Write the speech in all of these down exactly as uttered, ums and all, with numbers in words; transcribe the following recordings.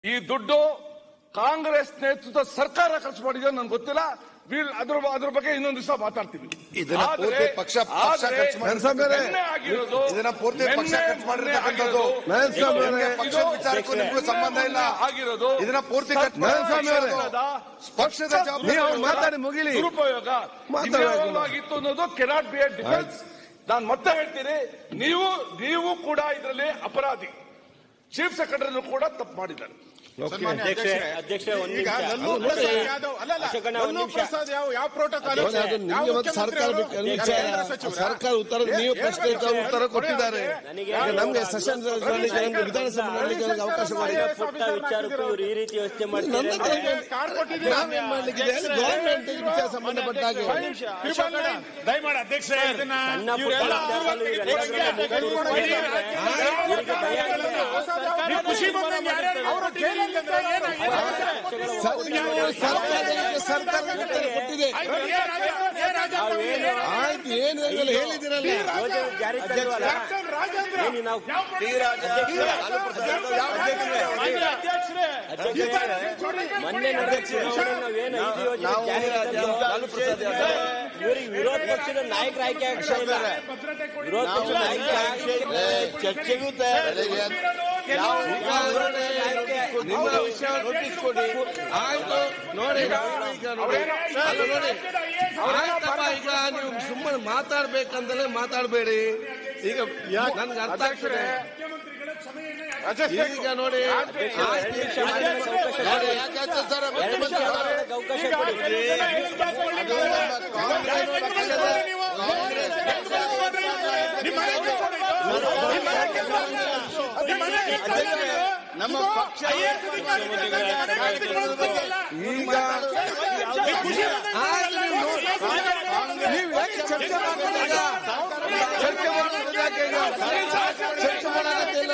ಈ ದುಡ್ಡು ಕಾಂಗ್ರೆಸ್ ನೇತೃತ್ವದ ಸರ್ಕಾರ ಖರ್ಚು ಮಾಡಿದೆ ನನಗೆ ಗೊತ್ತಿಲ್ಲ. ಅದ್ರ ಅದ್ರ ಬಗ್ಗೆ ಇನ್ನೊಂದು ದಿವಸ ಮಾತಾಡ್ತೀವಿ. ಇದನ್ನ ಪೂರ್ತಿ ಪಕ್ಷ ಪಕ್ಷ ಖರ್ಚು ಮಾಡಿರೋದು, ಇದನ್ನ ಪೂರ್ತಿ ಪಕ್ಷ ಖರ್ಚು ಮಾಡಿರ್ತಕ್ಕಂಥದ್ದು. ಪಕ್ಷದ ವಿಚಾರಕ್ಕೂ ನಿಮಗೂ ಸಂಬಂಧ ಇಲ್ಲ ಆಗಿರೋದು. ಇದನ್ನ ಪೂರ್ತಿ ಪಕ್ಷದ ಮಾತಾಡಿ ಮುಗಿಲಿ. ದುರುಪಯೋಗ ಆಗಿತ್ತು ಅನ್ನೋದು ಕೆನಾಟ್ ಬಿ ಎ ಡಿಫೆನ್ಸ್. ನಾನು ಮತ್ತೆ ಹೇಳ್ತೀನಿ, ನೀವು ನೀವು ಕೂಡ ಇದರಲ್ಲಿ ಅಪರಾಧಿ. ಚೀಫ್ ಸೆಕ್ರೆಟರಿ ಕೂಡ ತಪ್ಪು ಮಾಡಿದ್ದಾರೆ. ಅಧ್ಯಕ್ಷ ಯಾವ ಪ್ರೋಟೋಕಾಲ್ ಸರ್ಕಾರ ಉತ್ತರ ನೀವು ಪ್ರಶ್ನೆ ಉತ್ತರ ಕೊಟ್ಟಿದ್ದಾರೆ. ನಮ್ಗೆ ಸೆಷನ್ ವಿಧಾನಸಭೆ ಅವಕಾಶ ಮಾಡಿ ವಿಚಾರಕ್ಕೂ ಈ ರೀತಿ ಯೋಚನೆ ಮಾಡ್ತಾರೆ. ನಾವೇನ್ ಮಾಡ್ಲಿಕ್ಕೆ ಗವರ್ಮೆಂಟ್ ವಿಚಾರ ಸಂಬಂಧಪಟ್ಟ ಹಾಗೆ ದಯಮಾಡಿ ಅಧ್ಯಕ್ಷ ಖುಷಿ ಕೊಟ್ಟಿದೆ. ಆಯ್ತು, ಏನು ಹೇಳಿದಿರಲ್ಲ. ಮೊನ್ನೆ ನಡೆದ ಚುನಾವಣೆ ಇವರಿಗೆ ವಿರೋಧ ಪಕ್ಷದ ನಾಯಕರ ಆಯ್ಕೆ ಆಗ್ತಾ ಇಲ್ಲ. ವಿರೋಧ ಪಕ್ಷದ ನಾಯಕ ಚರ್ಚೆಗೂ ನಿಮ್ಮ ವಿಷಯ ನೋಟಿಸ್ ಕೊಡಿ. ಆಯ್ತು ನೋಡಿ, ನೋಡಿ ಆಯ್ತಪ್ಪ. ಈಗ ನೀವು ಸುಮ್ಮನೆ ಮಾತಾಡ್ಬೇಕಂತಲೇ ಮಾತಾಡಬೇಡಿ. ಈಗ ನನ್ಗೆ ಅರ್ಥ ಆಗ್ತದೆ. ಈಗ ನೋಡಿ, ನಮ್ಮ ಪಕ್ಷ ಈಗ ನೀವು ಯಾಕೆ ಚರ್ಚೆ ಮಾಡೋದಿಲ್ಲ? ಚರ್ಚೆ ಮಾಡೋದಿಲ್ಲ. ಚರ್ಚೆ ಮಾಡೋದಿಲ್ಲ.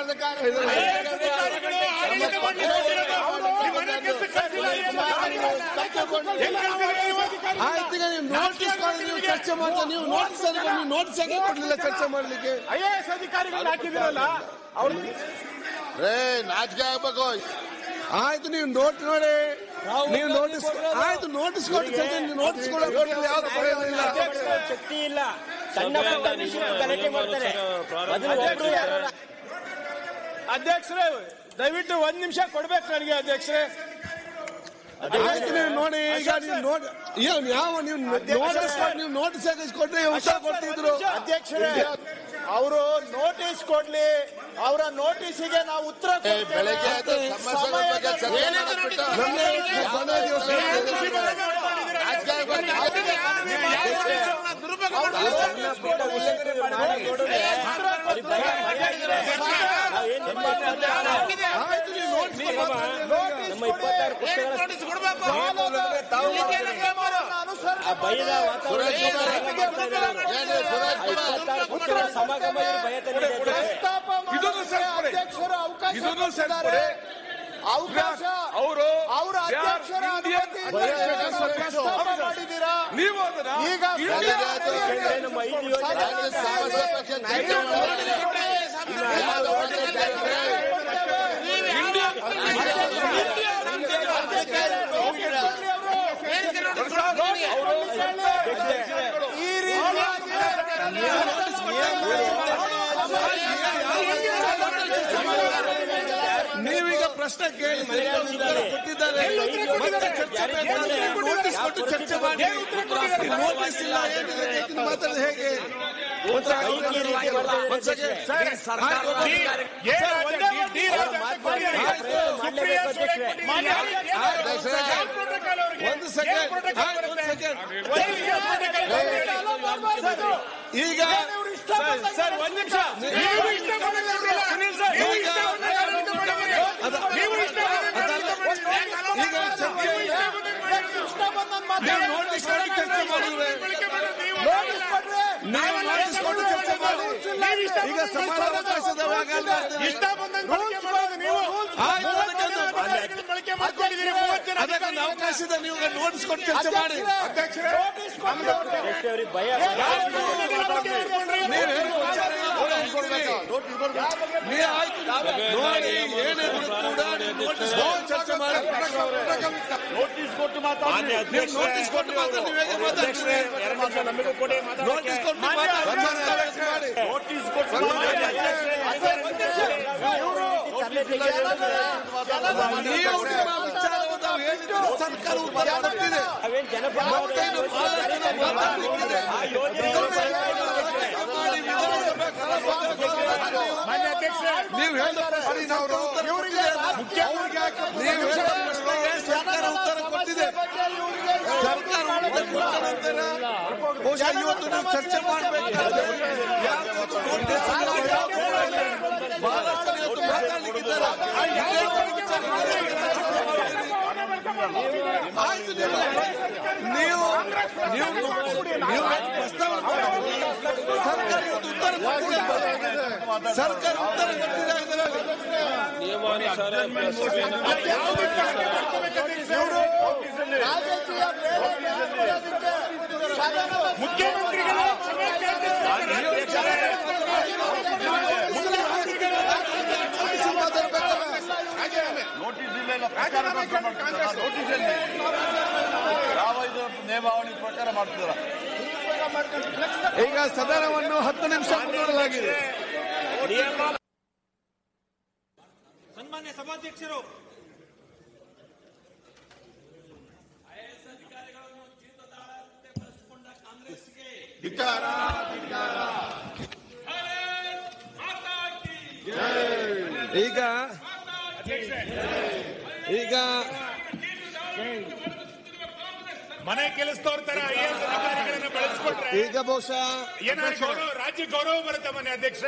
ಆಯ್ತು, ಈಗ ನೀವು ನೋಟಿಸ್ ಮಾಡಿ ನೀವು ಚರ್ಚೆ ಮಾಡ್ತಾ ನೀವು ನೋಟಿಸ್ ನೀವು ನೋಟಿಸ್ ಆಗಿ ಕೊಡ್ಲಿಲ್ಲ ಚರ್ಚೆ ಮಾಡ್ಲಿಕ್ಕೆ. ಐ ಎ ಎಸ್ ಅಧಿಕಾರಿಗಳು ಹಾಕಿದಿರಲ್ಲ ಅವ್ರು ರೇ ನಾಚಿಕೆ ಆಗ್ಬೇಕು. ಆಯ್ತು, ನೀವು ನೋಟ್ ನೋಡಿ, ನೀವು ನೋಟಿಸ್ ಆಯ್ತು ನೋಟಿಸ್ ಕೊಟ್ಟು ನೀವು ನೋಟಿಸ್ ಕೊಡೋದು ಯಾವ್ದು ಬರೆಯೋದಿಲ್ಲ. ಶಕ್ತಿ ಇಲ್ಲ. ಸಣ್ಣ ಪುಟ್ಟ ವಿಷಯ ಗಲಾಟೆ ಮಾಡ್ತಾರೆ. ಅಧ್ಯಕ್ಷರೇ ದಯವಿಟ್ಟು ಒಂದ್ ನಿಮಿಷ ಕೊಡ್ಬೇಕು ನನಗೆ. ಅಧ್ಯಕ್ಷರೇ ಆಯ್ತು, ನೀವು ನೋಡಿ. ಈಗ ನೀವು ನೋಡಿ ಯಾವ ನೀವು ನೋಟಿಸ್ ನೀವು ನೋಟಿಸ್ ಕೊಟ್ರೆ ಉತ್ತರ ಕೊಡ್ತಿದ್ರು. ಅಧ್ಯಕ್ಷರೇ ಅವರು ನೋಟಿಸ್ ಕೊಡ್ಲಿ, ಅವರ ನೋಟಿಸ್ಗೆ ನಾವು ಉತ್ತರ ಬೆಳಗ್ಗೆ ನಮ್ಮ ಇಪ್ಪತ್ತಾರು ಭಯದ ವಾತಾವರಣ ಸಮಾಗಮ ಭಯ ತಂದಿದೆ. ಅವಕಾಶ ಅವರು ಅವರ ಅಧ್ಯಕ್ಷರ ಮಾಡಿದ್ದೀರಾ ನೀವು? ಈಗ ನಮ್ಮ ಐದು ಯೋಜನೆ ಈ ನೀವೀಗ ಪ್ರಶ್ನೆ ಕೇಳಿ ಕೊಟ್ಟಿದ್ದಾರೆ. ಮತ್ತೆ ಚರ್ಚೆ ನೋಟಿಸ್ ಕೊಟ್ಟು ಚರ್ಚೆ ಮಾಡಿ. ನೋಟಿಸ್ ಇಲ್ಲ ಮಾತಾಡೋದು ಹೇಗೆ? ಒಂದು ಸೆಕೆಂಡ್ ಈಗ ಸರ್ ಒಂದ್ ನಿಮಿಷ ನೋಟಿಸ್ ಕೊಟ್ಟು ಚರ್ಚೆ ಮಾಡಿದ್ರೆ ನೀವು ನೋಟಿಸ್ ಕೊಟ್ಟು ಚರ್ಚೆ ಮಾಡಿ. ಈಗ ಸಮಾನಾವಕಾಶದ ಇಷ್ಟ ಬಂದಂಗೆ ನೀವು ಅದಕ್ಕೊಂದು ಅವಕಾಶ ಇದೆ. ನೀವು ನೋಟಿಸ್ ಕೊಟ್ಟು ಚರ್ಚೆ ಮಾಡಿ. ಭಯ ನೀವು ನೀವು ಆಯ್ತು ನೋಡಿ ಏನಿದ್ರು ಕೂಡ ನೋಟಿಸ್ ಚರ್ಚೆ ಮಾಡಿ ನೋಟಿಸ್ ಕೊಟ್ಟು ಮಾತಾಡಿ ನೋಟಿಸ್ ಕೊಟ್ಟು ಮಾತಾಡಿ ನಮಗೂ ಕೊಡಿ ನೋಟಿಸ್ ಕೊಟ್ಟು ಮಾತಾಡಿ ನೋಟಿಸ್ ಕೊಟ್ಟು ನೀವು ವಿಚಾರವನ್ನು ಹೇಳಿದ್ರು ಸರ್ಕಾರ ಉತ್ತರ ಕೊಟ್ಟಿದೆ. ಅವೇನು ಜನಪ್ರತಿನಿಧಿಗಳು ನೀವು ಹೇಳಿದ ಪ್ರಶ್ನೆಗೆ ಸರ್ಕಾರ ಉತ್ತರ ಕೊಟ್ಟಿದೆ. ಸರ್ಕಾರ ಉತ್ತರ ಕೊಟ್ಟ ನಂತರ ಬಹುಶಃ ಇವತ್ತು ನಾವು ಚರ್ಚೆ ಮಾಡಬೇಕು. ಬಹಳಷ್ಟು ಇವತ್ತು ಮಾತಾಡಲಿಕ್ಕಿದ್ದಾರೆ. ಆಯ್ತು ನೀವು ನೀವು ನೀವು ಪ್ರಸ್ತಾವ ಸರ್ಕಾರ ಇವತ್ತು ಉತ್ತರ ಕೊಟ್ಟಿದೆ. ಸರ್ಕಾರ ಉತ್ತರ ಕೊಟ್ಟಿದೆ. ಮುಖ್ಯಮಂತ್ರಿಗಳು ನೋಟಿಸ್ ಇಲ್ಲ, ನೋಟಿಸ್ ಯಾವ ಇದು ನಿಯಮಾವಳಿ ಪ್ರಕಾರ ಮಾಡ್ತಿದ್ದಾರೆ. ಈಗ ಸದನವನ್ನು ಹತ್ತು ನಿಮಿಷ ಮುಂದೂಡಲಾಗಿದೆ. ಸನ್ಮಾನ್ಯ ಸಭಾಧ್ಯಕ್ಷರು ಧಿಕ್ಕಾರ ಈಗ ಈಗ ಮನೆ ಕೆಲಸದವ್ರ ತರ ಐಎಎಸ್ ಅಧಿಕಾರಿಗಳನ್ನ ಬೆಳೆಸ್ಕೊಟ್ರೆ ಈಗ ಬಹುಶಃ ಏನಾದ್ರು ಗೌರವ ರಾಜ್ಯ ಗೌರವ ಬರುತ್ತೆ ಮನೆ ಅಧ್ಯಕ್ಷ.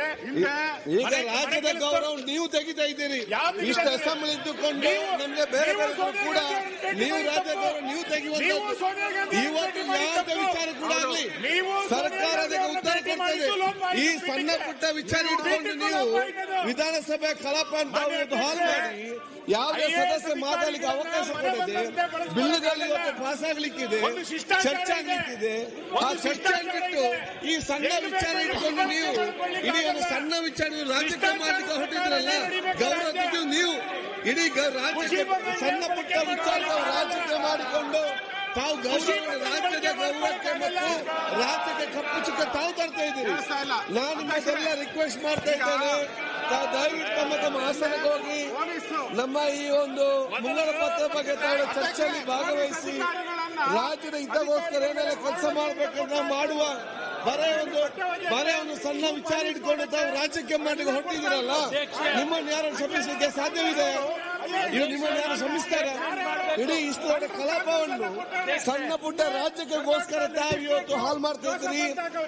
ಈಗ ರಾಜ್ಯದ ಗೌರವ ನೀವು ತೆಗಿತಾ ಇದ್ದೀರಿ. ಇಷ್ಟು ಅಸೆಂಬ್ಲಿ ಇದ್ದುಕೊಂಡು ನಮ್ಗೆ ಬೇರೆ ಬೇರೆ ಕೂಡ ನೀವು ರಾಜ್ಯ ಗೌರವ ನೀವು ತೆಗೆಯುವಂತ ಇವತ್ತು ಯಾವುದೇ ವಿಚಾರ ಕೂಡ ಆಗಲಿ ಸರ್ಕಾರದ ಉತ್ತರ ಕೊಡ್ತದೆ. ಈ ಸಣ್ಣ ಪುಟ್ಟ ವಿಚಾರ ಇಟ್ಕೊಂಡು ನೀವು ವಿಧಾನಸಭೆ ಕಲಾಪ ಅಂತ ಹಾಲ್ ಮಾಡಿ ಯಾವುದೇ ಸದಸ್ಯ ಮಾತಾಡಲಿಕ್ಕೆ ಅವಕಾಶ ಕೊಡದೆ ಬಿಲ್ಗಳು ಇವತ್ತು ಪಾಸ್ ಆಗ್ಲಿಕ್ಕಿದೆ, ಚರ್ಚೆ ಆಗ್ಲಿಕ್ಕಿದೆ. ಆ ಚರ್ಚೆ ಬಿಟ್ಟು ಈ ಸಣ್ಣ ವಿಚಾರ ಇಟ್ಕೊಂಡು ನೀವು ಇಡೀ ಒಂದು ಸಣ್ಣ ವಿಚಾರ ರಾಜಕೀಯ ಮಾಡ್ಲಿಕ್ಕೆ ಹೊರಟಿದ್ರಲ್ಲ, ಗೌರವ ನೀವು ಇಡೀ ರಾಜ್ಯಕ್ಕೆ ಸಣ್ಣ ಪುಟ್ಟ ವಿಚಾರ ರಾಜಕೀಯ ಮಾಡಿಕೊಂಡು ತಾವು ಗೌರವ ರಾಜ್ಯದ ಗೌರವಕ್ಕೆ ಮತ್ತು ರಾಜ್ಯಕ್ಕೆ ಕಪ್ಪು ಚುಕ್ಕ ತಾವು ತರ್ತಾ ಇದ್ದೀರಿ. ನಾನು ನಿಮ್ಮದೆಲ್ಲ ರಿಕ್ವೆಸ್ಟ್ ಮಾಡ್ತಾ ಇದ್ದೇನೆ, ತಾವು ದಯವಿಟ್ಟು ತಮ್ಮ ತಮ್ಮ ಆಸನಕ್ಕೆ ಹೋಗಿ ನಮ್ಮ ಈ ಒಂದು ಮುಂಗಡ ಪತ್ರ ಬಗ್ಗೆ ತಾವು ಚರ್ಚೆಯಲ್ಲಿ ಭಾಗವಹಿಸಿ ರಾಜ್ಯದ ಹಿತಗೋಸ್ಕರ ಏನೆಲ್ಲ ಕೆಲಸ ಮಾಡಬೇಕಂತ ಮಾಡುವ ಬರೇ ಒಂದು ಬರೇ ಒಂದು ಸಣ್ಣ ವಿಚಾರ ಇಟ್ಕೊಂಡು ತಾವು ರಾಜ್ಯಕ್ಕೆ ಮಾಡಲಿಕ್ಕೆ ಹೊರಟಿದ್ದೀರಲ್ಲ, ನಿಮ್ಮನ್ನು ಯಾರು ಶ್ರಮಿಸಲಿಕ್ಕೆ ಸಾಧ್ಯವಿದೆ? ಇದು ನಿಮ್ಮನ್ನು ಯಾರು ಶ್ರಮಿಸ್ತಾರೆ? ಇಡೀ ಇಷ್ಟು ದೊಡ್ಡ ಕಲಾಪವನ್ನು ಸಣ್ಣ ಪುಟ್ಟ ರಾಜ್ಯಕ್ಕೋಸ್ಕರ ತಾವು ಇವತ್ತು ಹಾಲ್ ಮಾಡ್ತಾ ಇದ್ದೀರಿ,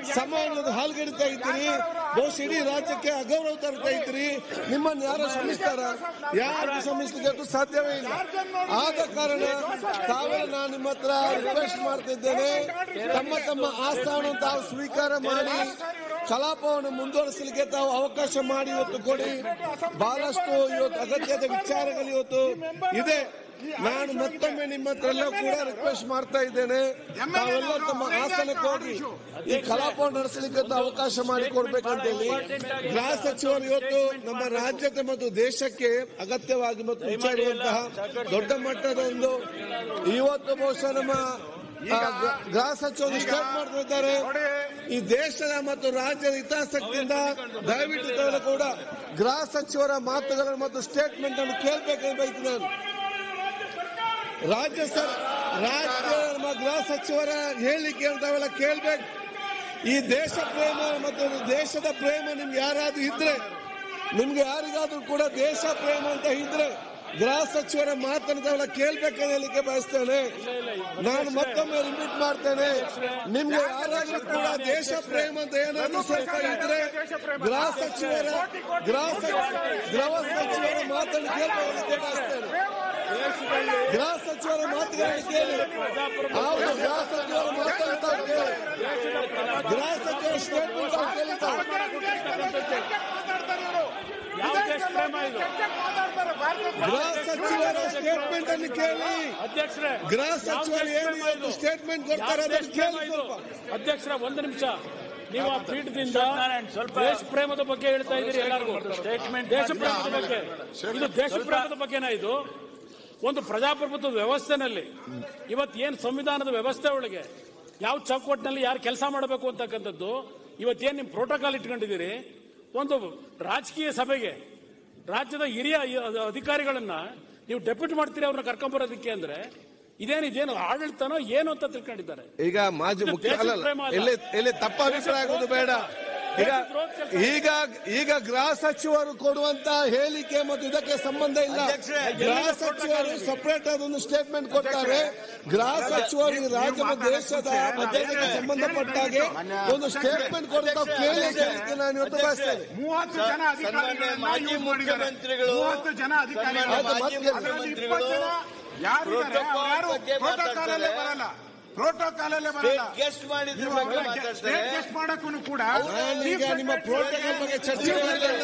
ಸಮಾಜದ ಹಾಲ್ಗೆಡ್ತಾ ಇದ್ದೀರಿ, ಬಹುಶಃ ಇಡೀ ರಾಜ್ಯಕ್ಕೆ ಅಗೌರವ ತರ್ತಾ ಇದ್ದೀರಿ. ನಿಮ್ಮನ್ನು ಯಾರು ಶ್ರಮಿಸ್ತಾರ? ಯಾರು ಶ್ರಮಿಸಲಿಕ್ಕೆ ಸಾಧ್ಯವೇ ಇಲ್ಲ. ಆದ ಕಾರಣ ತಾವೆಲ್ಲ ನಾನು ನಿಮ್ಮ ಹತ್ರ ರಿಕ್ವೆಸ್ಟ್ ಮಾಡ್ತಿದ್ದೇನೆ, ತಮ್ಮ ತಮ್ಮ ಆಸ್ಥಾನ ತಾವು ಸ್ವೀಕಾರ ಮಾಡಿ ಕಲಾಪವನ್ನು ಮುಂದುವರಿಸಲಿಕ್ಕೆ ತಾವು ಅವಕಾಶ ಮಾಡಿ ಇವತ್ತು ಕೊಡಿ. ಬಹಳಷ್ಟು ಇವತ್ತು ಅಗತ್ಯದ ವಿಚಾರಗಳು ಇವತ್ತು ಇದೆ. ನಾನು ಮತ್ತೊಮ್ಮೆ ನಿಮ್ಮ ಹತ್ರ ಎಲ್ಲ ಕೂಡ ರಿಕ್ವೆಸ್ಟ್ ಮಾಡ್ತಾ ಇದ್ದೇನೆ, ತಾವೆಲ್ಲ ತಮ್ಮ ಆಸನಕ್ಕೆ ಹೋಗಿ ಈ ಕಲಾಪವನ್ನು ನಡೆಸಲಿಕ್ಕೆ ಅವಕಾಶ ಮಾಡಿಕೊಡ್ಬೇಕಂತ ಹೇಳಿ ಗೃಹ ಸಚಿವರು ಇವತ್ತು ನಮ್ಮ ರಾಜ್ಯಕ್ಕೆ ಮತ್ತು ದೇಶಕ್ಕೆ ಅಗತ್ಯವಾಗಿ ಮತ್ತು ವಿಚಾರಿಸುವಂತಹ ದೊಡ್ಡ ಮಟ್ಟದ ಒಂದು ಇವತ್ತು ಬಹುಶಃ ನಮ್ಮ ಗೃಹ ಸಚಿವರು ಸ್ಟಾರ್ಟ್ ಮಾಡ್ತಾ ಇದ್ದಾರೆ. ಈ ದೇಶದ ಮತ್ತು ರಾಜ್ಯದ ಹಿತಾಸಕ್ತಿಯಿಂದ ದಯವಿಟ್ಟು ತಾವೆಲ್ಲ ಕೂಡ ಗೃಹ ಸಚಿವರ ಮಾತುಗಳನ್ನು ಮತ್ತು ಸ್ಟೇಟ್ಮೆಂಟ್ ಅನ್ನು ಕೇಳಬೇಕೆಂದು ಬಯಸಿದೆ ನಾನು. ರಾಜ್ಯ ಸರ್ ರಾಜ್ಯ ನಮ್ಮ ಗೃಹ ಸಚಿವರ ಹೇಳಿಕೆ ತಾವೆಲ್ಲ ಕೇಳಬೇಕು. ಈ ದೇಶ ಪ್ರೇಮ ಮತ್ತು ದೇಶದ ಪ್ರೇಮ ನಿಮ್ಗೆ ಯಾರಾದ್ರೂ ಇದ್ರೆ, ನಿಮ್ಗೆ ಯಾರಿಗಾದ್ರೂ ಕೂಡ ದೇಶ ಪ್ರೇಮ ಅಂತ ಇದ್ರೆ ಗೃಹ ಸಚಿವರ ಮಾತನ್ನು ತಾವೆಲ್ಲ ಕೇಳಬೇಕಂತ ಹೇಳಲಿಕ್ಕೆ ಬಯಸ್ತೇನೆ. ನಾನು ಮತ್ತೊಮ್ಮೆ ರಿಪೀಟ್ ಮಾಡ್ತೇನೆ, ನಿಮ್ಗೆ ಯಾರಾದ್ರೂ ಕೂಡ ದೇಶ ಪ್ರೇಮ ಅಂತ ಏನಾದ್ರೂ ಸ್ವಲ್ಪ ಇದ್ರೆ ಗೃಹ ಸಚಿವರ ಗೃಹ ಗೃಹ ಸಚಿವರ ಮಾತನ್ನು ಕೇಳಲಿಕ್ಕೆ ಬಯಸ್ತೇನೆ. ಗೃಹ ಸಚಿವರ ಮಾತುಗಳನ್ನು ಕೇಳಿ, ಅವರು ಗೃಹ ಸಚಿವರ ಮಾತನ್ನು ತಾವು ಕೇಳಿ, ಗೃಹ ಸಚಿವರ ಸ್ಟೇಟ್ಮೆಂಟ್ ತಾವು ಕೇಳಿದ್ದಾರೆ. ಗೃಹ ಸಚಿವರ ಸ್ಟೇಟ್ಮೆಂಟ್ ಅನ್ನು ಕೇಳಿ, ಗೃಹ ಸಚಿವರು ಏನು ಸ್ಟೇಟ್ಮೆಂಟ್ ಕೊಡ್ತಾರೆ ಅದನ್ನು ಕೇಳಿ. ಸ್ವಲ್ಪ ಅಧ್ಯಕ್ಷರ ಒಂದು ನಿಮಿಷ ನೀವು ಆ ಪೀಠದಿಂದ ದೇಶ ಪ್ರೇಮದ ಬಗ್ಗೆ ಹೇಳ್ತಾ ಇದ್ದೀರಿ ಎಲ್ಲರಿಗೂ. ಸ್ಟೇಟ್ಮೆಂಟ್ ದೇಶ ಪ್ರೇಮದ ಬಗ್ಗೆ, ಇದು ದೇಶ ಪ್ರೇಮದ ಬಗ್ಗೆನಾ? ಇದು ಒಂದು ಪ್ರಜಾಪ್ರಭುತ್ವ ವ್ಯವಸ್ಥೆನಲ್ಲಿ ಇವತ್ತು ಏನು ಸಂವಿಧಾನದ ವ್ಯವಸ್ಥೆ ಒಳಗೆ ಯಾವ ಚೌಕಟ್ಟಿನಲ್ಲಿ ಯಾರು ಕೆಲಸ ಮಾಡಬೇಕು ಅಂತಕ್ಕಂಥದ್ದು ಇವತ್ತೇನು ನಿಮ್ ಪ್ರೋಟೋಕಾಲ್ ಇಟ್ಕೊಂಡಿದ್ದೀರಿ. ಒಂದು ರಾಜಕೀಯ ಸಭೆಗೆ ರಾಜ್ಯದ ಹಿರಿಯ ಅಧಿಕಾರಿಗಳನ್ನ ನೀವು ಡೆಪ್ಯೂಟ್ ಮಾಡ್ತೀರಿ ಅವ್ರನ್ನ ಕರ್ಕೊಂಡ್ಬರೋದಕ್ಕೆ ಅಂದ್ರೆ ಇದೇನು ಇದೇನು ಆಡಳಿತನೋ ಏನು ಅಂತ ತಿಳ್ಕೊಂಡಿದ್ದಾರೆ. ಈಗ ಮಾಜಿ ಮುಖ್ಯ ಇಲ್ಲಿ ತಪ್ಪ ಅಭಿಪ್ರಾಯ ಆಗೋದು ಬೇಡ. ಈಗ ಈಗ ಈಗ ಗೃಹ ಸಚಿವರು ಕೊಡುವಂತ ಹೇಳಿಕೆ ಮತ್ತು ಇದಕ್ಕೆ ಸಂಬಂಧ ಇಲ್ಲ. ಗೃಹ ಸಚಿವರು ಸಪರೇಟ್ ಆದ ಒಂದು ಸ್ಟೇಟ್ಮೆಂಟ್ ಕೊಡ್ತಾರೆ. ಗೃಹ ಸಚಿವರು ಈ ರಾಜ್ಯ ಮತ್ತು ದೇಶದ ಭದ್ರತೆಗೆ ಸಂಬಂಧಪಟ್ಟಾಗೆ ಒಂದು ಸ್ಟೇಟ್ಮೆಂಟ್ ಕೊಡ್ತಾ ಕೇಳಿಕೆ ನಾನು ಇವತ್ತು ಬಯಸ್ತೇನೆ. ಮೂವತ್ತು ಜನ ಅಧಿಕಾರಿಗಳು ಮೂವತ್ತು ಜನ ಅಧಿಕಾರಿಗಳು ಯಾರು ಪ್ರೋಟೋಕಾಲ್ ಅಲ್ಲೇ ಬರಲ್ಲ, ಪ್ರೋಟೋಕಾಲ್ ಅಲ್ಲೇ ಬರಲ್ಲ. ಗೆಸ್ಟ್ ಮಾಡಕ್ಕೂ ಕೂಡ ಈಗ ನಿಮ್ಮ ಪ್ರೋಟೋಕಾಲ್ ಬಗ್ಗೆ ಚರ್ಚೆ ಮಾಡಿಲ್ಲ,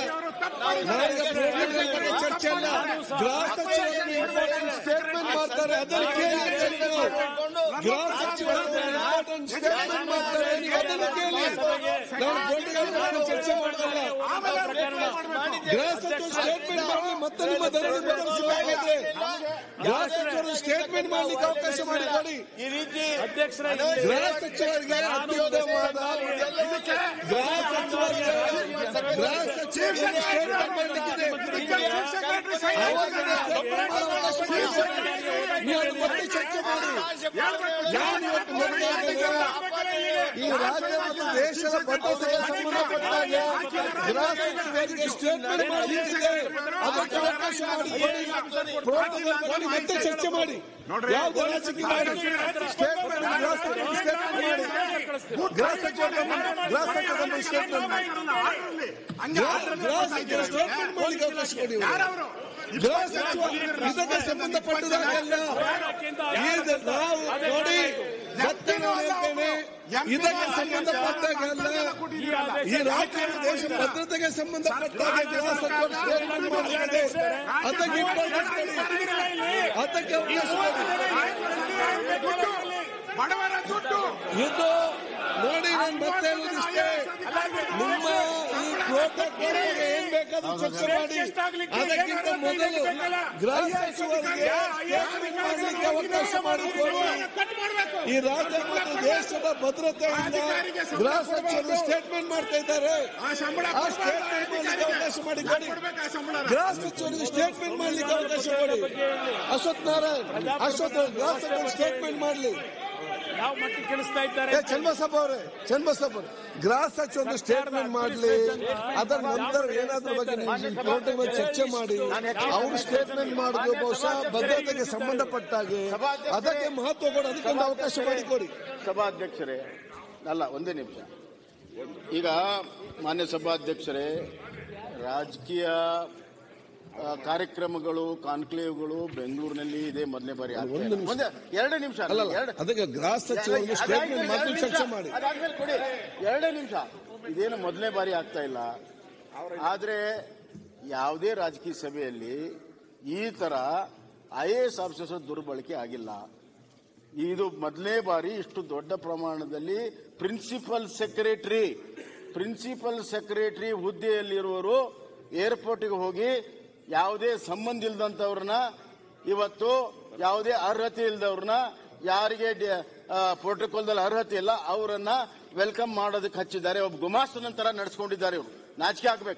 ಚರ್ಚೆ ಅಲ್ಲ. ಗೃಹ ಸಚಿವರು ಸ್ಟೇಟ್ಮೆಂಟ್ ಮಾಡ್ತಾರೆ, ಅದನ್ನು ಕೇಳಿ. ಗೃಹ ಸಚಿವರು ಇಂಪಾರ್ಟೆಂಟ್ ಸ್ಟೇಟ್ಮೆಂಟ್ ಮಾಡ್ತಾರೆ, ಅದನ್ನು ಕೇಳಿ. ನಾವು ಪ್ರೋಟೋಕಾಲ್ ಚರ್ಚೆ ಮಾಡಲ್ಲ. ಗೃಹ ಸಚಿವರು ಸ್ಟೇಟ್ಮೆಂಟ್ ಮಾಡಿ ಮತ್ತೆ ನಿಮ್ಮ ಧರಣಿ ಬದಲಿಸಬೇಕಾದ್ರೆ ಗೃಹ ಸಚಿವರು ಸ್ಟೇಟ್ಮೆಂಟ್ ಮಾಡ್ಲಿಕ್ಕೆ ಅವಕಾಶ ಮಾಡಿಕೊಡಿ. ಈ ರೀತಿ ಗೃಹ ಸಚಿವರಿಗೆ ಅತ್ಯುತ್ತಮವಾದ ಗೃಹ ಸಚಿವರಿಗೆ ಗೃಹ ಸಚಿವರಿಗೆ ಸ್ಟೇಟ್ಮೆಂಟ್ ಮಾಡಲಿಕ್ಕಿದೆ. ನೀವು ಮತ್ತೆ ಚರ್ಚೆ ಮಾಡಿ. ನಾನು ಇವತ್ತು ಈ ರಾಜ್ಯ ಮತ್ತು ದೇಶದ ಭದ್ರತೆಗೆ ಸಂಬಂಧಪಟ್ಟಾಗ ಗೃಹ ಸಚಿವರಿಗೆ ಸ್ಟೇಟ್ಮೆಂಟ್ ಮಾಡಲಿಕ್ಕಿದೆ, ಅದಕ್ಕೆ ಅವಕಾಶ ಮಾಡಿಕೊಡಿ. ಪ್ರೋಟೋಕಾಲ್ ಬಗ್ಗೆ ಮತ್ತೆ ಚರ್ಚೆ ಮಾಡಿ. ಯಾವುದೇ ರಾಜಕೀಯ ಮಾಡಿ ಸ್ಟೇಟ್ಮೆಂಟ್ ಗೃಹ ಸಚಿವರು ಸ್ಟೇಟ್ಮೆಂಟ್ ಮಾಡಿ. ಗೃಹ ಸಚಿವರು ಗೃಹ ಸಚಿವರು ಸ್ಟೇಟ್ಮೆಂಟ್ ಮಾಡಿ. ಗೃಹ ಸಚಿವರು ಸ್ಟೇಟ್ಮೆಂಟ್ ಮಾಡಲಿಕ್ಕೆ ಅವಕಾಶ ಕೊಡಿ. ಗೃಹ ಸಚಿವ ಇದಕ್ಕೆ ಸಂಬಂಧಪಟ್ಟದಾಗಲ್ಲ. ನಾವು ನೋಡಿ ಸತ್ಯ ಹೇಳ್ತೇನೆ, ಇದಕ್ಕೆ ಸಂಬಂಧಪಟ್ಟಾಗಲ್ಲ. ಈ ರಾಜ್ಯ ದೇಶ ಭದ್ರತೆಗೆ ಸಂಬಂಧಪಟ್ಟಾಗ ಗೃಹ ಸಚಿವರು ಸ್ಟೇಟ್ಮೆಂಟ್ ಮಾಡಲಿದೆ, ಅದಕ್ಕೆ ಇಂಪಾರ್ಟೆನ್ಸ್ ಕೊಡಿ, ಅದಕ್ಕೆ ಅವಕಾಶ ಕೊಡಿ. ಇದು ನೋಡಿ, ನಾನು ಮತ್ತೆ ಹೇಳುವುದಿಷ್ಟೇ, ನಿಮ್ಮ ಈ ಪ್ರೋಟೋಕಾಲ್ ಏನ್ ಬೇಕಾದ್ರೂ ಚರ್ಚೆ ಮಾಡಿ. ಅದಕ್ಕಿಂತ ಮೊದಲು ಗೃಹ ಸಚಿವರಿಗೆ ಸ್ಟೇಟ್ಮೆಂಟ್ ಮಾಡಲಿಕ್ಕೆ ಅವಕಾಶ ಮಾಡಿಕೊಡಿ. ಈ ರಾಜ್ಯ ಮತ್ತು ದೇಶದ ಭದ್ರತೆಯಿಂದ ಗೃಹ ಸಚಿವರು ಸ್ಟೇಟ್ಮೆಂಟ್ ಮಾಡ್ತಾ ಇದ್ದಾರೆ, ಆ ಸ್ಟೇಟ್ಮೆಂಟ್ ಮಾಡಲಿಕ್ಕೆ ಅವಕಾಶ ಮಾಡಿಕೊಡಿ. ಗೃಹ ಸಚಿವರಿಗೆ ಸ್ಟೇಟ್ಮೆಂಟ್ ಮಾಡಲಿಕ್ಕೆ ಅವಕಾಶ ಕೊಡಿ. ಅಶ್ವಥ್ ನಾರಾಯಣ್ ಅಶ್ವಥ್ ಗೃಹ ಸಚಿವರು ಸ್ಟೇಟ್ಮೆಂಟ್ ಮಾಡಲಿ. ಯಾವ ಮಟ್ಟಿಗೆ ತಿಳಿಸ್ತಾ ಇದ್ದಾರೆ ಚನ್ನಬಸಪ್ಪ ಅವರೇ, ಚನ್ನಬಸಪ್ಪ ಗೃಹ ಸಚಿವರು ಸ್ಟೇಟ್ಮೆಂಟ್ ಮಾಡಲಿ. ಅದರ ನಂತರ ಏನಾದ್ರ ಬಗ್ಗೆ ನೀವು ಚರ್ಚೆ ಮಾಡಿ. ಅವರು ಸ್ಟೇಟ್ಮೆಂಟ್ ಮಾಡುದು ಬಹುಶಃ ಭದ್ರತೆಗೆ ಸಂಬಂಧಪಟ್ಟಾಗೆ ಅದಕ್ಕೆ ಮಹತ್ವ ಕೊಡಿ, ಅದಕ್ಕೊಂದು ಅವಕಾಶ ಮಾಡಿಕೊಡಿ. ಸಭಾಧ್ಯಕ್ಷರೇ, ಅಲ್ಲ ಒಂದೇ ನಿಮಿಷ. ಈಗ ಮಾನ್ಯ ಸಭಾಧ್ಯಕ್ಷರೇ, ರಾಜಕೀಯ ಕಾರ್ಯಕ್ರಮಗಳು ಕಾನ್ಕ್ಲೇವ್ಗಳು ಬೆಂಗಳೂರಿನಲ್ಲಿ ಇದೆ ಮೊದಲನೇ ಬಾರಿ. ಎರಡೇ ನಿಮಿಷ ಅದಕ್ಕೆ ಗೃಹ ಸಚಿವರು ಸ್ಟೇಟ್ಮೆಂಟ್ ಮಾಡಿ ಚರ್ಚೆ ಮಾಡಿ. ಅದಾದ್ಮೇಲೆ ಕೊಡಿ, ಎರಡೇ ನಿಮಿಷ. ಇದೇನು ಮೊದಲನೇ ಬಾರಿ ಆಗ್ತಾ ಇಲ್ಲ. ಆದ್ರೆ ಯಾವುದೇ ರಾಜಕೀಯ ಸಭೆಯಲ್ಲಿ ಈ ತರ ಐ ಎ ಎಸ್ ಆಫೀಸರ್ ದುರ್ಬಳಕೆ ಆಗಿಲ್ಲ. ಇದು ಮೊದಲನೇ ಬಾರಿ ಇಷ್ಟು ದೊಡ್ಡ ಪ್ರಮಾಣದಲ್ಲಿ ಪ್ರಿನ್ಸಿಪಲ್ ಸೆಕ್ರೆಟರಿ ಪ್ರಿನ್ಸಿಪಲ್ ಸೆಕ್ರೆಟರಿ ಹುದ್ದೆಯಲ್ಲಿರುವವರು ಏರ್ಪೋರ್ಟ್ಗೆ ಹೋಗಿ ಯಾವುದೇ ಸಂಬಂಧ ಇಲ್ಲದಂತವ್ರನ್ನ, ಇವತ್ತು ಯಾವುದೇ ಅರ್ಹತೆ ಇಲ್ಲದವ್ರನ್ನ, ಯಾರಿಗೆ ಪ್ರೋಟೋಕಾಲ್ದಲ್ಲಿ ಅರ್ಹತೆ ಇಲ್ಲ ಅವರನ್ನ ವೆಲ್ಕಮ್ ಮಾಡೋದಕ್ಕೆ ಹಚ್ಚಿದ್ದಾರೆ. ಒಬ್ಬ ಗುಮಾಸ್ತನ ತರ ನಡೆಸ್ಕೊಂಡಿದ್ದಾರೆ ಇವರು. ನಾಚಿಕೆ ಆಗ್ಬೇಕು.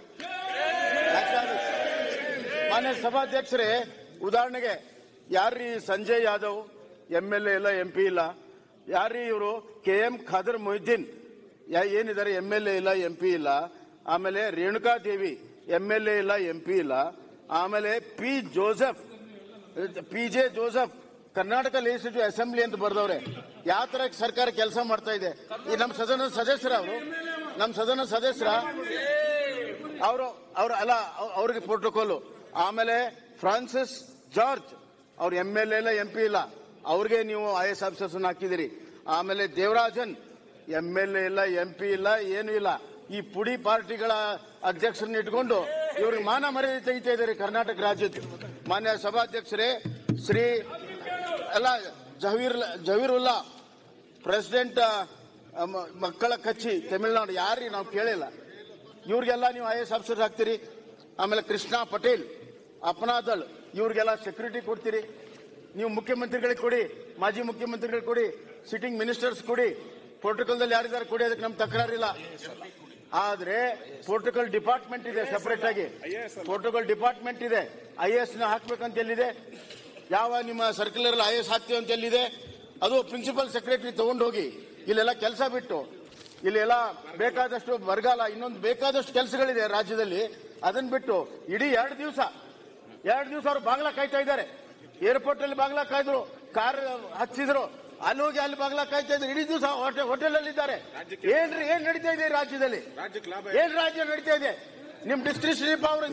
ಮಾನ್ಯ ಸಭಾಧ್ಯಕ್ಷರೇ, ಉದಾಹರಣೆಗೆ ಯಾರ್ರೀ Sanjay Yadav, M L A ಇಲ್ಲ, ಎಂ ಪಿ ಇಲ್ಲ. ಯಾರ್ರೀ ಇವರು ಕೆ ಎಂ ಖಾದರ್ ಮೊಹಿದ್ದೀನ್ ಏನಿದ್ದಾರೆ, ಎಂ ಎಲ್ ಎ ಇಲ್ಲ, ಎಂ ಪಿ ಇಲ್ಲ. ಆಮೇಲೆ Renuka Devi M L A ಇಲ್ಲ, ಎಂ ಪಿ ಇಲ್ಲ. ಆಮೇಲೆ P Joseph P J Joseph Karnataka legislative assembly ಅಂತ ಬರೆದವ್ರೆ. ಯಾವ ತರ ಸರ್ಕಾರ ಕೆಲಸ ಮಾಡ್ತಾ ಇದೆ. ಈ ನಮ್ಮ ಸದನ ಸದಸ್ಯರ ಅವರು ನಮ್ಮ ಸದನ ಸದಸ್ಯರ ಅವರು ಅವ್ರ ಅಲ್ಲ ಅವ್ರಿಗೆ ಪ್ರೋಟೋಕಾಲ್. ಆಮೇಲೆ ಫ್ರಾನ್ಸಿಸ್ ಜಾರ್ಜ್ ಅವ್ರ ಎಂ ಎಲ್ ಎ ಇಲ್ಲ, ಎಂ ಪಿ ಇಲ್ಲ, ಅವ್ರಿಗೆ ನೀವು ಐ ಎಸ್ ಆಫೀಸರ್ಸ್ ಹಾಕಿದಿರಿ. ಆಮೇಲೆ ದೇವರಾಜನ್ ಎಂ ಎಲ್ ಎ ಇಲ್ಲ, ಎಂ ಪಿ ಇಲ್ಲ, ಏನು ಇಲ್ಲ. ಈ ಪುಡಿ ಪಾರ್ಟಿಗಳ ಅಧ್ಯಕ್ಷರನ್ನ ಇಟ್ಕೊಂಡು ಇವ್ರಿಗೆ ಮಾನ ಮರ್ಯಾದೆ ತೆಗಿತಾ ಇದ್ದಾರೆ ಕರ್ನಾಟಕ ರಾಜ್ಯದ. ಮಾನ್ಯ ಸಭಾಧ್ಯಕ್ಷರೇ, ಶ್ರೀ ಅಲ್ಲ ಜಹೀರ್ ಜಹೀರುಲ್ಲಾ ಪ್ರೆಸಿಡೆಂಟ್ ಮಕ್ಕಳ ಕಚ್ಚಿ ತಮಿಳುನಾಡು ಯಾರಿಗೆ ನಾವು ಕೇಳಿಲ್ಲ. ಇವ್ರಿಗೆಲ್ಲ ನೀವು ಐ ಎಸ್ ಆಫೀಸರ್ ಹಾಕ್ತೀರಿ. ಆಮೇಲೆ ಕೃಷ್ಣ ಪಟೇಲ್ ಅಪನಾದಳ್ ಇವ್ರಿಗೆಲ್ಲ ಸೆಕ್ಯೂರಿಟಿ ಕೊಡ್ತೀರಿ. ನೀವು ಮುಖ್ಯಮಂತ್ರಿಗಳಿಗೆ ಕೊಡಿ, ಮಾಜಿ ಮುಖ್ಯಮಂತ್ರಿಗಳಿಗೆ ಕೊಡಿ, ಸಿಟ್ಟಿಂಗ್ ಮಿನಿಸ್ಟರ್ಸ್ ಕೊಡಿ, ಪ್ರೋಟೋಕಾಲ್ದಲ್ಲಿ ಯಾರಿದ್ದಾರೆ ಕೊಡಿ, ಅದಕ್ಕೆ ನಮ್ ತಕರಾರಿಲ್ಲ. ಆದ್ರೆ ಪ್ರೋಟೋಕಾಲ್ ಡಿಪಾರ್ಟ್ಮೆಂಟ್ ಇದೆ, ಸೆಪರೇಟ್ ಆಗಿ ಪ್ರೋಟೋಕಾಲ್ ಡಿಪಾರ್ಟ್ಮೆಂಟ್ ಇದೆ. ಐ ಎಸ್ ನ ಹಾಕ್ಬೇಕಂತ ಎಲ್ಲಿದೆ? ಯಾವ ನಿಮ್ಮ ಸರ್ಕ್ಯುಲರ್ ಐ ಎಸ್ ಹಾಕ್ತೀವಿ ಅಂತ ಎಲ್ಲಿದೆ? ಅದು ಪ್ರಿನ್ಸಿಪಲ್ ಸೆಕ್ರೆಟರಿ ತಗೊಂಡು ಹೋಗಿ. ಇಲ್ಲೆಲ್ಲ ಕೆಲಸ ಬಿಟ್ಟು ಇಲ್ಲೆಲ್ಲ ಬೇಕಾದಷ್ಟು ಬರಗಾಲ, ಇನ್ನೊಂದು ಬೇಕಾದಷ್ಟು ಕೆಲಸಗಳಿದೆ ರಾಜ್ಯದಲ್ಲಿ. ಅದನ್ನ ಬಿಟ್ಟು ಇಡೀ ಎರಡು ದಿವಸ ಎರಡು ದಿವಸ ಅವ್ರು ಬಾಗ್ಲ ಕಾಯ್ತಾ ಇದ್ದಾರೆ. ಏರ್ಪೋರ್ಟ್ ಅಲ್ಲಿ ಬಾಗ್ಲ ಕಾಯ್ದ್ರು, ಕಾರ್ ಹಚ್ಚಿದ್ರು, ಅಲ್ಲಿ ಹೋಗಿ ಅಲ್ಲಿ ಬಾಗ್ಲ ಕಾಯ್ತಾ ಇದ್ರು. ಇಡೀ ದಿವಸ ಹೋಟೆಲ್ ಅಲ್ಲಿ ಇದ್ದಾರೆ. ಏನ್ರಿ ಏನ್ ನಡೀತಾ ಇದೆ ರಾಜ್ಯದಲ್ಲಿ? ಏನ್ ರಾಜ್ಯ ನಡೀತಾ ಇದೆ? ನಿಮ್ ಡಿಸ್ಕ್ರಿಷನರಿ ಪವರ್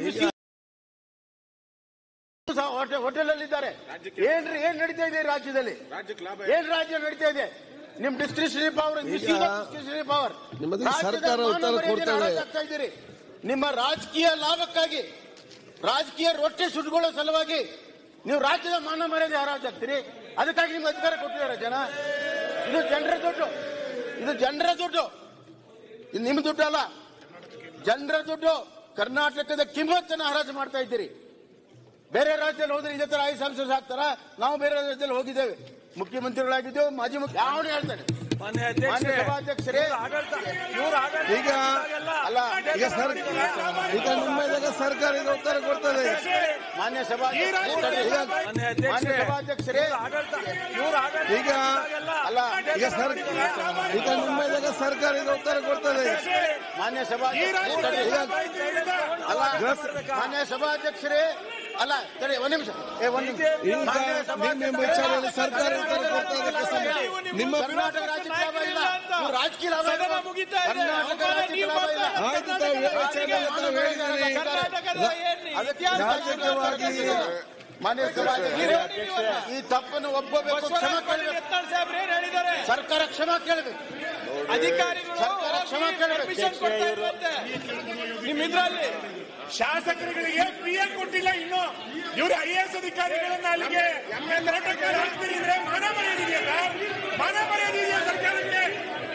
ಹೋಟೆಲ್ ಅಲ್ಲಿ ಇದ್ದಾರೆ. ಏನ್ರಿ ಏನ್ ನಡೀತಾ ಇದೆ ರಾಜ್ಯದಲ್ಲಿ? ಏನ್ ರಾಜ್ಯ ನಡೀತಾ ಇದೆ? ನಿಮ್ ಡಿಸ್ಕ್ರಿಷನರಿ ಪವರ್ ಡಿಸ್ಕ್ರಿಷನರಿ ಪವರ್ ಸರ್ಕಾರ ಉತ್ತರ ಕೊಡ್ತಾರೆ. ಇದ್ದೀರಿ ನಿಮ್ಮ ರಾಜಕೀಯ ಲಾಭಕ್ಕಾಗಿ, ರಾಜಕೀಯ ರೊಟ್ಟೆ ಸುಟ್ಕೊಳ್ಳೋ ಸಲುವಾಗಿ ನೀವು ರಾಜ್ಯದ ಮಾನ ಮರ್ಯಾದೆ ಹರಾಜಾಗ್ತೀರಿ. ಅದಕ್ಕಾಗಿ ನಿಮ್ಗೆ ಅಧಿಕಾರ ಕೊಟ್ಟಿದ್ದಾರೆ ಜನ. ಇದು ಜನರ ದುಡ್ಡು, ಇದು ಜನರ ದುಡ್ಡು, ಇದು ನಿಮ್ಮ ದುಡ್ಡು ಅಲ್ಲ, ಜನರ ದುಡ್ಡು. ಕರ್ನಾಟಕದ ಕಿಮ್ಮತ್ತನ್ನು ಹರಾಜು ಮಾಡ್ತಾ ಇದ್ದೀರಿ. ಬೇರೆ ರಾಜ್ಯದಲ್ಲಿ ಹೋದ್ರೆ ಇದೇ ತರ ಐ ಸಂಸಸ್ ಹಾಕ್ತಾರ? ನಾವು ಬೇರೆ ರಾಜ್ಯದಲ್ಲಿ ಹೋಗಿದ್ದೇವೆ, ಮುಖ್ಯಮಂತ್ರಿಗಳಾಗಿದ್ದೇವೆ, ಮಾಜಿ ಮುಖ್ಯ ಯಾವ ಹೇಳ್ತಾನೆ ಮಾನ್ಯ ಸಭಾಧ್ಯಕ್ಷರೇ. ಈಗ ಅಲ್ಲ ಈಗ ಸರ್ ಈಗ ನಿಮ್ಮ ಸರ್ಕಾರ ಈಗ ಉತ್ತರ ಕೊಡ್ತದೆ. ಮಾನ್ಯ ಸಭಾಧ್ಯಕ್ಷರೇ ಮಾನ್ಯ ಸಭಾಧ್ಯಕ್ಷರೇ ಈಗ ಅಲ್ಲ ಈಗ ಸರ್ ಈಗ ನಿಮ್ಮ ಸರ್ಕಾರ ಈಗ ಉತ್ತರ ಕೊಡ್ತದೆ. ಮಾನ್ಯ ಸಭಾಧ್ಯಕ್ಷರೇ ಅಲ್ಲ ಮಾನ್ಯ ಸಭಾಧ್ಯಕ್ಷರೇ ಅಲ್ಲ ಸರಿ ಒಂದ್ ನಿಮಿಷ ಒಂದ್ ನಿಮ್ಮ ವಿಚಾರದಲ್ಲಿ ಸರ್ಕಾರ ಉತ್ತರ ಕೊಡ್ತದೆ. ನಿಮ್ಮ ಕರ್ನಾಟಕ ರಾಜ್ಯಕ್ಕೆ ಲಾಭ ಇಲ್ಲ, ರಾಜಕೀಯ ಲಾಭ ಇಲ್ಲ, ಕರ್ನಾಟಕ ರಾಜ್ಯಕ್ಕೆ ಲಾಭ ಇಲ್ಲ. ಮಾನ್ಯ ಸಭಾಧ್ಯಕ್ಷರೇ ಈ ತಪ್ಪನ್ನು ಒಪ್ಪಬೇಕು, ಕ್ಷಮ ಕೇಳಬೇಕು, ಸರ್ಕಾರ ಕ್ಷಮ ಕೇಳಬೇಕು, ಅಧಿಕಾರಿಗಳು ಸರ್ಕಾರ ಕ್ಷಮ ಕೇಳಬೇಕು. ನಿಮ್ಮಿದ್ರಲ್ಲಿ ಶಾಸಕರುಗಳಿಗೆ ಪಿ ಎ ಕೊಟ್ಟಿಲ್ಲ, ಇನ್ನು ಇವರು ಐ ಎಸ್ ಅಧಿಕಾರಿಗಳನ್ನ ಅಲ್ಲಿಗೆ ಪ್ರೋಟೋಕಾಲ್ ಹಾಕ್ತಿದ್ರೆ ಮಾನ ಮರ್ಯಾದಿದೆಯಲ್ಲ, ಮಾನ ಮರ್ಯಾದಿದೆಯಾ ಸರ್ಕಾರಕ್ಕೆ?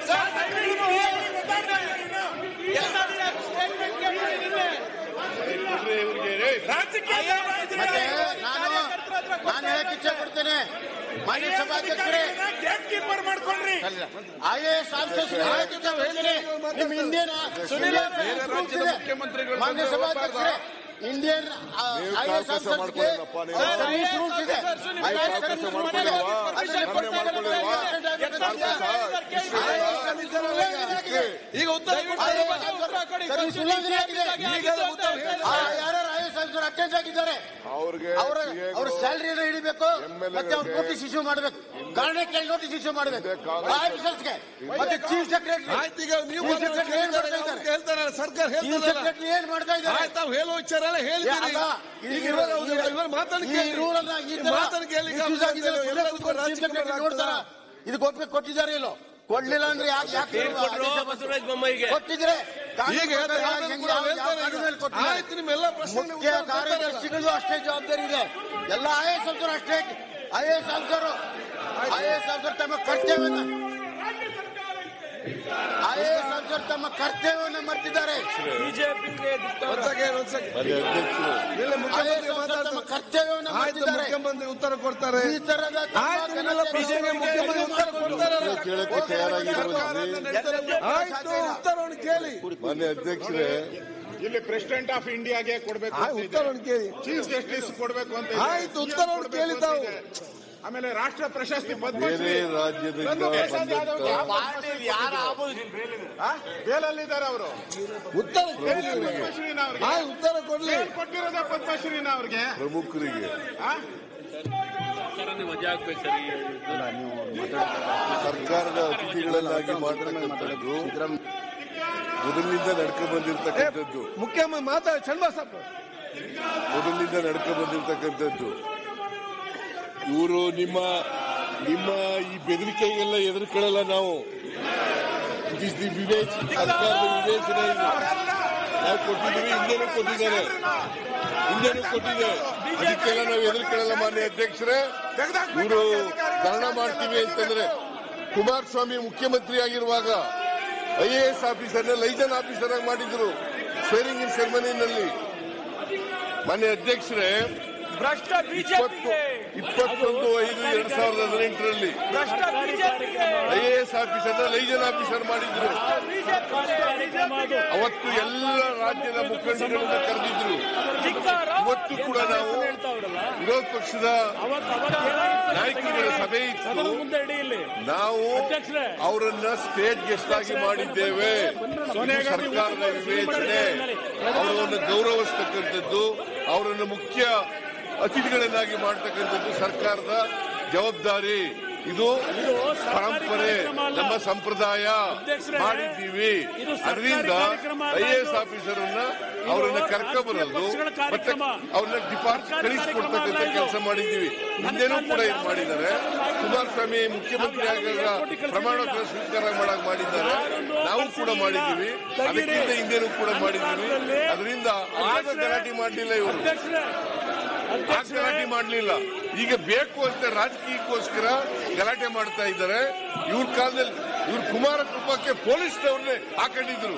ರಾಜಕೀಯ ನಾನು ಹೇಳಕ್ ಇಚ್ಛೆ ಪಡ್ತೇನೆ ಮಾನ್ಯ ಸಭಾಧ್ಯಕ್ಷರೇ, ಗೇಟ್ ಕೀಪರ್ ಮಾಡ್ಕೊಂಡ್ರಿ ಐ ಎ ಎಸ್ ಆಫೀಸರ್ಸ್ ಹೇಳಕ್ ಇಚ್ಛೆ ಪಡ್ತೇನೆ. ನಿಮ್ ಇಂಡಿಯನ್ ಮಾನ್ಯ ಸಭಾಧ್ಯಕ್ಷರೇ, ಇಂಡಿಯನ್ ಐ ಎ ಎಸ್ ಆಫೀಸರ್ಸ್ಗೆ ಸರ್ವಿಸ್ ರೂಲ್ಸ್ ಇದೆ. ಈಗ ಉತ್ತರ ಸರ್ವಿಸ್ ಉಲ್ಲಂಘನೆ ಆಗಿದೆ. ಯಾರು ಐ ಎಸ್ ಆಫೀಸರ್ ಅಟೆಂಡ್ ಆಗಿದ್ದಾರೆ ಅವರ ಅವ್ರ ಸ್ಯಾಲರಿಯನ್ನು ಹಿಡಿಬೇಕು, ಮತ್ತೆ ಅವ್ರ ನೋಟಿಸ್ ಇಶ್ಯೂ ಮಾಡಬೇಕು, ಕಾರಣ ಕೇಳಿ ನೋಟಿಸ್ ಇಶ್ಯೂ ಮಾಡಬೇಕು ಆಫೀಸರ್ಸ್ಗೆ. ಮತ್ತೆ ಚೀಫ್ ಸೆಕ್ರೆಟರಿ ಹೇಳ್ತಾರೆ, ಸರ್ಕಾರ ಚೀಫ್ ಸೆಕ್ರೆಟರಿ ಏನ್ ಮಾಡ್ತಾ ಇದ್ದಾರೆ? ತಾವು ಹೇಳೋ ವಿಚಾರ ಎಲ್ಲ ಹೇಳ್ತಾರೆ. ಇದು ಕೊಟ್ಬೇಕು, ಕೊಟ್ಟಿದ್ದಾರೆ ಇಲ್ಲೋ? ಕೊಡ್ಲಿಲ್ಲ ಅಂದ್ರೆ ಯಾಕೆ ಕೊಟ್ಟಿದ್ರೆ ಮುಖ್ಯ ಕಾರ್ಯದರ್ಶಿಗಳು ಅಷ್ಟೇ ಜವಾಬ್ದಾರಿ ಇದೆ. ಎಲ್ಲ ಐ ಎಸ್ ಆಫೀಸರ್ ಅಷ್ಟೇ, I A S officer I A S officer ತಮ್ಮ ಕರ್ತವ್ಯವನ್ನ ಐ ಎ ಎಸ್ ಆಫೀಸರ್ ತಮ್ಮ ಕರ್ತವ್ಯವನ್ನು ಮರ್ತಿದ್ದಾರೆ. ಬಿಜೆಪಿಗೆ ತಮ್ಮ ಕರ್ತವ್ಯವನ್ನು ಮರ್ತಿದ್ದಾರೆ. ಮುಖ್ಯಮಂತ್ರಿ ಉತ್ತರ ಕೊಡ್ತಾರೆ. ಈ ತರದ ಮುಖ್ಯಮಂತ್ರಿ ಉತ್ತರ ಕೊಡ್ತಾರೆ. ಉತ್ತರವನ್ನು ಕೇಳಿ ಮಾನ್ಯ ಅಧ್ಯಕ್ಷರೇ. ಇಲ್ಲಿ ಪ್ರೆಸಿಡೆಂಟ್ ಆಫ್ ಇಂಡಿಯಾಗೆ ಕೊಡಬೇಕು, ಉತ್ತರವನ್ನು ಕೇಳಿ, ಚೀಫ್ ಜಸ್ಟಿಸ್ ಕೊಡಬೇಕು ಅಂತ ಆಯ್ತು. ಉತ್ತರವನ್ನು ಕೇಳಿ ತಾವು. ಆಮೇಲೆ ರಾಷ್ಟ್ರ ಪ್ರಶಸ್ತಿ ಬೇರೆ ರಾಜ್ಯದಿಂದ ಬೇಲಲ್ಲಿದ್ದಾರೆ ಅವರು. ಉತ್ತರ ಉತ್ತರ ಕೊಡ್ಲಿ. ಕೊಟ್ಟಿರೋದ ಪದ್ಮಶ್ರೀನ ಅವ್ರಿಗೆ ಪ್ರಮುಖರಿಗೆ ಸರ್ಕಾರದ ಅತಿಥಿಗಳನ್ನಾಗಿ ಮಾಡತಕ್ಕಂಥದ್ದು ಮೊದಲಿನಿಂದ ನಡ್ಕೊಂಡು ಬಂದಿರತಕ್ಕಂಥದ್ದು. ಮುಖ್ಯಮಂತ್ರಿ ಮಾತಾಡ ಚನ್ನಬಸಪ್ಪ ಮೊದಲಿನಿಂದ ನಡ್ಕೊಂಡು ಬಂದಿರತಕ್ಕಂಥದ್ದು. ಇವರು ನಿಮ್ಮ ನಿಮ್ಮ ಈ ಬೆದರಿಕೆಗೆಲ್ಲ ಎದುರ್ಕೊಳ್ಳಲ್ಲ ನಾವು. ಇಟ್ ಇಸ್ ದಿ ವಿವೇಚ ಸರ್ಕಾರದ ವಿವೇಚನೆ ಇದು. ನಾವು ಕೊಟ್ಟಿದ್ದೀವಿ, ಹಿಂದೆನೂ ಕೊಟ್ಟಿದ್ದಾರೆ, ಹಿಂದೆನೂ ಕೊಟ್ಟಿದೆ. ಅದಕ್ಕೆಲ್ಲ ನಾವು ಎದುರ್ಕೊಳ್ಳಲ್ಲ ಮಾನ್ಯ ಅಧ್ಯಕ್ಷರೇ. ಇವರು ಧರಣ ಮಾಡ್ತೀವಿ ಅಂತಂದ್ರೆ ಕುಮಾರಸ್ವಾಮಿ ಮುಖ್ಯಮಂತ್ರಿ ಆಗಿರುವಾಗ ಐ ಎ ಎಸ್ ಆಫೀಸರ್ನ ಲೈಸನ್ ಆಫೀಸರ್ ಆಗಿ ಮಾಡಿದ್ರು ಸ್ವೇರಿಂಗ್ ಇನ್ ಸೆರೆಮನಿನಲ್ಲಿ. ಮಾನ್ಯ ಅಧ್ಯಕ್ಷರೇ, ಭ್ರಷ್ಟ ಇಪ್ಪತ್ತೊಂದು ಐದು ಎರಡ್ ಸಾವಿರದ ಹದಿನೆಂಟರಲ್ಲಿ ಐ ಎ ಎಸ್ ಆಫೀಸರ್ನ ಲೈಸನ್ ಆಫೀಸರ್ ಮಾಡಿದ್ರು. ಅವತ್ತು ಎಲ್ಲ ರಾಜ್ಯದ ಮುಖಂಡರನ್ನ ಕರೆದಿದ್ರು. ಇವತ್ತು ಕೂಡ ನಾವು ವಿರೋಧ ಪಕ್ಷದ ನಾಯಕರುಗಳ ಸಭೆ ಇತ್ತು, ನಾವು ಅವರನ್ನ ಸ್ಟೇಟ್ ಗೆಸ್ಟ್ ಆಗಿ ಮಾಡಿದ್ದೇವೆ. ಸರ್ಕಾರದ ವಿವೇಚನೆ, ಅವರನ್ನು ಗೌರವಿಸತಕ್ಕಂಥದ್ದು, ಅವರನ್ನು ಮುಖ್ಯ ಅತಿಥಿಗಳನ್ನಾಗಿ ಮಾಡತಕ್ಕಂಥದ್ದು ಸರ್ಕಾರದ ಜವಾಬ್ದಾರಿ. ಇದು ಪರಂಪರೆ, ನಮ್ಮ ಸಂಪ್ರದಾಯ ಮಾಡಿದ್ದೀವಿ. ಅದರಿಂದ ಐ ಎ ಎಸ್ ಆಫೀಸರ್ ಅನ್ನ ಅವರನ್ನ ಕರ್ಕೊಂಡ್ಬರೋದು ಮತ್ತೆ ಅವ್ರನ್ನ ಡಿಪಾರ್ಟ್ ಕಳಿಸಿಕೊಡ್ತಕ್ಕಂಥ ಕೆಲಸ ಮಾಡಿದ್ದೀವಿ. ಹಿಂದೆನೂ ಕೂಡ ಇದು ಮಾಡಿದ್ದಾರೆ. ಕುಮಾರಸ್ವಾಮಿ ಮುಖ್ಯಮಂತ್ರಿ ಆಗಾಗ ಪ್ರಮಾಣ ವಚನ ಸ್ವೀಕಾರ ಮಾಡಕ್ ಮಾಡಿದ್ದಾರೆ, ನಾವು ಕೂಡ ಮಾಡಿದ್ದೀವಿ. ಅದಕ್ಕಿಂತ ಹಿಂದೆನೂ ಕೂಡ ಮಾಡಿದ್ದೀವಿ. ಅದರಿಂದ ಆಗ ಗಲಾಟೆ ಮಾಡಲಿಲ್ಲ, ಇವರು ಆಗ ಗಲಾಟೆ ಮಾಡಲಿಲ್ಲ. ಈಗ ಬೇಕು ಅಂತ ರಾಜಕೀಯಕ್ಕೋಸ್ಕರ ಗಲಾಟೆ ಮಾಡ್ತಾ ಇದ್ದಾರೆ. ಇವ್ರ ಕಾಲದಲ್ಲಿ ಇವ್ರು ಕುಮಾರ ಕೃಪಕ್ಕೆ ಪೊಲೀಸ್ನವ್ರನ್ನೇ ಹಾಕೊಂಡಿದ್ರು,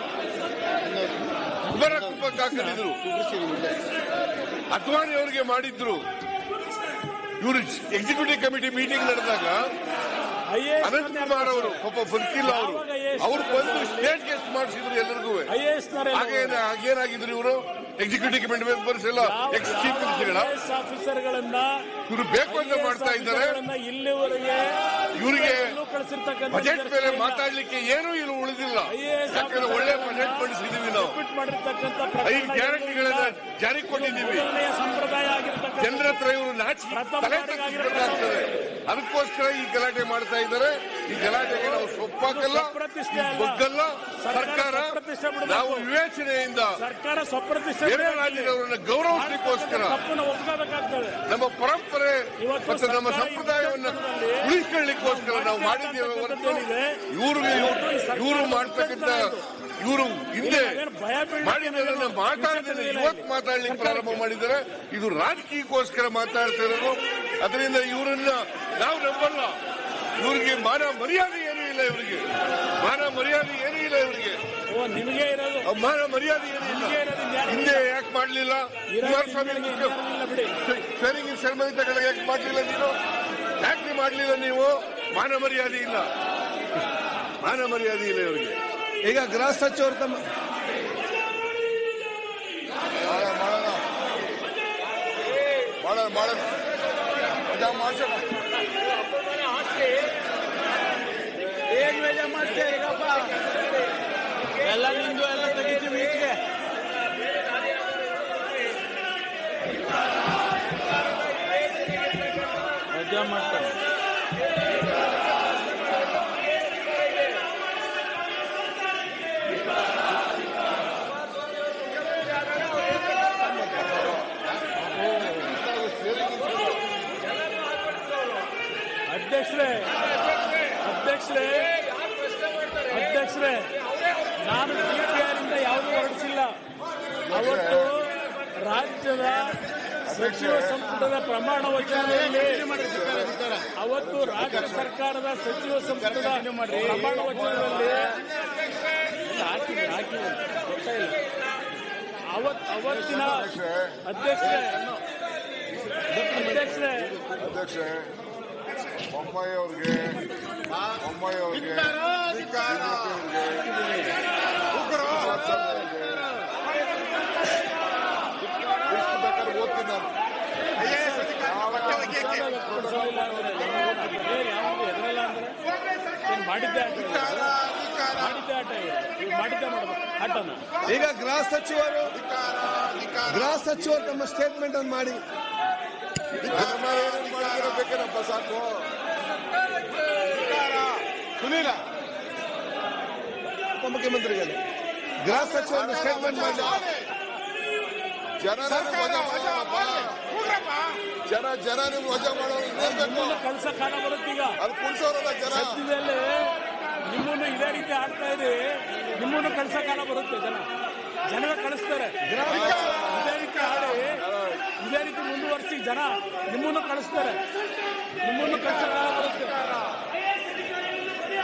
ಕುಮಾರ ಕೃಪಕ್ಕೆ ಹಾಕೊಂಡಿದ್ರು, ಅದ್ವಾನಿ ಅವರಿಗೆ ಮಾಡಿದ್ರು. ಇವರು ಎಕ್ಸಿಕ್ಯೂಟಿವ್ ಕಮಿಟಿ ಮೀಟಿಂಗ್ ನಡೆದಾಗ ಅನಂತ್ ಕುಮಾರ್ ಅವರು ಪಾಪ ಬದುಕಿಲ್ಲ, ಅವರು ಅವ್ರು ಬಂದು ಸ್ಟೇಟ್ ಗೆಸ್ಟ್ ಮಾಡಿಸಿದ್ರು ಎಲ್ಲರಿಗೂ. ಹಾಗೇನಾಗಿದ್ರು ಇವರು ಎಕ್ಸಿಕ್ಯೂಟಿವ್ ಕಮಿಟಿ ಮೆಂಬರ್ಸ್ ಎಲ್ಲ ಎಕ್ಸ್ ಚೀಫ್ ಮಿನಿಸ್ಟರ್ಗಳ ಆಫೀಸರ್ಗಳನ್ನ ಇವರು ಬೇಕು ಅಂತ ಮಾಡ್ತಾ ಇದ್ದಾರೆ. ಇಲ್ಲಿವರೆಗೆ ಇವರಿಗೆ ಬಜೆಟ್ ಮೇಲೆ ಮಾತಾಡ್ಲಿಕ್ಕೆ ಏನೂ ಇಲ್ಲಿ ಉಳಿದಿಲ್ಲ. ಯಾಕಂದ್ರೆ ಒಳ್ಳೆ ಬಜೆಟ್ ಮಂಡಿಸಿದೀವಿ ನಾವು, ಐದು ಗ್ಯಾರಂಟಿಗಳನ್ನ ಜಾರಿ ಕೊಟ್ಟಿದ್ದೀವಿ. ಸಂಪ್ರದಾಯ ಆಗಿರ್ತಕ್ಕಂಥ ಜನರ ಹತ್ರ ಇವರು ನಾಚಿಕೆ ತಲೆ ತಗ್ಗಿಸಬೇಕಾಗ್ತದೆ. ಅದಕ್ಕೋಸ್ಕರ ಈ ಗಲಾಟೆ ಮಾಡ್ತಾ ಇದ್ದಾರೆ. ಈ ಗಲಾಟೆಗೆ ನಾವು ಸೊಪ್ಪಾಕಲ್ಲ, ಬಗ್ಗಲ್ಲ. ಸರ್ಕಾರ ನಾವು ವಿವೇಚನೆಯಿಂದ ಸರ್ಕಾರ ಸ್ವಪ್ರತಿಷ್ಠೆ ಬೇರೆ ರಾಜ್ಯದವರನ್ನ ಗೌರವಿಸಲಿಕ್ಕೋಸ್ಕರ ನಮ್ಮ ಪರಂಪರೆ ಮತ್ತು ನಮ್ಮ ಸಂಪ್ರದಾಯವನ್ನು ಉಳಿಸಿಕೊಳ್ಳಲಿಕ್ಕೋಸ್ಕರ ನಾವು ಮಾಡಿದ್ದೇವೆ ಹೊರತು ಇವರು ಇವರು ಮಾಡ್ತಕ್ಕಂಥ ಇವರು ಹಿಂದೆ ಮಾಡಿದ್ದನ್ನ ಮಾತಾಡಿದ್ರೆ ಇವತ್ತು ಮಾತಾಡ್ಲಿಕ್ಕೆ ಪ್ರಾರಂಭ ಮಾಡಿದ್ದಾರೆ. ಇದು ರಾಜಕೀಯಕ್ಕೋಸ್ಕರ ಮಾತಾಡ್ತಾ ಇರೋದು. ಅದರಿಂದ ಇವರನ್ನ ನಾವು ನಂಬಲ್ಲ. ಇವರಿಗೆ ಮಾನ ಮರ್ಯಾದೆ ಏನೂ ಇಲ್ಲ, ಇವರಿಗೆ ಮಾನ ಮರ್ಯಾದೆ ಏನೂ ಇಲ್ಲ, ಇವರಿಗೆ ನಿಮಗೆ ಮಾನ ಮರ್ಯಾದೆ ಏನೂ ಇಲ್ಲ. ಹಿಂದೆ ಯಾಕೆ ಮಾಡಲಿಲ್ಲ? ಕುಮಾರಸ್ವಾಮಿ ಸ್ವೇರಿಂಗ್ ಇನ್ ಸೆರೆಮನಿ ತಗೊಂಡಾಗ ಯಾಕೆ ಮಾಡಲಿಲ್ಲ? ನೀನು ಯಾಕೆ ಮಾಡಲಿಲ್ಲ? ನೀವು ಮಾನ ಮರ್ಯಾದೆ ಇಲ್ಲ, ಮಾನ ಮರ್ಯಾದೆ ಇಲ್ಲ ಇವರಿಗೆ. ಈಗ ಗೃಹ ಸಚಿವರು ತಮ್ಮ ಮಾಡೋಣ ಮಾಡೋಣ ಮಜಾ ಮಾಡ್ಸೋಣ. ಏನ್ ಬೇಜ ಮಾಡ್ತೀಯ ಈಗಪ್ಪ? ಎಲ್ಲ ನಿಂದು ಎಲ್ಲ ತೆಗಿತೀವಿ ಈಚೆಗೆ. ಮಜಾ ಮಾಡ್ತಾರೆ. ಅಧ್ಯಕ್ಷರೇ ಅಧ್ಯಕ್ಷರೇ ಅಧ್ಯಕ್ಷರೇ ನಾನು ಡಿಪಿಆರಿಂದ ಯಾವುದೂ ಹೊರಡಿಸಿಲ್ಲ. ಅವತ್ತು ರಾಜ್ಯದ ಸಚಿವ ಸಂಪುಟದ ಪ್ರಮಾಣ ವಚನದಲ್ಲಿ ಅವತ್ತು ರಾಜ್ಯ ಸರ್ಕಾರದ ಸಚಿವ ಸಂಪುಟದ ಪ್ರಮಾಣ ವಚನದಲ್ಲಿ ಹಾಕಿ ಹಾಕಿ ಗೊತ್ತಾಯಿಲ್ಲ. ಅವತ್ ಅವತ್ತಿನ ಅಧ್ಯಕ್ಷರೇ ಅಧ್ಯಕ್ಷರೇ ಅಧ್ಯಕ್ಷರೇ ಬೊಮ್ಮಾಯಿ ಅವ್ರಿಗೆ ಬೊಮ್ಮಾಯಿ ಅವ್ರಿಗೆ ಬೇಕಾದ್ರೆ ಓದ್ತೀನಿ ನಾನು. ಮಾಡಿದ್ದೆ ಮಾಡಿದ್ದೆ ಆಟ ಮಾಡಿದ್ದೆ ಮಾಡಬೇಕು ಆಟನ. ಈಗ ಗೃಹ ಸಚಿವರು ಗೃಹ ಸಚಿವರು ತಮ್ಮ ಸ್ಟೇಟ್ಮೆಂಟ್ ಅನ್ನು ಮಾಡಿ ಬೇಕೇನಪ್ಪ ಸಾಕು. ಸುನೀಲ ಉಪಮುಖ್ಯಮಂತ್ರಿಗಳು ಗೃಹ ಸಚಿವರು ಸ್ಟೇಟ್ಮೆಂಟ್ ಮಾಡಿ. ಜನ ವಜಾ ಮಾಡೋಣಪ್ಪ, ಜನ ಜನ ನಿಮ್ಗೆ ವಜಾ ಮಾಡೋರು ಕೆಲಸ ಕಾಲ ಬರುತ್ತೀಗ ಅದು ಕುಣಿಸೋರಲ್ಲ ಜನ. ಸದ್ಯದಲ್ಲಿ ನಿಮ್ಮನ್ನು ಇದೇ ರೀತಿ ಆಡ್ತಾ ಇದೆ, ನಿಮ್ಮನ್ನು ಕಳ್ಸ ಕಾಲ ಬರುತ್ತೆ. ಜನ ಜನರ ಕಳಿಸ್ತಾರೆ. ಇದೇ ರೀತಿ ಆಡಿ ಇದೇ ರೀತಿ ಮುಂದುವರಿಸಿ ಜನ ನಿಮ್ಮನ್ನು ಕಳಿಸ್ತಾರೆ. ನಿಮ್ಮನ್ನು ಕಳ್ಸ ಕಾಲ ಬರುತ್ತೆ.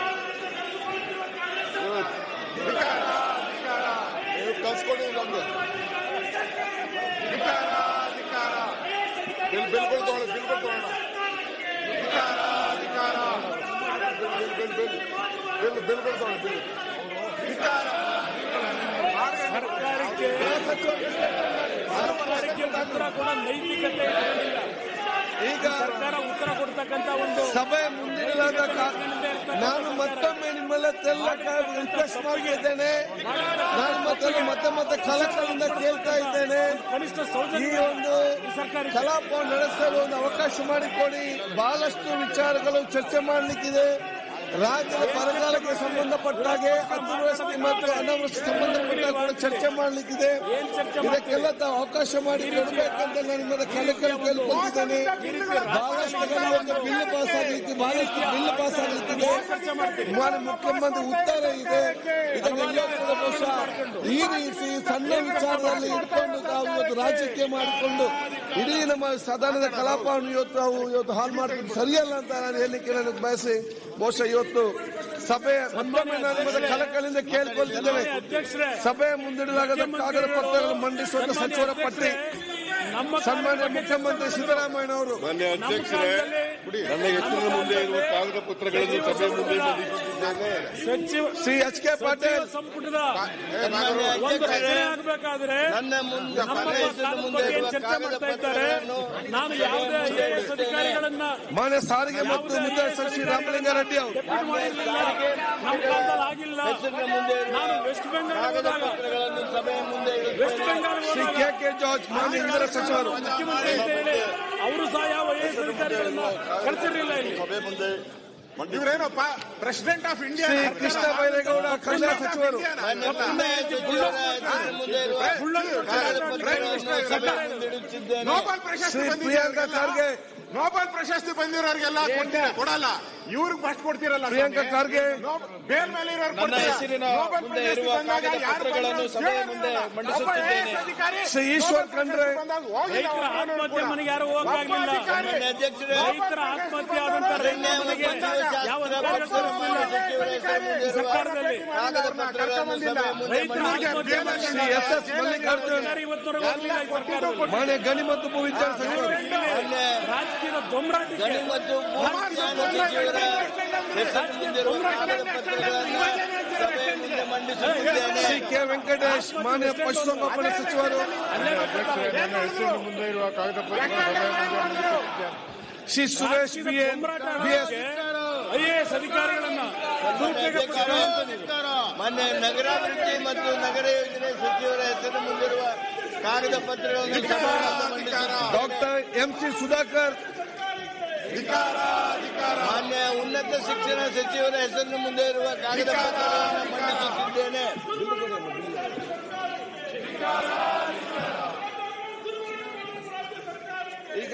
ಸರ್ಕಾರಕ್ಕೆ ಸರ್ಕಾರಕ್ಕೆ ಉತ್ತರ ಕೊಡೋ ನೈತಿಕತೆ ಇರಲಿಲ್ಲ. ಈಗ ಸರ್ಕಾರ ಉತ್ತರ ಕೊಡ್ತಕ್ಕಂತ ಒಂದು ಸಭೆ ಮುಂದಿಡಲಾದ ನಾನು ಮತ್ತೊಮ್ಮೆ ನಿಮ್ಮೆಲ್ಲ ರಿಕ್ವೆಸ್ಟ್ ಮಾಡಿದ್ದೇನೆ. ನಾನು ಮತ್ತೆ ಮತ್ತೆ ಮತ್ತೆ ಕಲಾಪದಿಂದ ಕೇಳ್ತಾ ಇದ್ದೇನೆ, ಕನಿಷ್ಠ ಈ ಒಂದು ಕಲಾಪ ನಡೆಸಲು ಒಂದು ಅವಕಾಶ ಮಾಡಿಕೊಡಿ. ಬಹಳಷ್ಟು ವಿಚಾರಗಳು ಚರ್ಚೆ ಮಾಡಲಿಕ್ಕಿದೆ. ರಾಜ್ಯದ ಬರಗಾಲಕ್ಕೆ ಸಂಬಂಧಪಟ್ಟ ಹಾಗೆ ಅತಿವೃಷ್ಟಿ ಮತ್ತು ಅನಾವೃಷ್ಟಿ ಸಂಬಂಧಪಟ್ಟ ಕೂಡ ಚರ್ಚೆ ಮಾಡಲಿಕ್ಕಿದೆ. ಇದಕ್ಕೆಲ್ಲ ತಾವು ಅವಕಾಶ ಮಾಡಿ ಕೊಡಬೇಕಂತ ನಾನು ನಿಮ್ಮನ್ನ ಕಲೆಕಲು ಕೇಳಿಕೊಂಡಿದ್ದೇನೆ. ಬಹಳಷ್ಟು ಬಿಲ್ ಪಾಸ್ ಆಗಲಿಕ್ಕೆ ಬಹಳಷ್ಟು ಬಿಲ್ ಪಾಸ್ ಆಗಲಿಕ್ಕಿದೆ. ಮಾನ್ಯ ಮುಖ್ಯಮಂತ್ರಿ ಉತ್ತರ ಇದೆ. ಇದನ್ನೆಲ್ಲ ಕೂಡ ಬಹುಶಃ ಈ ರೀತಿ ಸಣ್ಣ ವಿಚಾರದಲ್ಲಿ ಇಟ್ಕೊಂಡು ತಾವು ಇವತ್ತು ರಾಜಕೀಯ ಮಾಡಿಕೊಂಡು ಇಡೀ ನಮ್ಮ ಸದನದ ಕಲಾಪವನ್ನು ಇವತ್ತು ನಾವು ಇವತ್ತು ಹಾಳು ಮಾಡ್ಕೊಂಡು ಸರಿಯಲ್ಲ ಅಂತ ನಾನು ಹೇಳಲಿಕ್ಕೆ ನನಗೆ ಬಯಸಿ ಬಹುಶಃ ಇವತ್ತು ಸಭೆ ಮತ್ತೊಮ್ಮೆ ನಾನು ಕಲಕಲಿಂದ ಕೇಳಿಕೊಳ್ತಿದ್ದೇವೆ. ಸಭೆ ಮುಂದಿಡಲಾಗದ ಕಾಗದ ಪತ್ರಗಳನ್ನು ಮಂಡಿಸುವಂತ ಸಚಿವರ ಪಟ್ಟಿ ಸನ್ಮಾನ್ಯ ಮುಖ್ಯಮಂತ್ರಿ ಸಿದ್ದರಾಮಯ್ಯ ಅವರು ಮಾನ್ಯ ಅಧ್ಯಕ್ಷರೇ, ನನ್ನ ಹೆಸರಿನ ಮುಂದೆ ಇರುವ ಕಾಗದ ಪತ್ರಗಳನ್ನು ಸಭೆ ಮುಂದೆ ಮಂಡಿಸುತ್ತಿದ್ದೇನೆ. ಶ್ರೀ ಎಚ್ ಕೆ ಪಾಟೀಲ್ ಸಂಪುಟದ ಒಂದು ರಚನೆ ಆಗಬೇಕಾದ್ರೆ ಚರ್ಚೆ ಮಾಡ್ತಾ ಇದ್ದಾರೆ. ನಾನು ಯಾವುದೇ ಐಎಎಸ್ ಅಧಿಕಾರಿಗಳನ್ನ ಮಾನ್ಯ ಸಾರಿಗೆ ಮತ್ತು ಮುಖ್ಯ ಸಚಿವ ರಾಮಲಿಂಗಾರೆಡ್ಡಿ ಅವರು ಡೆಪ್ಯೂಟಿ ಮಾಡಿರಲಿಲ್ಲ, ನಮ್ಮ ಕಾಲದಲ್ಲಿ ಆಗಿಲ್ಲ. ನಾನು ವೆಸ್ಟ್ ಬೆಂಗಾಲ್ ಹೋದಾಗ West Bengal Shri K K George ಮಾನ್ಯ ಇಂಧನ ಸಚಿವರು ಮುಖ್ಯಮಂತ್ರಿ ಅಂತ ಹೇಳಿ ಅವರು ಸಹ ಯಾವ ಐಎಎಸ್ ಅಧಿಕಾರಿಗಳನ್ನ ಕಳಿಸಿರಲಿಲ್ಲ. ಇಲ್ಲಿ ಇವರೇನಪ್ಪ president of India Shri Krishna Byregowda Kannada ಸಚಿವರು ನೋಬಲ್ ಪ್ರಶಸ್ತಿ ಶ್ರೀ ಪ್ರಿಯಾಂಕಾ ಖರ್ಗೆ ನೋಬಲ್ ಪ್ರಶಸ್ತಿ ಬಂದಿರೋರಿಗೆಲ್ಲ ಕೊಡಲ್ಲ, ಇವ್ರಿಗೆ ಫಸ್ಟ್ ಕೊಡ್ತಿರಲ್ಲ. ಪ್ರಿಯಾಂಕಾ ಖರ್ಗೆ ಬೇಲ್ ಮೇಲೆ ಇರೋರು ಶ್ರೀ ಈಶ್ವರ್ ಖಂಡ್ರೆ ರೈತರ ಆತ್ಮಹತ್ಯೆ ಮನೆಗೆ ಯಾರು ಹೋಗಲಾಗಲಿಲ್ಲ. ರೈತರ ಆತ್ಮಹತ್ಯೆ ಆದಂತ ರೈತರ ಮನೆಗೆ ಯಾವ ಸರ್ಕಾರದಲ್ಲಿ ರೈತರ ಆತ್ಮಹತ್ಯೆ ಶ್ರೀ ಎಸ್ ಎಸ್ ಮಲ್ಲಿಕಾರ್ಜುನ್ ಇವತ್ತವರೆಗೂ ಹೋಗಲಿಲ್ಲ ಈ ಸರ್ಕಾರದಲ್ಲಿ. ಮಾನ್ಯ ಗಣಿ ಮತ್ತು ಭೂ ವಿಚಾರ ಸಚಿವರು ರಾಜಕೀಯ ದೊಂಬರಾಟಿಕೆ ಶ್ರೀ ಕೆ ವೆಂಕಟೇಶ್ ಮಾನ್ಯ ಪಶುಸಂಗೋಪನಾ ಸಚಿವರು ನನ್ನ ಹೆಸರಿನ ಮುಂದೆ ಇರುವ ಕಾಗದ ಪತ್ರಗಳನ್ನು Shri Suresh B N B S IAS ಅಧಿಕಾರಿಗಳನ್ನ ಮಾನ್ಯ ನಗರಾಭಿವೃದ್ಧಿ ಮತ್ತು ನಗರ ಯೋಜನೆ ಸಚಿವರ ಹೆಸರು ಮುಂದಿರುವ ಕಾಗದ ಪತ್ರಗಳನ್ನು ಡಾಕ್ಟರ್ ಎಂ ಸಿ ಸುಧಾಕರ್ ಮಾನ್ಯ ಉನ್ನತ ಶಿಕ್ಷಣ ಸಚಿವರ ಹೆಸರಿನ ಮುಂದೆ ಇರುವ ಕಾಗದ ಪತ್ರಗಳನ್ನು ಮಂಡಿಸುತ್ತಿದ್ದೇನೆ. ಈಗ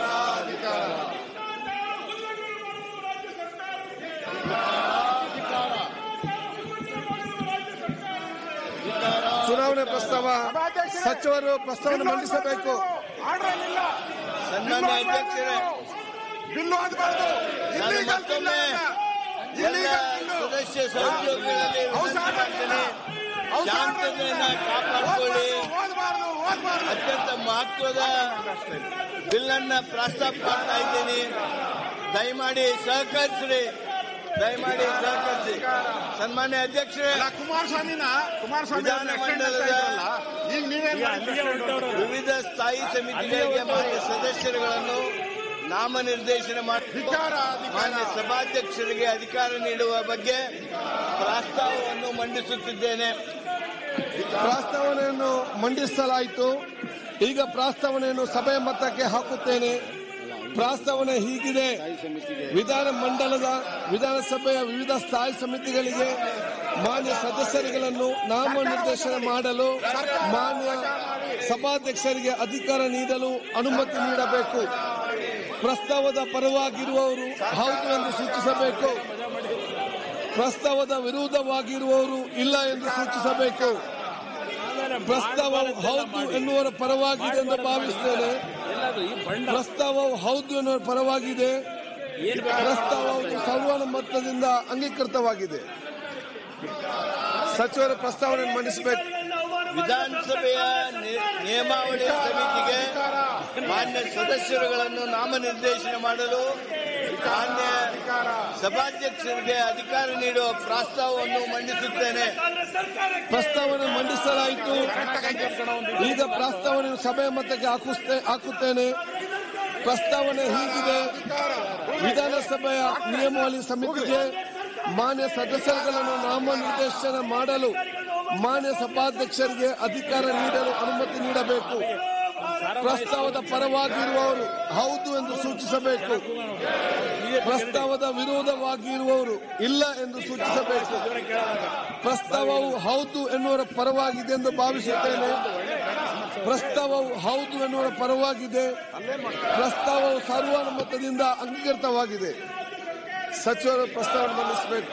ಚುನಾವಣೆ ಪ್ರಸ್ತಾವ ಸಚಿವರು ಪ್ರಸ್ತಾವನೆ ಮಂಡಿಸಬೇಕು. ಸನ್ಮಾನ್ಯ ಅಧ್ಯಕ್ಷರೇ, ಬಿಲ್ಲು ಆಗಬಾರ್ದು. ನಾನು ಮತ್ತೊಮ್ಮೆ ಎಲ್ಲ ಸದಸ್ಯ ಸಹೋದ್ಯೋಗಿಗಳಲ್ಲಿ ವಿನಂತಿ ಶಾಂತತೆಯನ್ನ ಕಾಪಾಡಿಕೊಳ್ಳಿ. ಅತ್ಯಂತ ಮಹತ್ವದ ಬಿಲ್ ಅನ್ನ ಪ್ರಸ್ತಾಪ ಮಾಡ್ತಾ ಇದ್ದೀನಿ. ದಯಮಾಡಿ ಸಹಕರಿಸ್ರಿ, ದಯಮಾಡಿ ಸಹಕರಿಸಿ. ಸನ್ಮಾನ್ಯ ಅಧ್ಯಕ್ಷರೇ, ಕುಮಾರಸ್ವಾಮಿನ ಕುಮಾರಸ್ವಾಮಿ ವಿಧಾನಮಂಡಲದ ಈಗ ನೀವೇ ವಿವಿಧ ಸ್ಥಾಯಿ ಸಮಿತಿಗಳಿಗೆ ಮಾನ್ಯ ಸದಸ್ಯರುಗಳನ್ನು ನಾಮನಿರ್ದೇಶನ ಮಾಡಿ ಮಾನ್ಯ ಸಭಾಧ್ಯಕ್ಷರಿಗೆ ಅಧಿಕಾರ ನೀಡುವ ಬಗ್ಗೆ ಪ್ರಸ್ತಾವವನ್ನು ಮಂಡಿಸುತ್ತಿದ್ದೇನೆ. ಪ್ರಸ್ತಾವನೆಯನ್ನು ಮಂಡಿಸಲಾಯಿತು. ಈಗ ಪ್ರಸ್ತಾವನೆಯನ್ನು ಸಭೆಯ ಮತಕ್ಕೆ ಹಾಕುತ್ತೇನೆ. ಪ್ರಸ್ತಾವನೆ ಹೀಗಿದೆ: ವಿಧಾನ ಮಂಡಲದ ವಿಧಾನಸಭೆಯ ವಿವಿಧ ಸ್ಥಾಯಿ ಸಮಿತಿಗಳಿಗೆ ಮಾನ್ಯ ಸದಸ್ಯರುಗಳನ್ನು ನಾಮನಿರ್ದೇಶನ ಮಾಡಲು ಮಾನ್ಯ ಸಭಾಧ್ಯಕ್ಷರಿಗೆ ಅಧಿಕಾರ ನೀಡಲು ಅನುಮತಿ ನೀಡಬೇಕು. ಪ್ರಸ್ತಾವದ ಪರವಾಗಿರುವವರು ಹೌದು ಎಂದು ಸೂಚಿಸಬೇಕು. ಪ್ರಸ್ತಾವದ ವಿರುದ್ಧವಾಗಿರುವವರು ಇಲ್ಲ ಎಂದು ಸೂಚಿಸಬೇಕು. ಪ್ರಸ್ತಾವವು ಹೌದು ಎನ್ನುವರ ಪರವಾಗಿದೆ ಎಂದು ಭಾವಿಸುತ್ತೇನೆ. ಪ್ರಸ್ತಾವವು ಹೌದು ಎನ್ನುವ ಪರವಾಗಿದೆ. ಪ್ರಸ್ತಾವವು ಸರ್ವಾನುಮತದಿಂದ ಅಂಗೀಕೃತವಾಗಿದೆ. ಸಚಿವರು ಪ್ರಸ್ತಾವನೆ ಮಂಡಿಸಬೇಕು. ವಿಧಾನಸಭೆಯ ನಿಯಮಾವಳಿ ಸಮಿತಿಗೆ ಮಾನ್ಯ ಸದಸ್ಯರುಗಳನ್ನು ನಾಮನಿರ್ದೇಶನ ಮಾಡಲು ಮಾನ್ಯ ಸಭಾಧ್ಯಕ್ಷರಿಗೆ ಅಧಿಕಾರ ನೀಡುವ ಪ್ರಸ್ತಾವವನ್ನು ಮಂಡಿಸುತ್ತೇನೆ. ಪ್ರಸ್ತಾವನೆ ಮಂಡಿಸಲಾಯಿತು. ಈಗ ಪ್ರಸ್ತಾವನೆ ಸಭೆಯ ಮತಕ್ಕೆ ಹಾಕುತ್ತೇನೆ. ಪ್ರಸ್ತಾವನೆ ಹೀಗಿದೆ: ವಿಧಾನಸಭೆಯ ನಿಯಮಾವಳಿ ಸಮಿತಿಗೆ ಮಾನ್ಯ ಸದಸ್ಯರುಗಳನ್ನು ನಾಮನಿರ್ದೇಶನ ಮಾಡಲು ಮಾನ್ಯ ಸಭಾಧ್ಯಕ್ಷರಿಗೆ ಅಧಿಕಾರ ನೀಡಲು ಅನುಮತಿ ನೀಡಬೇಕು. ಪ್ರಸ್ತಾವದ ಪರವಾಗಿರುವವರು ಹೌದು ಎಂದು ಸೂಚಿಸಬೇಕು. ಪ್ರಸ್ತಾವದ ವಿರೋಧವಾಗಿರುವವರು ಇಲ್ಲ ಎಂದು ಸೂಚಿಸಬೇಕು. ಪ್ರಸ್ತಾವವು ಹೌದು ಎನ್ನುವರ ಪರವಾಗಿದೆ ಎಂದು ಭಾವಿಸುತ್ತೇನೆ. ಪ್ರಸ್ತಾವವು ಹೌದು ಎನ್ನುವರ ಪರವಾಗಿದೆ. ಪ್ರಸ್ತಾವವು ಸರ್ವಾನುಮತದಿಂದ ಅಂಗೀಕೃತವಾಗಿದೆ. ಸಚಿವರು ಪ್ರಸ್ತಾವ ಮಂಡಿಸಬೇಕು.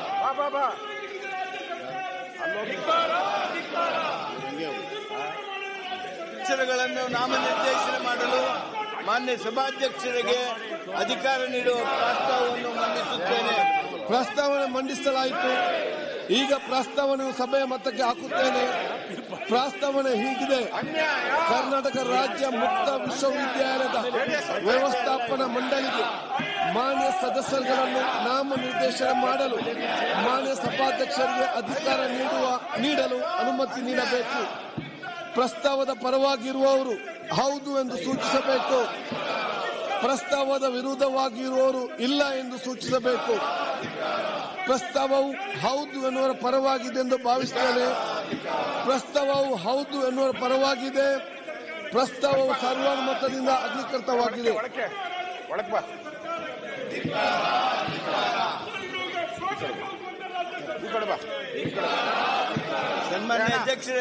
ಅಧ್ಯಕ್ಷರುಗಳನ್ನು ನಾಮನಿರ್ದೇಶನ ಮಾಡಲು ಮಾನ್ಯ ಸಭಾಧ್ಯಕ್ಷರಿಗೆ ಅಧಿಕಾರ ನೀಡುವ ಪ್ರಸ್ತಾವವನ್ನು ಮಂಡಿಸುತ್ತೇನೆ. ಪ್ರಸ್ತಾವನೆ ಮಂಡಿಸಲಾಯಿತು. ಈಗ ಪ್ರಸ್ತಾವನೆಯು ಸಭೆಯ ಮತಕ್ಕೆ ಹಾಕುತ್ತೇನೆ. ಪ್ರಸ್ತಾವನೆ ಹೀಗಿದೆ: ಕರ್ನಾಟಕ ರಾಜ್ಯ ಮುಕ್ತ ವಿಶ್ವವಿದ್ಯಾಲಯದ ವ್ಯವಸ್ಥಾಪನಾ ಮಂಡಳಿಗೆ ಮಾನ್ಯ ಸದಸ್ಯರುಗಳನ್ನು ನಾಮನಿರ್ದೇಶನ ಮಾಡಲು ಮಾನ್ಯ ಸಭಾಧ್ಯಕ್ಷರಿಗೆ ಅಧಿಕಾರ ನೀಡುವ ನೀಡಲು ಅನುಮತಿ ನೀಡಬೇಕು. ಪ್ರಸ್ತಾವದ ಪರವಾಗಿರುವವರು ಹೌದು ಎಂದು ಸೂಚಿಸಬೇಕು. ಪ್ರಸ್ತಾವದ ವಿರುದ್ಧವಾಗಿರುವವರು ಇಲ್ಲ ಎಂದು ಸೂಚಿಸಬೇಕು. ಪ್ರಸ್ತಾವವು ಹೌದು ಎನ್ನುವರ ಪರವಾಗಿದೆ ಎಂದು ಭಾವಿಸುತ್ತೇನೆ. ಪ್ರಸ್ತಾವವು ಹೌದು ಎನ್ನುವರ ಪರವಾಗಿದೆ. ಪ್ರಸ್ತಾವವು ಸರ್ವಾನುಮತದಿಂದ ಅಂಗೀಕೃತವಾಗಿದೆ. ಸನ್ಮಾನ್ಯ ಅಧ್ಯಕ್ಷರೇ,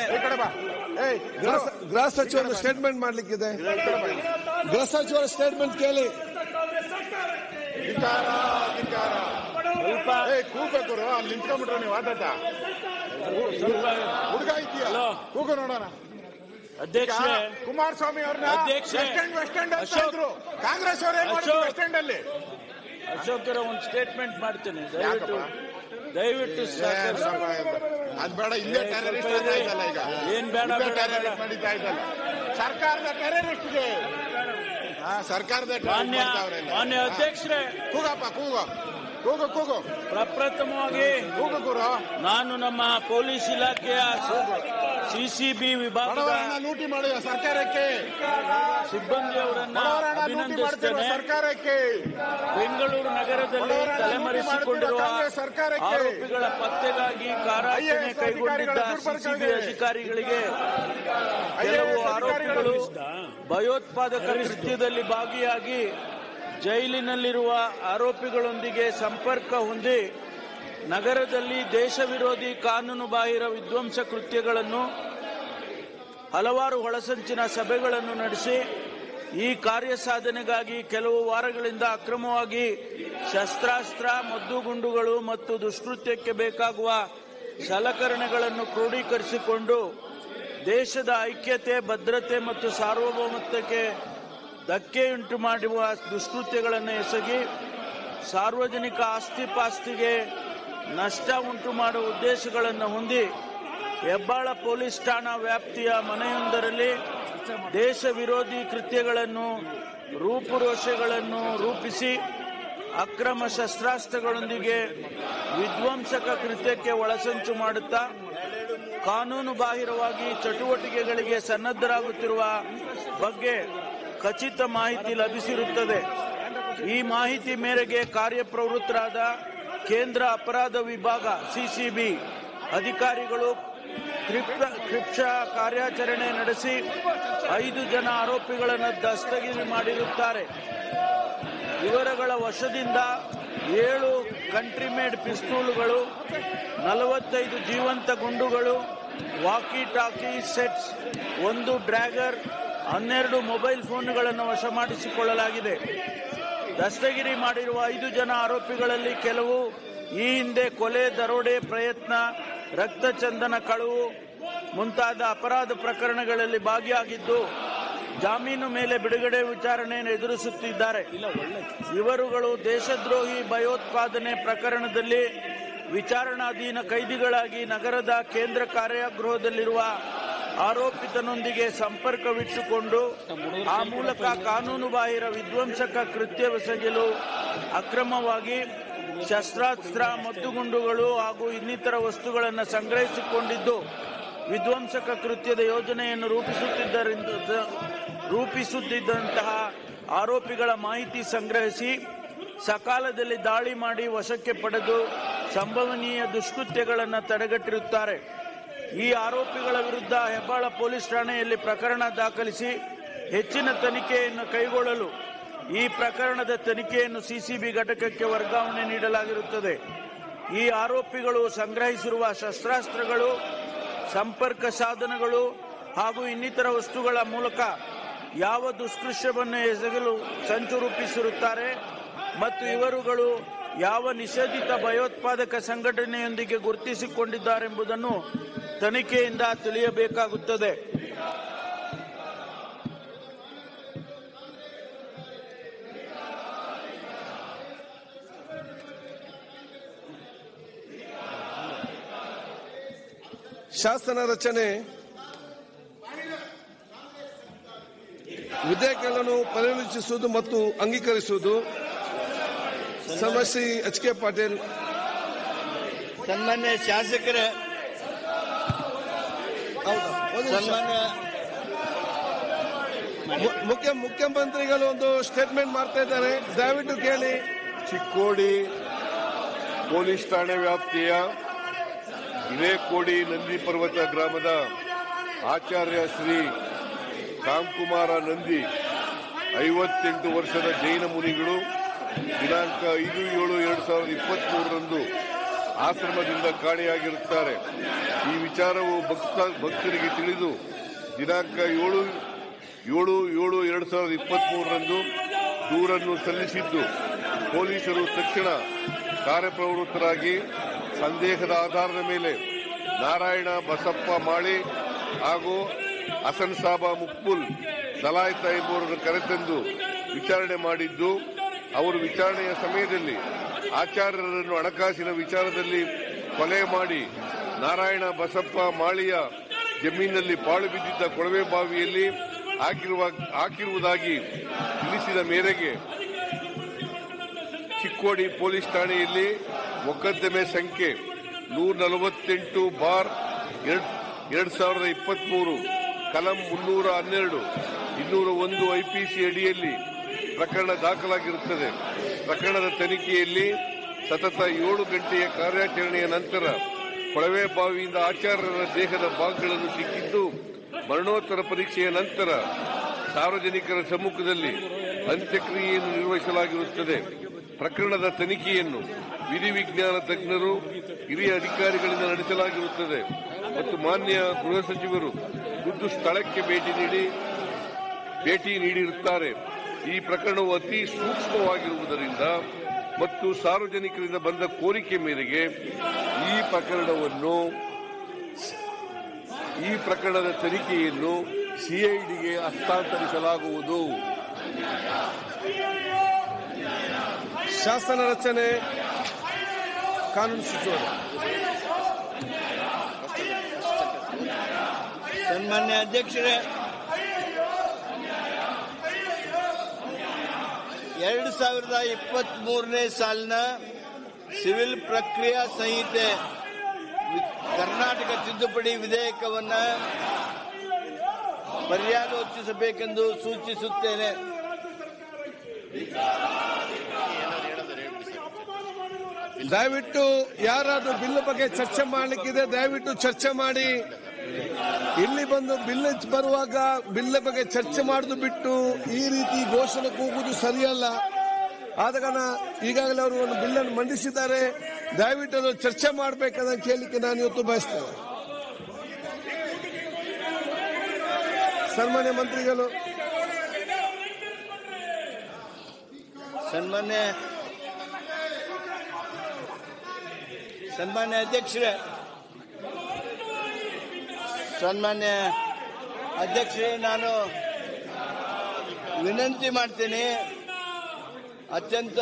ಗೃಹ ಸಚಿವರು ಸ್ಟೇಟ್ಮೆಂಟ್ ಮಾಡಲಿಕ್ಕಿದೆ. ಗೃಹ ಸಚಿವರ ಸ್ಟೇಟ್ಮೆಂಟ್ ಕೇಳಿ. ಕೂಗಬೇಕು, ಅಲ್ಲಿ ನಿಂತ್ಕೊಂಡ್ಬಿಟ್ರೆ ನೀವು ಆಟ ಹುಡುಗ ಇದೆಯಲ್ಲ, ಕೂಗು ನೋಡೋಣ. ಅಧ್ಯಕ್ಷ ಕುಮಾರಸ್ವಾಮಿ ಅವ್ರನ್ನ ವೆಸ್ಟ್ ಎಂಡ್ ವೆಸ್ಟ್ ಎಂಡ್ ಅಂತ ಇದ್ರು, ಕಾಂಗ್ರೆಸ್ ಅವರೇ ಮಾಡಿದ್ರು ವೆಸ್ಟ್ ಎಂಡ್ ಅಲ್ಲಿ. ಅಶೋಕರ ಒಂದು ಸ್ಟೇಟ್ಮೆಂಟ್ ಮಾಡ್ತೇನೆ, ದಯವಿಟ್ಟು ದಯವಿಟ್ಟು ಅದ್ ಬೇಡ. ಇಲ್ಲೇ ಟೆರರಿಸ್ಟ್ ಆಯ್ತಲ್ಲ, ಈಗ ಏನ್ ಬೇಡ ಟೆರರಿಸ್ಟ್ ನಡೀತಾ ಇದ್ದಲ್ಲ, ಸರ್ಕಾರದ ಟೆರರಿಸ್ಟ್ಗೆ ಸರ್ಕಾರದ ಮಾನ್ಯ ಮಾನ್ಯ ಅಧ್ಯಕ್ಷರೇ, ಕೂಗಪ್ಪ ಕೂಗು ಕೂಗು ಕೂಗು ಪ್ರಪ್ರಥಮವಾಗಿ ಕೂಗು ಕೂರು. ನಾನು ನಮ್ಮ ಪೊಲೀಸ್ ಇಲಾಖೆಯ ಸಿಸಿಬಿ ವಿಭಾಗದ ಲೂಟಿ ಮಾಡುವ ಸರ್ಕಾರಕ್ಕೆ ಸಿಬ್ಬಂದಿ ಅವರನ್ನ ಅಭಿನಂದಿಸುತ್ತೇನೆ. ಸರ್ಕಾರಕ್ಕೆ ಬೆಂಗಳೂರು ನಗರದಲ್ಲಿ ತಲೆಮರೆಸಿಕೊಂಡಿರುವ ಆರೋಪಿಗಳ ಪತ್ತೆಗಾಗಿ ಕಾರ್ಯಾಚರಣೆ ಕೈಗೊಂಡಿದ್ದ ಸಿಸಿಬಿ ಅಧಿಕಾರಿಗಳಿಗೆ ಕೆಲವು ಆರೋಪಿಗಳು ಭಯೋತ್ಪಾದಕ ಕೃತ್ಯದಲ್ಲಿ ಭಾಗಿಯಾಗಿ ಜೈಲಿನಲ್ಲಿರುವ ಆರೋಪಿಗಳೊಂದಿಗೆ ಸಂಪರ್ಕ ಹೊಂದಿ ನಗರದಲ್ಲಿ ದೇಶ ವಿರೋಧಿ ಕಾನೂನು ಬಾಹಿರ ವಿಧ್ವಂಸ ಕೃತ್ಯಗಳನ್ನು ಹಲವಾರು ಒಳಸಂಚಿನ ಸಭೆಗಳನ್ನು ನಡೆಸಿ ಈ ಕಾರ್ಯ ಸಾಧನೆಗಾಗಿ ಕೆಲವು ವಾರಗಳಿಂದ ಅಕ್ರಮವಾಗಿ ಶಸ್ತ್ರಾಸ್ತ್ರ, ಮದ್ದುಗುಂಡುಗಳು ಮತ್ತು ದುಷ್ಕೃತ್ಯಕ್ಕೆ ಬೇಕಾಗುವ ಸಲಕರಣೆಗಳನ್ನು ಕ್ರೋಢೀಕರಿಸಿಕೊಂಡು ದೇಶದ ಐಕ್ಯತೆ, ಭದ್ರತೆ ಮತ್ತು ಸಾರ್ವಭೌಮತ್ವಕ್ಕೆ ಧಕ್ಕೆಯುಂಟು ಮಾಡುವ ದುಷ್ಕೃತ್ಯಗಳನ್ನು ಎಸಗಿ ಸಾರ್ವಜನಿಕ ಆಸ್ತಿ ಪಾಸ್ತಿಗೆ ನಷ್ಟ ಉಂಟು ಮಾಡುವ ಉದ್ದೇಶಗಳನ್ನು ಹೊಂದಿ ಹೆಬ್ಬಾಳ ಪೊಲೀಸ್ ಠಾಣಾ ವ್ಯಾಪ್ತಿಯ ಮನೆಯೊಂದರಲ್ಲಿ ದೇಶ ವಿರೋಧಿ ಕೃತ್ಯಗಳನ್ನು ರೂಪುರೇಷೆಗಳನ್ನು ರೂಪಿಸಿ ಅಕ್ರಮ ಶಸ್ತ್ರಾಸ್ತ್ರಗಳೊಂದಿಗೆ ವಿಧ್ವಂಸಕ ಕೃತ್ಯಕ್ಕೆ ಒಳಸಂಚು ಮಾಡುತ್ತಾ ಕಾನೂನು ಬಾಹಿರವಾಗಿ ಚಟುವಟಿಕೆಗಳಿಗೆ ಸನ್ನದ್ಧರಾಗುತ್ತಿರುವ ಬಗ್ಗೆ ಖಚಿತ ಮಾಹಿತಿ ಲಭಿಸಿರುತ್ತದೆ. ಈ ಮಾಹಿತಿ ಮೇರೆಗೆ ಕಾರ್ಯಪ್ರವೃತ್ತರಾದ ಕೇಂದ್ರ ಅಪರಾಧ ವಿಭಾಗ ಸಿಸಿಬಿ ಅಧಿಕಾರಿಗಳು ಕ್ಷಿಪ್ರ ಕಾರ್ಯಾಚರಣೆ ನಡೆಸಿ ಐದು ಜನ ಆರೋಪಿಗಳನ್ನು ದಸ್ತಗಿರಿ ಮಾಡಿರುತ್ತಾರೆ. ಇವರುಗಳ ವಶದಿಂದ ಏಳು ಕಂಟ್ರಿಮೇಡ್ ಪಿಸ್ತೂಲ್ಗಳು, ನಲವತ್ತೈದು ಜೀವಂತ ಗುಂಡುಗಳು, ವಾಕಿ ಟಾಕಿ ಸೆಟ್ಸ್, ಒಂದು ಡ್ರ್ಯಾಗರ್, ಹನ್ನೆರಡು ಮೊಬೈಲ್ ಫೋನ್ಗಳನ್ನು ವಶ ಮಾಡಿಸಿಕೊಳ್ಳಲಾಗಿದೆ. ದಸ್ತಗಿರಿ ಮಾಡಿರುವ ಐದು ಜನ ಆರೋಪಿಗಳಲ್ಲಿ ಕೆಲವು ಈ ಹಿಂದೆ ಕೊಲೆ, ದರೋಡೆ ಪ್ರಯತ್ನ, ರಕ್ತಚಂದನ ಕಳವು ಮುಂತಾದ ಅಪರಾಧ ಪ್ರಕರಣಗಳಲ್ಲಿ ಭಾಗಿಯಾಗಿದ್ದು ಜಾಮೀನು ಮೇಲೆ ಬಿಡುಗಡೆ ವಿಚಾರಣೆಯನ್ನು ಎದುರಿಸುತ್ತಿದ್ದಾರೆ. ಇವರುಗಳು ದೇಶದ್ರೋಹಿ ಭಯೋತ್ಪಾದನೆ ಪ್ರಕರಣದಲ್ಲಿ ವಿಚಾರಣಾಧೀನ ಕೈದಿಗಳಾಗಿ ನಗರದ ಕೇಂದ್ರ ಕಾರಾಗೃಹದಲ್ಲಿರುವ ಆರೋಪಿತನೊಂದಿಗೆ ಸಂಪರ್ಕವಿಟ್ಟುಕೊಂಡು ಆ ಮೂಲಕ ಕಾನೂನುಬಾಹಿರ ವಿಧ್ವಂಸಕ ಕೃತ್ಯವೆಸಗಲು ಅಕ್ರಮವಾಗಿ ಶಸ್ತ್ರಾಸ್ತ್ರ, ಮದ್ದುಗುಂಡುಗಳು ಹಾಗೂ ಇನ್ನಿತರ ವಸ್ತುಗಳನ್ನು ಸಂಗ್ರಹಿಸಿಕೊಂಡಿದ್ದು ವಿಧ್ವಂಸಕ ಕೃತ್ಯದ ಯೋಜನೆಯನ್ನು ರೂಪಿಸುತ್ತಿದ್ದರಿಂದ ರೂಪಿಸುತ್ತಿದ್ದಂತಹ ಆರೋಪಿಗಳ ಮಾಹಿತಿ ಸಂಗ್ರಹಿಸಿ ಸಕಾಲದಲ್ಲಿ ದಾಳಿ ಮಾಡಿ ವಶಕ್ಕೆ ಪಡೆದು ಸಂಭವನೀಯ ದುಷ್ಕೃತ್ಯಗಳನ್ನು ತಡೆಗಟ್ಟಿರುತ್ತಾರೆ. ಈ ಆರೋಪಿಗಳ ವಿರುದ್ಧ ಹೆಬ್ಬಾಳ ಪೊಲೀಸ್ ಠಾಣೆಯಲ್ಲಿ ಪ್ರಕರಣ ದಾಖಲಿಸಿ ಹೆಚ್ಚಿನ ತನಿಖೆಯನ್ನು ಕೈಗೊಳ್ಳಲು ಈ ಪ್ರಕರಣದ ತನಿಖೆಯನ್ನು ಸಿಸಿಬಿ ಘಟಕಕ್ಕೆ ವರ್ಗಾವಣೆ ನೀಡಲಾಗಿರುತ್ತದೆ. ಈ ಆರೋಪಿಗಳು ಸಂಗ್ರಹಿಸಿರುವ ಶಸ್ತ್ರಾಸ್ತ್ರಗಳು, ಸಂಪರ್ಕ ಸಾಧನಗಳು ಹಾಗೂ ಇನ್ನಿತರ ವಸ್ತುಗಳ ಮೂಲಕ ಯಾವ ದುಷ್ಕೃತ್ಯವನ್ನು ಎಸಗಲು ಸಂಚು ರೂಪಿಸಿರುತ್ತಾರೆ ಮತ್ತು ಇವರುಗಳು ಯಾವ ನಿಷೇಧಿತ ಭಯೋತ್ಪಾದಕ ಸಂಘಟನೆಯೊಂದಿಗೆ ಗುರುತಿಸಿಕೊಂಡಿದ್ದಾರೆಂಬುದನ್ನು ತನಿಖೆಯಿಂದ ತಿಳಿಯಬೇಕಾಗುತ್ತದೆ. ಶಾಸನ ರಚನೆ ವಿಧೇಯಕಗಳನ್ನು ಪರಿವೀಕ್ಷಿಸುವುದು ಮತ್ತು ಅಂಗೀಕರಿಸುವುದು. Shri H K Patil. ಸನ್ಮಾನ್ಯ ಶಾಸಕರ ಸನ್ಮಾನ್ಯ ಮುಖ್ಯ ಮುಖ್ಯಮಂತ್ರಿಗಳು ಒಂದು ಸ್ಟೇಟ್ಮೆಂಟ್ ಮಾಡ್ತಾ ಇದ್ದಾರೆ, ದಯವಿಟ್ಟು ಕೇಳಿ. ಚಿಕ್ಕೋಡಿ ಪೊಲೀಸ್ ಠಾಣೆ ವ್ಯಾಪ್ತಿಯ ಹಿರೇಕೋಡಿ ನಂದಿ ಪರ್ವತ ಗ್ರಾಮದ ಆಚಾರ್ಯ ಶ್ರೀ ರಾಮ್ಕುಮಾರ ನಂದಿ ಐವತ್ತೆಂಟು ವರ್ಷದ ಜೈನ ಮುನಿಗಳು ದಿನಾಂಕ ಐದು ಏಳು ಎರಡು ಸಾವಿರದ ಇಪ್ಪತ್ತ್ ಮೂರರಂದು ಆಶ್ರಮದಿಂದ ಕಾಣೆಯಾಗಿರುತ್ತಾರೆ. ಈ ವಿಚಾರವು ಭಕ್ತ ಭಕ್ತರಿಗೆ ತಿಳಿದು ದಿನಾಂಕ ಏಳು ಏಳು ಏಳು ಎರಡು ಸಾವಿರದ ಇಪ್ಪತ್ತ್ ಮೂರರಂದು ದೂರನ್ನು ಸಲ್ಲಿಸಿದ್ದು ಪೊಲೀಸರು ತಕ್ಷಣ ಕಾರ್ಯಪ್ರವೃತ್ತರಾಗಿ ಸಂದೇಹದ ಆಧಾರದ ಮೇಲೆ ನಾರಾಯಣ ಬಸಪ್ಪ ಮಾಳಿ ಹಾಗೂ ಹಸನ್ ಸಾಬಾ ಮುಕ್ಬುಲ್ ಸಲಾಯ್ತ ಎಂಬುವರನ್ನು ಕರೆತಂದು ವಿಚಾರಣೆ ಮಾಡಿದ್ದು, ಅವರು ವಿಚಾರಣೆಯ ಸಮಯದಲ್ಲಿ ಆಚಾರ್ಯರನ್ನು ಹಣಕಾಸಿನ ವಿಚಾರದಲ್ಲಿ ಕೊಲೆ ಮಾಡಿ ನಾರಾಯಣ ಬಸಪ್ಪ ಮಾಳಿಯ ಜಮೀನಿನಲ್ಲಿ ಪಾಳು ಬಿದ್ದಿದ್ದ ಕೊಳವೆ ಬಾವಿಯಲ್ಲಿ ಹಾಕಿರುವ ಹಾಕಿರುವುದಾಗಿ ತಿಳಿಸಿದ ಮೇರೆಗೆ ಚಿಕ್ಕೋಡಿ ಪೊಲೀಸ್ ಠಾಣೆಯಲ್ಲಿ ಮೊಕದ್ದಮೆ ಸಂಖ್ಯೆ ನೂರ ನಲವತ್ತೆಂಟು ಬಾರ್ ಎರಡ್ ಸಾವಿರದ ಇಪ್ಪತ್ತ್ ಮೂರು ಕಲಂ ಮುನ್ನೂರ ಹನ್ನೆರಡು ಇನ್ನೂರ ಒಂದು ಐಪಿಸಿ ಅಡಿಯಲ್ಲಿ ಪ್ರಕರಣ ದಾಖಲಾಗಿರುತ್ತದೆ. ಪ್ರಕರಣದ ತನಿಖೆಯಲ್ಲಿ ಸತತ ಏಳು ಗಂಟೆಯ ಕಾರ್ಯಾಚರಣೆಯ ನಂತರ ಕೊಳವೆ ಬಾವಿಯಿಂದ ಆಚಾರ್ಯರ ದೇಹದ ಭಾಗಗಳನ್ನು ಸಿಕ್ಕಿದ್ದು ಮರಣೋತ್ತರ ಪರೀಕ್ಷೆಯ ನಂತರ ಸಾರ್ವಜನಿಕರ ಸಮ್ಮುಖದಲ್ಲಿ ಅಂತ್ಯಕ್ರಿಯೆಯನ್ನು ನಿರ್ವಹಿಸಲಾಗಿರುತ್ತದೆ. ಪ್ರಕರಣದ ತನಿಖೆಯನ್ನು ವಿಧಿವಿಜ್ಞಾನ ತಜ್ಞರು, ಹಿರಿಯ ಅಧಿಕಾರಿಗಳಿಂದ ನಡೆಸಲಾಗಿರುತ್ತದೆ ಮತ್ತು ಮಾನ್ಯ ಗೃಹ ಸಚಿವರು ಖುದ್ದು ಸ್ಥಳಕ್ಕೆ ಭೇಟಿ ನೀಡಿ ಭೇಟಿ ನೀಡಿರುತ್ತಾರೆ. ಈ ಪ್ರಕರಣವು ಅತಿ ಸೂಕ್ಷ್ಮವಾಗಿರುವುದರಿಂದ ಮತ್ತು ಸಾರ್ವಜನಿಕರಿಂದ ಬಂದ ಕೋರಿಕೆ ಮೇರೆಗೆ ಈ ಪ್ರಕರಣವನ್ನು ಈ ಪ್ರಕರಣದ ತನಿಖೆಯನ್ನು ಸಿಐಡಿಗೆ ಹಸ್ತಾಂತರಿಸಲಾಗುವುದು. ಶಾಸನ ರಚನೆ ಕಾನೂನು ಸಚಿವರು. ಸನ್ಮಾನ್ಯ ಅಧ್ಯಕ್ಷರೇ, ಎರಡು ಸಾವಿರದ ಇಪ್ಪತ್ತ್ ಮೂರನೇ ಸಾಲಿನ ಸಿವಿಲ್ ಪ್ರಕ್ರಿಯಾ ಸಂಹಿತೆ ಕರ್ನಾಟಕ ತಿದ್ದುಪಡಿ ವಿಧೇಯಕವನ್ನು ಪರ್ಯಾಲೋಚಿಸಬೇಕೆಂದು ಸೂಚಿಸುತ್ತೇನೆ. ದಯವಿಟ್ಟು ಯಾರಾದ್ರೂ ಬಿಲ್ ಬಗ್ಗೆ ಚರ್ಚೆ ಮಾಡಲಿಕ್ಕಿದೆ ದಯವಿಟ್ಟು ಚರ್ಚೆ ಮಾಡಿ. ಇಲ್ಲಿ ಬಂದು ಬಿಲ್ ಬರುವಾಗ ಬಿಲ್ ಬಗ್ಗೆ ಚರ್ಚೆ ಮಾಡುದು ಬಿಟ್ಟು ಈ ರೀತಿ ಘೋಷಣೆ ಕೂಗುವುದು ಸರಿಯಲ್ಲ. ಆದ ಕಾರಣ ಈಗಾಗಲೇ ಅವರು ಒಂದು ಬಿಲ್ ಅನ್ನು ಮಂಡಿಸಿದ್ದಾರೆ, ದಯವಿಟ್ಟು ಅದು ಚರ್ಚೆ ಮಾಡಬೇಕಂತ ಕೇಳಲಿಕ್ಕೆ ನಾನು ಇವತ್ತು ಬಯಸ್ತೇನೆ. ಸನ್ಮಾನ್ಯ ಮಂತ್ರಿಗಳು. ಸನ್ಮಾನ್ಯ ಸನ್ಮಾನ್ಯ ಅಧ್ಯಕ್ಷರೇ ಸನ್ಮಾನ್ಯ ಅಧ್ಯಕ್ಷರೇ ನಾನು ವಿನಂತಿ ಮಾಡ್ತೇನೆ, ಅತ್ಯಂತ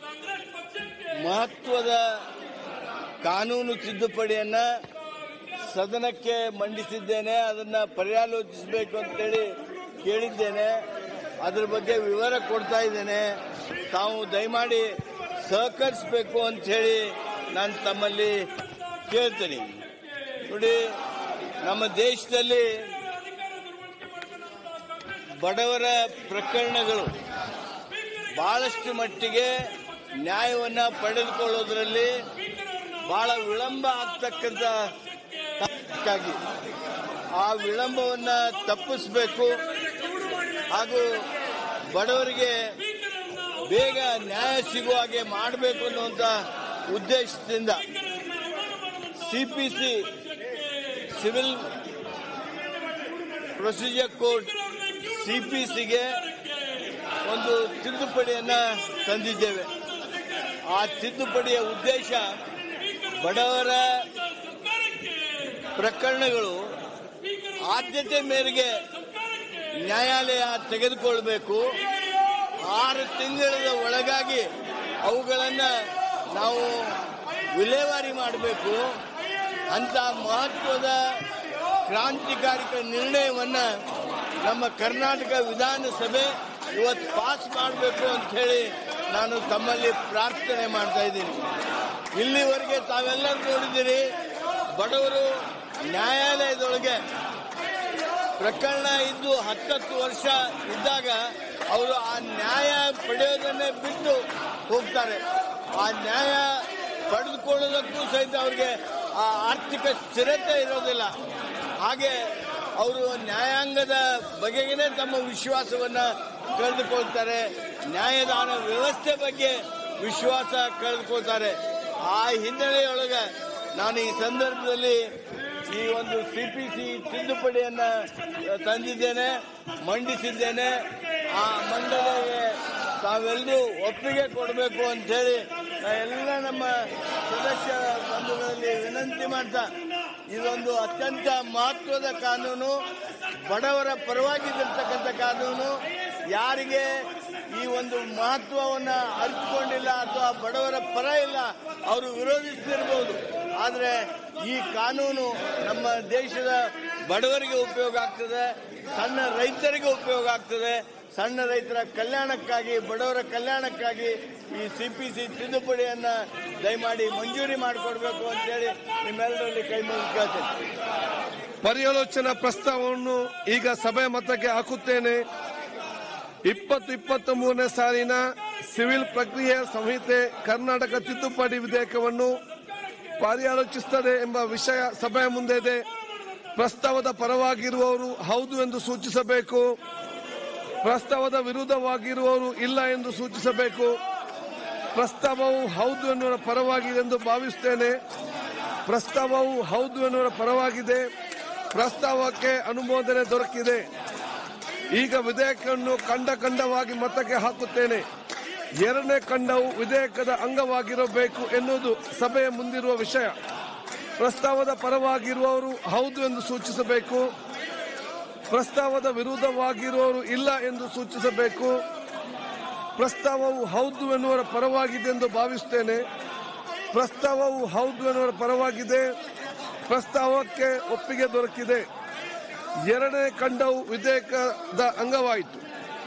ಮಹತ್ವದ ಕಾನೂನು ತಿದ್ದುಪಡಿಯನ್ನ ಸದನಕ್ಕೆ ಮಂಡಿಸಿದ್ದೇನೆ. ಅದನ್ನ ಪರ್ಯಾಲೋಚಿಸಬೇಕು ಅಂತೇಳಿ ಕೇಳಿದ್ದೇನೆ. ಅದ್ರ ಬಗ್ಗೆ ವಿವರ ಕೊಡ್ತಾ ಇದ್ದೇನೆ. ತಾವು ದಯಮಾಡಿ ಸಹಕರಿಸಬೇಕು ಅಂತ ಹೇಳಿ ನಾನು ತಮ್ಮಲ್ಲಿ ಕೇಳ್ತೇನೆ. ನೋಡಿ, ನಮ್ಮ ದೇಶದಲ್ಲಿ ಬಡವರ ಪ್ರಕರಣಗಳು ಬಹಳಷ್ಟು ಮಟ್ಟಿಗೆ ನ್ಯಾಯವನ್ನ ಪಡೆದುಕೊಳ್ಳೋದ್ರಲ್ಲಿ ಬಹಳ ವಿಳಂಬ ಆಗ್ತಕ್ಕಂಥ ಆ ವಿಳಂಬವನ್ನ ತಪ್ಪಿಸಬೇಕು ಹಾಗೂ ಬಡವರಿಗೆ ಬೇಗ ನ್ಯಾಯ ಸಿಗುವ ಹಾಗೆ ಮಾಡಬೇಕು ಅನ್ನುವಂಥ ಉದ್ದೇಶದಿಂದ ಸಿಪಿಸಿ ಸಿವಿಲ್ ಪ್ರೊಸೀಜರ್ ಕೋಡ್ ಸಿಪಿಸಿಗೆ ಒಂದು ತಿದ್ದುಪಡಿಯನ್ನ ತಂದಿದ್ದೇವೆ. ಆ ತಿದ್ದುಪಡಿಯ ಉದ್ದೇಶ ಬಡವರ ಪ್ರಕರಣಗಳು ಆದ್ಯತೆ ಮೇರೆಗೆ ನ್ಯಾಯಾಲಯ ತೆಗೆದುಕೊಳ್ಬೇಕು. ಆರು ತಿಂಗಳ ಒಳಗಾಗಿ ಅವುಗಳನ್ನ ನಾವು ವಿಲೇವಾರಿ ಮಾಡಬೇಕು ಅಂತ ಮಹತ್ವದ ಕ್ರಾಂತಿಕಾರಿಕ ನಿರ್ಣಯವನ್ನ ನಮ್ಮ ಕರ್ನಾಟಕ ವಿಧಾನಸಭೆ ಇವತ್ತು ಪಾಸ್ ಮಾಡಬೇಕು ಅಂತ ಹೇಳಿ ನಾನು ತಮ್ಮಲ್ಲಿ ಪ್ರಾರ್ಥನೆ ಮಾಡ್ತಾ ಇದ್ದೀನಿ. ಇಲ್ಲಿವರೆಗೆ ತಾವೆಲ್ಲರೂ ನೋಡಿದ್ದೀರಿ, ಬಡವರು ನ್ಯಾಯಾಲಯದೊಳಗೆ ಪ್ರಕರಣ ಇದ್ದು ಹತ್ತತ್ತು ವರ್ಷ ಇದ್ದಾಗ ಅವರು ಆ ನ್ಯಾಯ ಪಡೆಯೋದನ್ನೇ ಬಿಟ್ಟು ಹೋಗ್ತಾರೆ. ಆ ನ್ಯಾಯ ಪಡೆದುಕೊಳ್ಳೋದಕ್ಕೂ ಸಹಿತ ಅವರಿಗೆ ಆ ಆರ್ಥಿಕ ಸ್ಥಿರತೆ ಇರೋದಿಲ್ಲ. ಹಾಗೆ ಅವರು ನ್ಯಾಯಾಂಗದ ಬಗೆಗೇನೆ ತಮ್ಮ ವಿಶ್ವಾಸವನ್ನ ಕಳೆದುಕೊಳ್ತಾರೆ. ನ್ಯಾಯದಾನ ವ್ಯವಸ್ಥೆ ಬಗ್ಗೆ ವಿಶ್ವಾಸ ಕಳೆದುಕೊಳ್ತಾರೆ. ಆ ಹಿನ್ನೆಲೆಯೊಳಗೆ ನಾನು ಈ ಸಂದರ್ಭದಲ್ಲಿ ಈ ಒಂದು ಸಿಪಿಸಿ ತಿದ್ದುಪಡಿಯನ್ನ ತಂದಿದ್ದೇನೆ, ಮಂಡಿಸಿದ್ದೇನೆ. ಆ ಮಂಡಳಿಗೆ ತಾವೆಲ್ಲರೂ ಒಪ್ಪಿಗೆ ಕೊಡಬೇಕು ಅಂತ ಹೇಳಿ ಎಲ್ಲ ನಮ್ಮ ಸದಸ್ಯ ಬಂಧುಗಳಲ್ಲಿ ವಿನಂತಿ ಮಾಡ್ತಾ, ಇದೊಂದು ಅತ್ಯಂತ ಮಹತ್ವದ ಕಾನೂನು, ಬಡವರ ಪರವಾಗಿರ್ತಕ್ಕಂಥ ಕಾನೂನು. ಯಾರಿಗೆ ಈ ಒಂದು ಮಹತ್ವವನ್ನ ಅರಿತುಕೊಂಡಿಲ್ಲ ಅಥವಾ ಬಡವರ ಪರ ಇಲ್ಲ, ಅವರು ವಿರೋಧಿಸ್ತಿರಬಹುದು. ಆದರೆ ಈ ಕಾನೂನು ನಮ್ಮ ದೇಶದ ಬಡವರಿಗೆ ಉಪಯೋಗ ಆಗ್ತದೆ, ಸಣ್ಣ ರೈತರಿಗೆ ಉಪಯೋಗ ಆಗ್ತದೆ. ಸಣ್ಣ ರೈತರ ಕಲ್ಯಾಣಕ್ಕಾಗಿ, ಬಡವರ ಕಲ್ಯಾಣಕ್ಕಾಗಿ ಈ ಸಿಪಿಸಿ ತಿದ್ದುಪಡಿಯನ್ನ ದಯಮಾಡಿ ಮಂಜೂರಿ ಮಾಡಿಕೊಡ್ಬೇಕು ಅಂತೇಳಿ ನಿಮ್ಮೆಲ್ಲರಲ್ಲಿ ಕೈ ಮುಗಿದು ಕೇಳ್ತೇನೆ. ಪರ್ಯಾಲೋಚನಾ ಪ್ರಸ್ತಾವವನ್ನು ಈಗ ಸಭೆ ಮತಕ್ಕೆ ಹಾಕುತ್ತೇನೆ. ಇಪ್ಪತ್ತು ಇಪ್ಪತ್ತ್ ಮೂರನೇ ಸಾಲಿನ ಸಿವಿಲ್ ಪ್ರಕ್ರಿಯೆ ಸಂಹಿತೆ ಕರ್ನಾಟಕ ತಿದ್ದುಪಡಿ ವಿಧೇಯಕವನ್ನು ಪರ್ಯಾಲೋಚಿಸುತ್ತದೆ ಎಂಬ ವಿಷಯ ಸಭೆಯ ಮುಂದೆ ಇದೆ. ಪ್ರಸ್ತಾವದ ಪರವಾಗಿರುವವರು ಹೌದು ಎಂದು ಸೂಚಿಸಬೇಕು. ಪ್ರಸ್ತಾವದ ವಿರುದ್ಧವಾಗಿರುವವರು ಇಲ್ಲ ಎಂದು ಸೂಚಿಸಬೇಕು. ಪ್ರಸ್ತಾವವು ಹೌದು ಎನ್ನುವ ಪರವಾಗಿದೆ ಎಂದು ಭಾವಿಸುತ್ತೇನೆ. ಪ್ರಸ್ತಾವವು ಹೌದು ಎನ್ನುವ ಪರವಾಗಿದೆ. ಪ್ರಸ್ತಾವಕ್ಕೆ ಅನುಮೋದನೆ ದೊರಕಿದೆ. ಈಗ ವಿಧೇಯಕವನ್ನು ಖಂಡ ಖಂಡವಾಗಿ ಮತಕ್ಕೆ ಹಾಕುತ್ತೇನೆ. ಎರಡನೇ ಖಂಡವು ವಿಧೇಯಕದ ಅಂಗವಾಗಿರಬೇಕು ಎನ್ನುವುದು ಸಭೆಯ ಮುಂದಿರುವ ವಿಷಯ. ಪ್ರಸ್ತಾವದ ಪರವಾಗಿರುವವರು ಹೌದು ಎಂದು ಸೂಚಿಸಬೇಕು. ಪ್ರಸ್ತಾವದ ವಿರುದ್ಧವಾಗಿರುವವರು ಇಲ್ಲ ಎಂದು ಸೂಚಿಸಬೇಕು. ಪ್ರಸ್ತಾವವು ಹೌದು ಎನ್ನುವರ ಪರವಾಗಿದೆ ಎಂದು ಭಾವಿಸುತ್ತೇನೆ. ಪ್ರಸ್ತಾವವು ಹೌದು ಎನ್ನುವರ ಪರವಾಗಿದೆ. ಪ್ರಸ್ತಾವಕ್ಕೆ ಒಪ್ಪಿಗೆ ದೊರಕಿದೆ. ಎರಡನೇ ಖಂಡವು ವಿಧೇಯಕದ ಅಂಗವಾಯಿತು.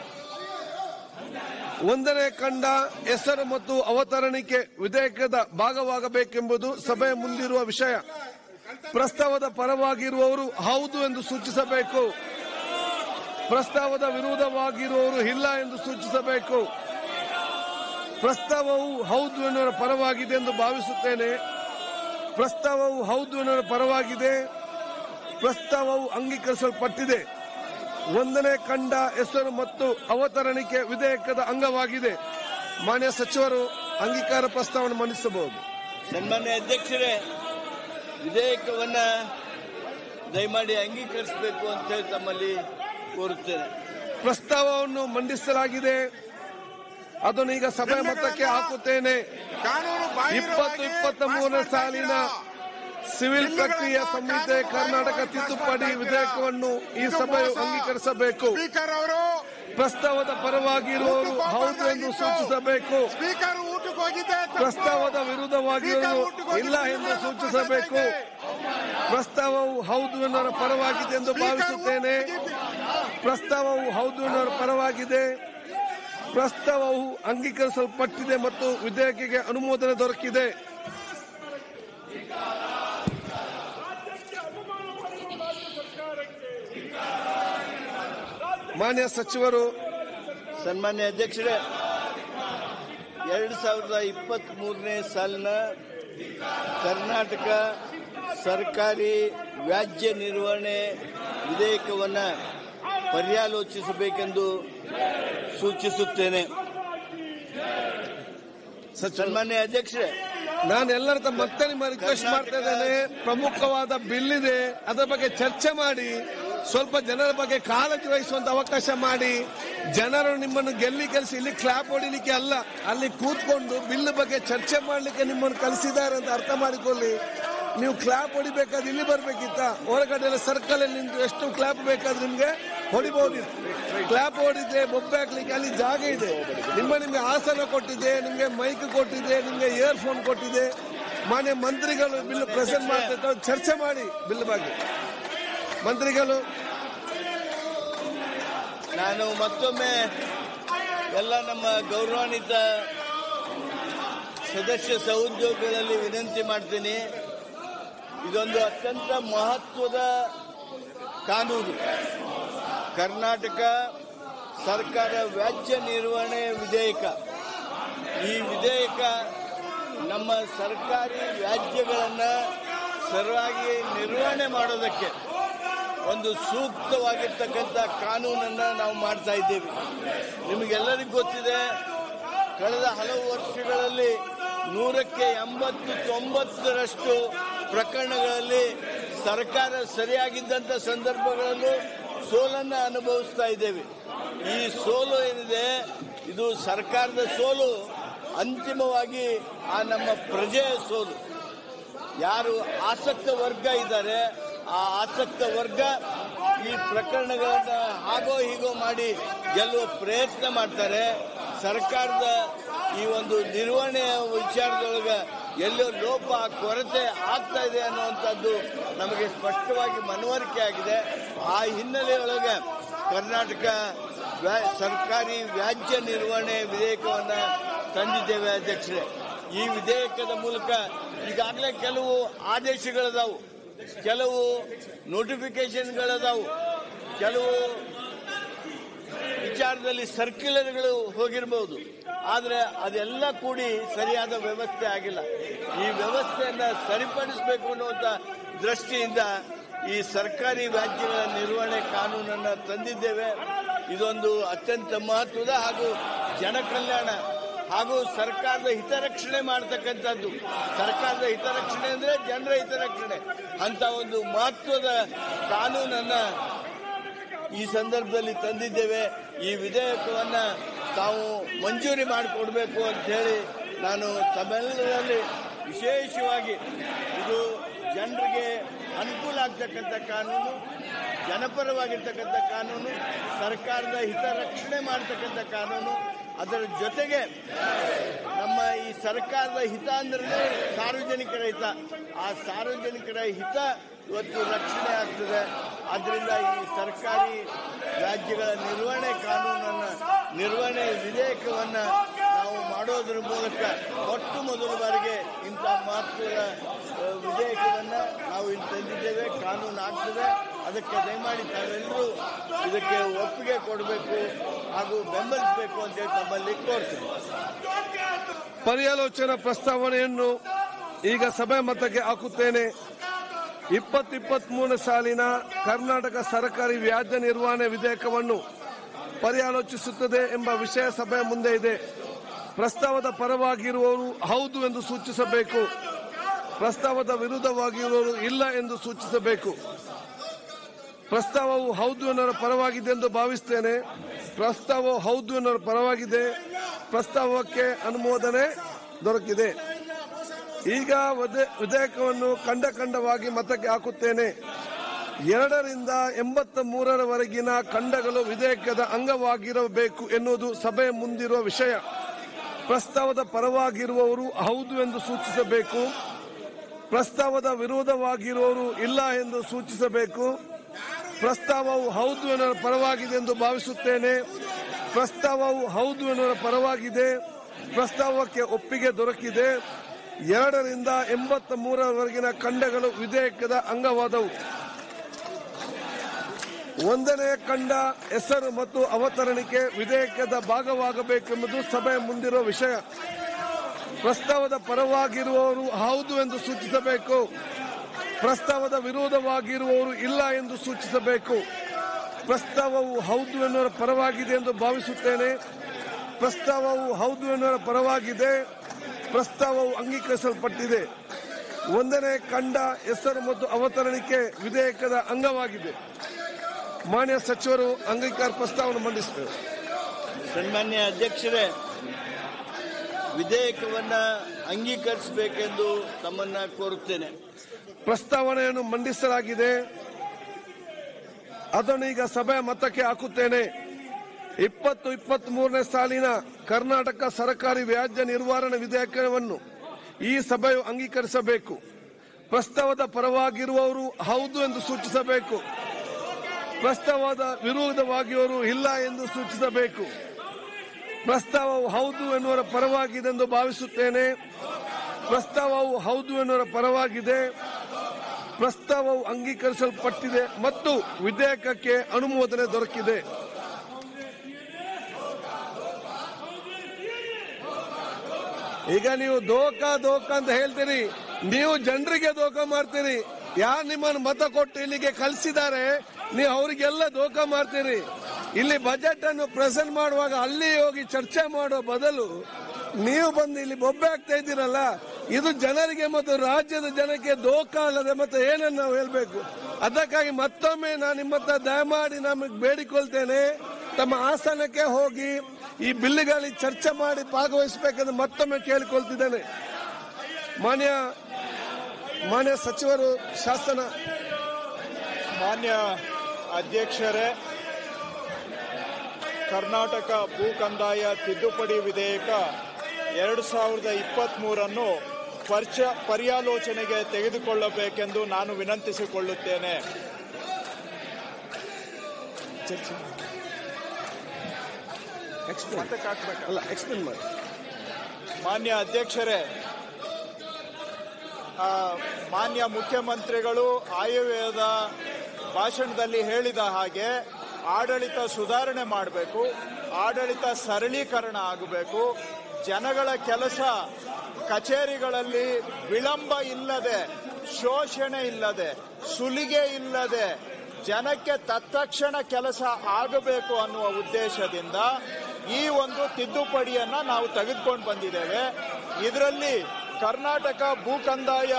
ಒಂದನೇ ಖಂಡ ಹೆಸರು ಮತ್ತು ಅವತರಣಿಕೆ ವಿಧೇಯಕದ ಭಾಗವಾಗಬೇಕೆಂಬುದು ಸಭೆಯ ಮುಂದಿರುವ ವಿಷಯ. ಪ್ರಸ್ತಾವದ ಪರವಾಗಿರುವವರು ಹೌದು ಎಂದು ಸೂಚಿಸಬೇಕು. ಪ್ರಸ್ತಾವದ ವಿರೋಧವಾಗಿರುವವರು ಇಲ್ಲ ಎಂದು ಸೂಚಿಸಬೇಕು. ಪ್ರಸ್ತಾವವು ಹೌದು ಎನ್ನುವ ಪರವಾಗಿದೆ ಎಂದು ಭಾವಿಸುತ್ತೇನೆ. ಪ್ರಸ್ತಾವವು ಹೌದು ಎನ್ನುವ ಪರವಾಗಿದೆ. ಪ್ರಸ್ತಾವವು ಅಂಗೀಕರಿಸಲ್ಪಟ್ಟಿದೆ. ಒಂದನೇ ಖಂಡ ಹೆಸರು ಮತ್ತು ಅವತರಣಿಕೆ ವಿಧೇಯಕದ ಅಂಗವಾಗಿದೆ. ಮಾನ್ಯ ಸಚಿವರು ಅಂಗೀಕಾರ ಪ್ರಸ್ತಾವನೆ ಮಂಡಿಸಬಹುದು. ಸನ್ಮಾನ್ಯ ಅಧ್ಯಕ್ಷರೇ, ವಿಧೇಯಕವನ್ನ ದಯಮಾಡಿ ಅಂಗೀಕರಿಸಬೇಕು ಅಂತ ಹೇಳಿ ತಮ್ಮಲ್ಲಿ ಕೋರುತ್ತೇನೆ. ಪ್ರಸ್ತಾವವನ್ನು ಮಂಡಿಸಲಾಗಿದೆ. ಅದನ್ನು ಈಗ ಸಭೆ ಮತಕ್ಕೆ ಹಾಕುತ್ತೇನೆ. ಇಪ್ಪತ್ತು ಇಪ್ಪತ್ತ ಮೂರನೇ ಸಾಲಿನ ಸಿವಿಲ್ ಪ್ರಕ್ರಿಯೆ ಸಂಹಿತೆ ಕರ್ನಾಟಕ ತಿದ್ದುಪಡಿ ವಿಧೇಯಕವನ್ನು ಈ ಸಭೆಯು ಅಂಗೀಕರಿಸಬೇಕು. ಪ್ರಸ್ತಾವದ ಪರವಾಗಿರುವವರು ಹೌದು ಎಂದು ಸೂಚಿಸಬೇಕು. ಪ್ರಸ್ತಾವದ ವಿರುದ್ಧವಾಗಿರುವವರು ಇಲ್ಲ ಎಂದು ಸೂಚಿಸಬೇಕು. ಪ್ರಸ್ತಾವವು ಹೌದು ಎನ್ನುವರ ಪರವಾಗಿದೆ ಎಂದು ಭಾವಿಸುತ್ತೇನೆ. ಪ್ರಸ್ತಾವವು ಹೌದು ಎನ್ನುವರ ಪರವಾಗಿದೆ. ಪ್ರಸ್ತಾವವು ಅಂಗೀಕರಿಸಲ್ಪಟ್ಟಿದೆ ಮತ್ತು ವಿಧೇಯಕಕ್ಕೆ ಅನುಮೋದನೆ ದೊರಕಿದೆ. ಮಾನ್ಯ ಸಚಿವರು, ಸನ್ಮಾನ್ಯ ಅಧ್ಯಕ್ಷರೇ, ಎರಡು ಸಾವಿರದ ಇಪ್ಪತ್ತ್ ಮೂರನೇ ಸಾಲಿನ ಕರ್ನಾಟಕ ಸರ್ಕಾರಿ ವ್ಯಾಜ್ಯ ನಿರ್ವಹಣೆ ವಿಧೇಯಕವನ್ನು ಪರ್ಯಾಲೋಚಿಸಬೇಕೆಂದು ಸೂಚಿಸುತ್ತೇನೆ. ಸನ್ಮಾನ್ಯ ಅಧ್ಯಕ್ಷರೇ, ನಾನು ಎಲ್ಲರ ಮತ್ತೆ ನಿಮ್ಮ ರಿಕ್ವೆಸ್ಟ್ ಮಾಡ್ತಾ ಇದ್ದೇನೆ. ಪ್ರಮುಖವಾದ ಬಿಲ್ ಇದೆ, ಅದರ ಬಗ್ಗೆ ಚರ್ಚೆ ಮಾಡಿ, ಸ್ವಲ್ಪ ಜನರ ಬಗ್ಗೆ ಕಾಳಜಿ ವಹಿಸುವಂತ ಅವಕಾಶ ಮಾಡಿ. ಜನರು ನಿಮ್ಮನ್ನು ಗೆಲ್ಲಿ ಕಲಿಸಿ ಇಲ್ಲಿ ಕ್ಲಾಪ್ ಹೊಡಿಲಿಕ್ಕೆ ಅಲ್ಲ, ಅಲ್ಲಿ ಕೂತ್ಕೊಂಡು ಬಿಲ್ ಬಗ್ಗೆ ಚರ್ಚೆ ಮಾಡಲಿಕ್ಕೆ ನಿಮ್ಮನ್ನು ಕಲಿಸಿದ್ದಾರೆ ಅಂತ ಅರ್ಥ ಮಾಡಿಕೊಳ್ಳಿ. ನೀವು ಕ್ಲಾಪ್ ಹೊಡಿಬೇಕಾದ್ರೆ ಇಲ್ಲಿ ಬರ್ಬೇಕಿತ್ತ, ಹೊರಗಡೆ ಸರ್ಕಲ್ ಅಲ್ಲಿ ನಿಂತು ಎಷ್ಟು ಕ್ಲಾಪ್ ಬೇಕಾದ್ರೆ ನಿಮ್ಗೆ ಹೊಡಿಬಹುದಿತ್ತು. ಕ್ಲಾಪ್ ಹೊಡಿದ್ರೆ ಬೊಬ್ಬೆ ಹಾಕ್ಲಿಕ್ಕೆ ಅಲ್ಲಿ ಜಾಗ ಇದೆ. ನಿಮ್ಮ ನಿಮ್ಗೆ ಆಸನ ಕೊಟ್ಟಿದೆ, ನಿಮ್ಗೆ ಮೈಕ್ ಕೊಟ್ಟಿದೆ, ನಿಮ್ಗೆ ಇಯರ್ ಫೋನ್ ಕೊಟ್ಟಿದೆ. ಮಾನ್ಯ ಮಂತ್ರಿಗಳು ಬಿಲ್ ಪ್ರೆಸೆಂಟ್ ಮಾಡ್ತಾ ಚರ್ಚೆ ಮಾಡಿ ಬಿಲ್ ಬಗ್ಗೆ. ಮಂತ್ರಿಗಳು, ನಾನು ಮತ್ತೊಮ್ಮೆ ಎಲ್ಲ ನಮ್ಮ ಗೌರವಾನ್ವಿತ ಸದಸ್ಯ ಸಹೋದ್ಯೋಗಿಗಳಲ್ಲಿ ವಿನಂತಿ ಮಾಡ್ತೀನಿ. ಇದೊಂದು ಅತ್ಯಂತ ಮಹತ್ವದ ಕಾನೂನು. ಕರ್ನಾಟಕ ಸರ್ಕಾರ ವ್ಯಾಜ್ಯ ನಿರ್ವಹಣೆ ವಿಧೇಯಕ. ಈ ವಿಧೇಯಕ ನಮ್ಮ ಸರ್ಕಾರಿ ವ್ಯಾಜ್ಯಗಳನ್ನು ಸರಿಯಾಗಿ ನಿರ್ವಹಣೆ ಮಾಡೋದಕ್ಕೆ ಒಂದು ಸೂಕ್ತವಾಗಿರ್ತಕ್ಕಂಥ ಕಾನೂನನ್ನು ನಾವು ಮಾಡ್ತಾ ಇದ್ದೇವೆ. ನಿಮಗೆಲ್ಲರಿಗೂ ಗೊತ್ತಿದೆ, ಕಳೆದ ಹಲವು ವರ್ಷಗಳಲ್ಲಿ ನೂರಕ್ಕೆ ಎಂಬತ್ತು ತೊಂಬತ್ತರಷ್ಟು ಪ್ರಕರಣಗಳಲ್ಲಿ ಸರ್ಕಾರ ಸರಿಯಾಗಿದ್ದಂಥ ಸಂದರ್ಭಗಳಲ್ಲೂ ಸೋಲನ್ನು ಅನುಭವಿಸ್ತಾ ಇದ್ದೇವೆ. ಈ ಸೋಲು ಏನಿದೆ, ಇದು ಸರ್ಕಾರದ ಸೋಲು, ಅಂತಿಮವಾಗಿ ಆ ನಮ್ಮ ಪ್ರಜೆಯ ಸೋಲು. ಯಾರು ಆಸಕ್ತ ವರ್ಗ ಇದ್ದಾರೆ, ಆ ಆಸಕ್ತ ವರ್ಗ ಈ ಪ್ರಕರಣಗಳನ್ನ ಹಾಗೋ ಹೀಗೋ ಮಾಡಿ ಗೆಲ್ಲುವ ಪ್ರಯತ್ನ ಮಾಡ್ತಾರೆ. ಸರ್ಕಾರದ ಈ ಒಂದು ನಿರ್ವಹಣೆಯ ವಿಚಾರದೊಳಗೆ ಎಲ್ಲೋ ಲೋಪ ಕೊರತೆ ಆಗ್ತಾ ಇದೆ ಅನ್ನುವಂಥದ್ದು ನಮಗೆ ಸ್ಪಷ್ಟವಾಗಿ ಮನವರಿಕೆ ಆಗಿದೆ. ಆ ಹಿನ್ನೆಲೆಯೊಳಗೆ ಕರ್ನಾಟಕ ಸರ್ಕಾರಿ ವ್ಯಾಜ್ಯ ನಿರ್ವಹಣೆ ವಿಧೇಯಕವನ್ನು ತಂದಿದ್ದೇವೆ ಅಧ್ಯಕ್ಷರೇ. ಈ ವಿಧೇಯಕದ ಮೂಲಕ ಈಗಾಗಲೇ ಕೆಲವು ಆದೇಶಗಳದಾವು, ಕೆಲವು ನೋಟಿಫಿಕೇಶನ್ಗಳದಾವು, ಕೆಲವು ವಿಚಾರದಲ್ಲಿ ಸರ್ಕ್ಯುಲರ್ಗಳು ಹೋಗಿರಬಹುದು. ಆದರೆ ಅದೆಲ್ಲ ಕೂಡಿ ಸರಿಯಾದ ವ್ಯವಸ್ಥೆ ಆಗಿಲ್ಲ. ಈ ವ್ಯವಸ್ಥೆಯನ್ನು ಸರಿಪಡಿಸಬೇಕು ಅನ್ನುವಂಥ ದೃಷ್ಟಿಯಿಂದ ಈ ಸರ್ಕಾರಿ ವ್ಯಾಜ್ಯಗಳ ನಿರ್ವಹಣೆ ಕಾನೂನನ್ನು ತಂದಿದ್ದೇವೆ. ಇದೊಂದು ಅತ್ಯಂತ ಮಹತ್ವದ ಹಾಗೂ ಜನಕಲ್ಯಾಣ ಹಾಗೂ ಸರ್ಕಾರದ ಹಿತರಕ್ಷಣೆ ಮಾಡತಕ್ಕಂಥದ್ದು. ಸರ್ಕಾರದ ಹಿತರಕ್ಷಣೆ ಅಂದ್ರೆ ಜನರ ಹಿತರಕ್ಷಣೆ ಅಂತ ಒಂದು ಮಹತ್ವದ ಕಾನೂನನ್ನ ಈ ಸಂದರ್ಭದಲ್ಲಿ ತಂದಿದ್ದೇವೆ. ಈ ವಿಧೇಯಕವನ್ನ ತಾವು ಮಂಜೂರಿ ಮಾಡಿಕೊಡ್ಬೇಕು ಅಂತ ಹೇಳಿ ನಾನು ತಮ್ಮೆಲ್ಲರಲ್ಲಿ ವಿಶೇಷವಾಗಿ, ಇದು ಜನರಿಗೆ ಅನುಕೂಲ ಆಗ್ತಕ್ಕಂಥ ಕಾನೂನು, ಜನಪರವಾಗಿರ್ತಕ್ಕಂಥ ಕಾನೂನು, ಸರ್ಕಾರದ ಹಿತರಕ್ಷಣೆ ಮಾಡತಕ್ಕಂಥ ಕಾನೂನು. ಅದರ ಜೊತೆಗೆ ನಮ್ಮ ಈ ಸರ್ಕಾರದ ಹಿತ ಅಂದ್ರೆ ಸಾರ್ವಜನಿಕರ ಹಿತ. ಆ ಸಾರ್ವಜನಿಕರ ಹಿತ ಇವತ್ತು ರಕ್ಷಣೆ ಆಗ್ತದೆ. ಆದ್ದರಿಂದ ಈ ಸರ್ಕಾರಿ ರಾಜ್ಯಗಳ ನಿರ್ವಹಣೆ ಕಾನೂನನ್ನು, ನಿರ್ವಹಣೆ ವಿಧೇಯಕವನ್ನು ನಾವು ಮಾಡೋದ್ರ ಮೂಲಕ ಮೊಟ್ಟ ಮೊದಲ ಬಾರಿಗೆ ಇಂಥ ಮಹತ್ವದ ವಿಧೇಯಕವನ್ನು ನಾವು ಇಲ್ಲಿ ತಂದಿದ್ದೇವೆ. ಕಾನೂನು ಆಗ್ತದೆ. ಅದಕ್ಕೆ ದಯಮಾಡಿ ತಾವೆಲ್ಲರೂ ಇದಕ್ಕೆ ಒಪ್ಪಿಗೆ ಕೊಡಬೇಕು ಹಾಗೂ ಬೆಂಬಲಿಸಬೇಕು ಅಂತೇಳಿ ತಮ್ಮಲ್ಲಿ ಕೋರ್ತೀನಿ. ಪರ್ಯಾಲೋಚನಾ ಪ್ರಸ್ತಾವನೆಯನ್ನು ಈಗ ಸಭೆ ಮತಕ್ಕೆ ಹಾಕುತ್ತೇನೆ. ಇಪ್ಪತ್ತು ಇಪ್ಪತ್ತ್ ಮೂರನೇ ಸಾಲಿನ ಕರ್ನಾಟಕ ಸರ್ಕಾರಿ ವ್ಯಾಜ್ಯ ನಿರ್ವಹಣೆ ವಿಧೇಯಕವನ್ನು ಪರ್ಯಾಲೋಚಿಸುತ್ತದೆ ಎಂಬ ವಿಷಯ ಸಭೆಯ ಮುಂದೆ ಇದೆ. ಪ್ರಸ್ತಾವದ ಪರವಾಗಿರುವವರು ಹೌದು ಎಂದು ಸೂಚಿಸಬೇಕು. ಪ್ರಸ್ತಾವದ ವಿರುದ್ಧವಾಗಿರುವವರು ಇಲ್ಲ ಎಂದು ಸೂಚಿಸಬೇಕು. ಪ್ರಸ್ತಾವವು ಹೌದು ಎನ್ನುವ ಪರವಾಗಿದೆ ಎಂದು ಭಾವಿಸುತ್ತೇನೆ. ಪ್ರಸ್ತಾವವು ಹೌದು ಎನ್ನುವ ಪರವಾಗಿದೆ. ಪ್ರಸ್ತಾವಕ್ಕೆ ಅನುಮೋದನೆ ದೊರಕಿದೆ. ಈಗ ವಿಧೇಯಕವನ್ನು ಖಂಡ ಖಂಡವಾಗಿ ಮತಕ್ಕೆ ಹಾಕುತ್ತೇನೆ. ಎರಡರಿಂದ ಎಂಬತ್ತ ಮೂರರವರೆಗಿನ ಖಂಡಗಳು ವಿಧೇಯಕದ ಅಂಗವಾಗಿರಬೇಕು ಎನ್ನುವುದು ಸಭೆಯ ಮುಂದಿರುವ ವಿಷಯ. ಪ್ರಸ್ತಾವದ ಪರವಾಗಿರುವವರು ಹೌದು ಎಂದು ಸೂಚಿಸಬೇಕು. ಪ್ರಸ್ತಾವದ ವಿರೋಧವಾಗಿರುವವರು ಇಲ್ಲ ಎಂದು ಸೂಚಿಸಬೇಕು. ಪ್ರಸ್ತಾವವು ಹೌದು ಎನ್ನುವ ಪರವಾಗಿದೆ ಎಂದು ಭಾವಿಸುತ್ತೇನೆ. ಪ್ರಸ್ತಾವವು ಹೌದು ಎನ್ನುವ ಪರವಾಗಿದೆ. ಪ್ರಸ್ತಾವಕ್ಕೆ ಒಪ್ಪಿಗೆ ದೊರಕಿದೆ. ಎರಡರಿಂದ ಎಂಬತ್ತ ಮೂರರವರೆಗಿನ ಖಂಡಗಳು ವಿಧೇಯಕದ ಅಂಗವಾದವು. ಒಂದನೇ ಖಂಡ ಹೆಸರು ಮತ್ತು ಅವತರಣಿಕೆ ವಿಧೇಯಕದ ಭಾಗವಾಗಬೇಕೆಂಬುದು ಸಭೆಯ ಮುಂದಿರುವ ವಿಷಯ. ಪ್ರಸ್ತಾವದ ಪರವಾಗಿರುವವರು ಹೌದು ಎಂದು ಸೂಚಿಸಬೇಕು. ಪ್ರಸ್ತಾವದ ವಿರೋಧವಾಗಿರುವವರು ಇಲ್ಲ ಎಂದು ಸೂಚಿಸಬೇಕು. ಪ್ರಸ್ತಾವವು ಹೌದು ಎನ್ನುವ ಪರವಾಗಿದೆ ಎಂದು ಭಾವಿಸುತ್ತೇನೆ. ಪ್ರಸ್ತಾವವು ಹೌದು ಎನ್ನುವ ಪರವಾಗಿದೆ. ಪ್ರಸ್ತಾವವು ಅಂಗೀಕರಿಸಲ್ಪಟ್ಟಿದೆ. ಒಂದನೇ ಖಂಡ ಹೆಸರು ಮತ್ತು ಅವತರಣಿಕೆ ವಿಧೇಯಕದ ಅಂಗವಾಗಿದೆ. ಮಾನ್ಯ ಸಚಿವರು ಅಂಗೀಕಾರ ಪ್ರಸ್ತಾವವನ್ನು ಮಂಡಿಸುತ್ತೇವೆ. ಸನ್ಮಾನ್ಯ ಅಧ್ಯಕ್ಷರೇ, ವಿಧೇಯಕವನ್ನ ಅಂಗೀಕರಿಸಬೇಕೆಂದು ತಮ್ಮನ್ನ ಕೋರುತ್ತೇನೆ. ಪ್ರಸ್ತಾವನೆಯನ್ನು ಮಂಡಿಸಲಾಗಿದೆ. ಅದನ್ನು ಈಗ ಸಭೆಯ ಮತಕ್ಕೆ ಹಾಕುತ್ತೇನೆ. ಇಪ್ಪತ್ತು ಇಪ್ಪತ್ತ್ ಮೂರನೇ ಸಾಲಿನ ಕರ್ನಾಟಕ ಸರ್ಕಾರಿ ವ್ಯಾಜ್ಯ ನಿರ್ವಹಣೆ ವಿಧೇಯಕವನ್ನು ಈ ಸಭೆಯು ಅಂಗೀಕರಿಸಬೇಕು. ಪ್ರಸ್ತಾವದ ಪರವಾಗಿರುವವರು ಹೌದು ಎಂದು ಸೂಚಿಸಬೇಕು. ಪ್ರಸ್ತಾವದ ವಿರೋಧವಾಗಿರುವವರು ಇಲ್ಲ ಎಂದು ಸೂಚಿಸಬೇಕು. ಪ್ರಸ್ತಾವವು ಹೌದು ಎನ್ನುವ ಪರವಾಗಿದೆ ಎಂದು ಭಾವಿಸುತ್ತೇನೆ. ಪ್ರಸ್ತಾವವು ಹೌದು ಎನ್ನುವ ಪರವಾಗಿದೆ. ಪ್ರಸ್ತಾವವು ಅಂಗೀಕರಿಸಲ್ಪಟ್ಟಿದೆ ಮತ್ತು ವಿಧೇಯಕಕ್ಕೆ ಅನುಮೋದನೆ ದೊರಕಿದೆ. ಈಗ ನೀವು ದೋಖ ದೋಖ ಅಂತ ಹೇಳ್ತೀರಿ. ನೀವು ಜನರಿಗೆ ದೋಖ ಮಾಡ್ತೀರಿ. ಯಾರು ನಿಮ್ಮನ್ನು ಮತ ಕೊಟ್ಟು ಇಲ್ಲಿಗೆ ಕಳಿಸಿದ್ದಾರೆ, ನೀವು ಅವರಿಗೆಲ್ಲ ದೋಖ ಮಾಡ್ತೀರಿ. ಇಲ್ಲಿ ಬಜೆಟ್ ಅನ್ನು ಪ್ರೆಸೆಂಟ್ ಮಾಡುವಾಗ ಅಲ್ಲಿ ಹೋಗಿ ಚರ್ಚೆ ಮಾಡುವ ಬದಲು ನೀವು ಬಂದು ಇಲ್ಲಿ ಬೊಬ್ಬೆ ಆಗ್ತಾ ಇದ್ದೀರಲ್ಲ, ಇದು ಜನರಿಗೆ ಮತ್ತು ರಾಜ್ಯದ ಜನಕ್ಕೆ ದೋಖ ಅಲ್ಲದೆ ಮತ್ತೆ ಏನನ್ನು ನಾವು ಹೇಳ್ಬೇಕು. ಅದಕ್ಕಾಗಿ ಮತ್ತೊಮ್ಮೆ ನಾನು ನಿಮ್ಮ ಹತ್ರ ದಯಮಾಡಿ ನಮಗೆ ಬೇಡಿಕೊಳ್ತೇನೆ, ತಮ್ಮ ಆಸನಕ್ಕೆ ಹೋಗಿ ಈ ಬಿಲ್ಗಳಲ್ಲಿ ಚರ್ಚೆ ಮಾಡಿ ಭಾಗವಹಿಸಬೇಕೆಂದು ಮತ್ತೊಮ್ಮೆ ಕೇಳಿಕೊಳ್ತಿದ್ದೇನೆ. ಮಾನ್ಯ ಮಾನ್ಯ ಸಚಿವರು ಶಾಸನ. ಮಾನ್ಯ ಅಧ್ಯಕ್ಷರೇ, ಕರ್ನಾಟಕ ಭೂ ಕಂದಾಯ ತಿದ್ದುಪಡಿ ವಿಧೇಯಕ ಎರಡು ಸಾವಿರದ ಇಪ್ಪತ್ತ್ ಮೂರನ್ನು ಪರ್ಯಾಲೋಚನೆಗೆ ತೆಗೆದುಕೊಳ್ಳಬೇಕೆಂದು ನಾನು ವಿನಂತಿಸಿಕೊಳ್ಳುತ್ತೇನೆ. ಮಾನ್ಯ ಅಧ್ಯಕ್ಷರೇ, ಮಾನ್ಯ ಮುಖ್ಯಮಂತ್ರಿಗಳು ಆಯವ್ಯಯದ ಭಾಷಣದಲ್ಲಿ ಹೇಳಿದ ಹಾಗೆ ಆಡಳಿತ ಸುಧಾರಣೆ ಮಾಡಬೇಕು, ಆಡಳಿತ ಸರಳೀಕರಣ ಆಗಬೇಕು, ಜನಗಳ ಕೆಲಸ ಕಚೇರಿಗಳಲ್ಲಿ ವಿಳಂಬ ಇಲ್ಲದೆ, ಶೋಷಣೆ ಇಲ್ಲದೆ, ಸುಲಿಗೆ ಇಲ್ಲದೆ ಜನಕ್ಕೆ ತತ್ಕ್ಷಣ ಕೆಲಸ ಆಗಬೇಕು ಅನ್ನುವ ಉದ್ದೇಶದಿಂದ ಈ ಒಂದು ತಿದ್ದುಪಡಿಯನ್ನ ನಾವು ತೆಗೆದುಕೊಂಡು ಬಂದಿದ್ದೇವೆ. ಇದರಲ್ಲಿ ಕರ್ನಾಟಕ ಭೂ ಕಂದಾಯ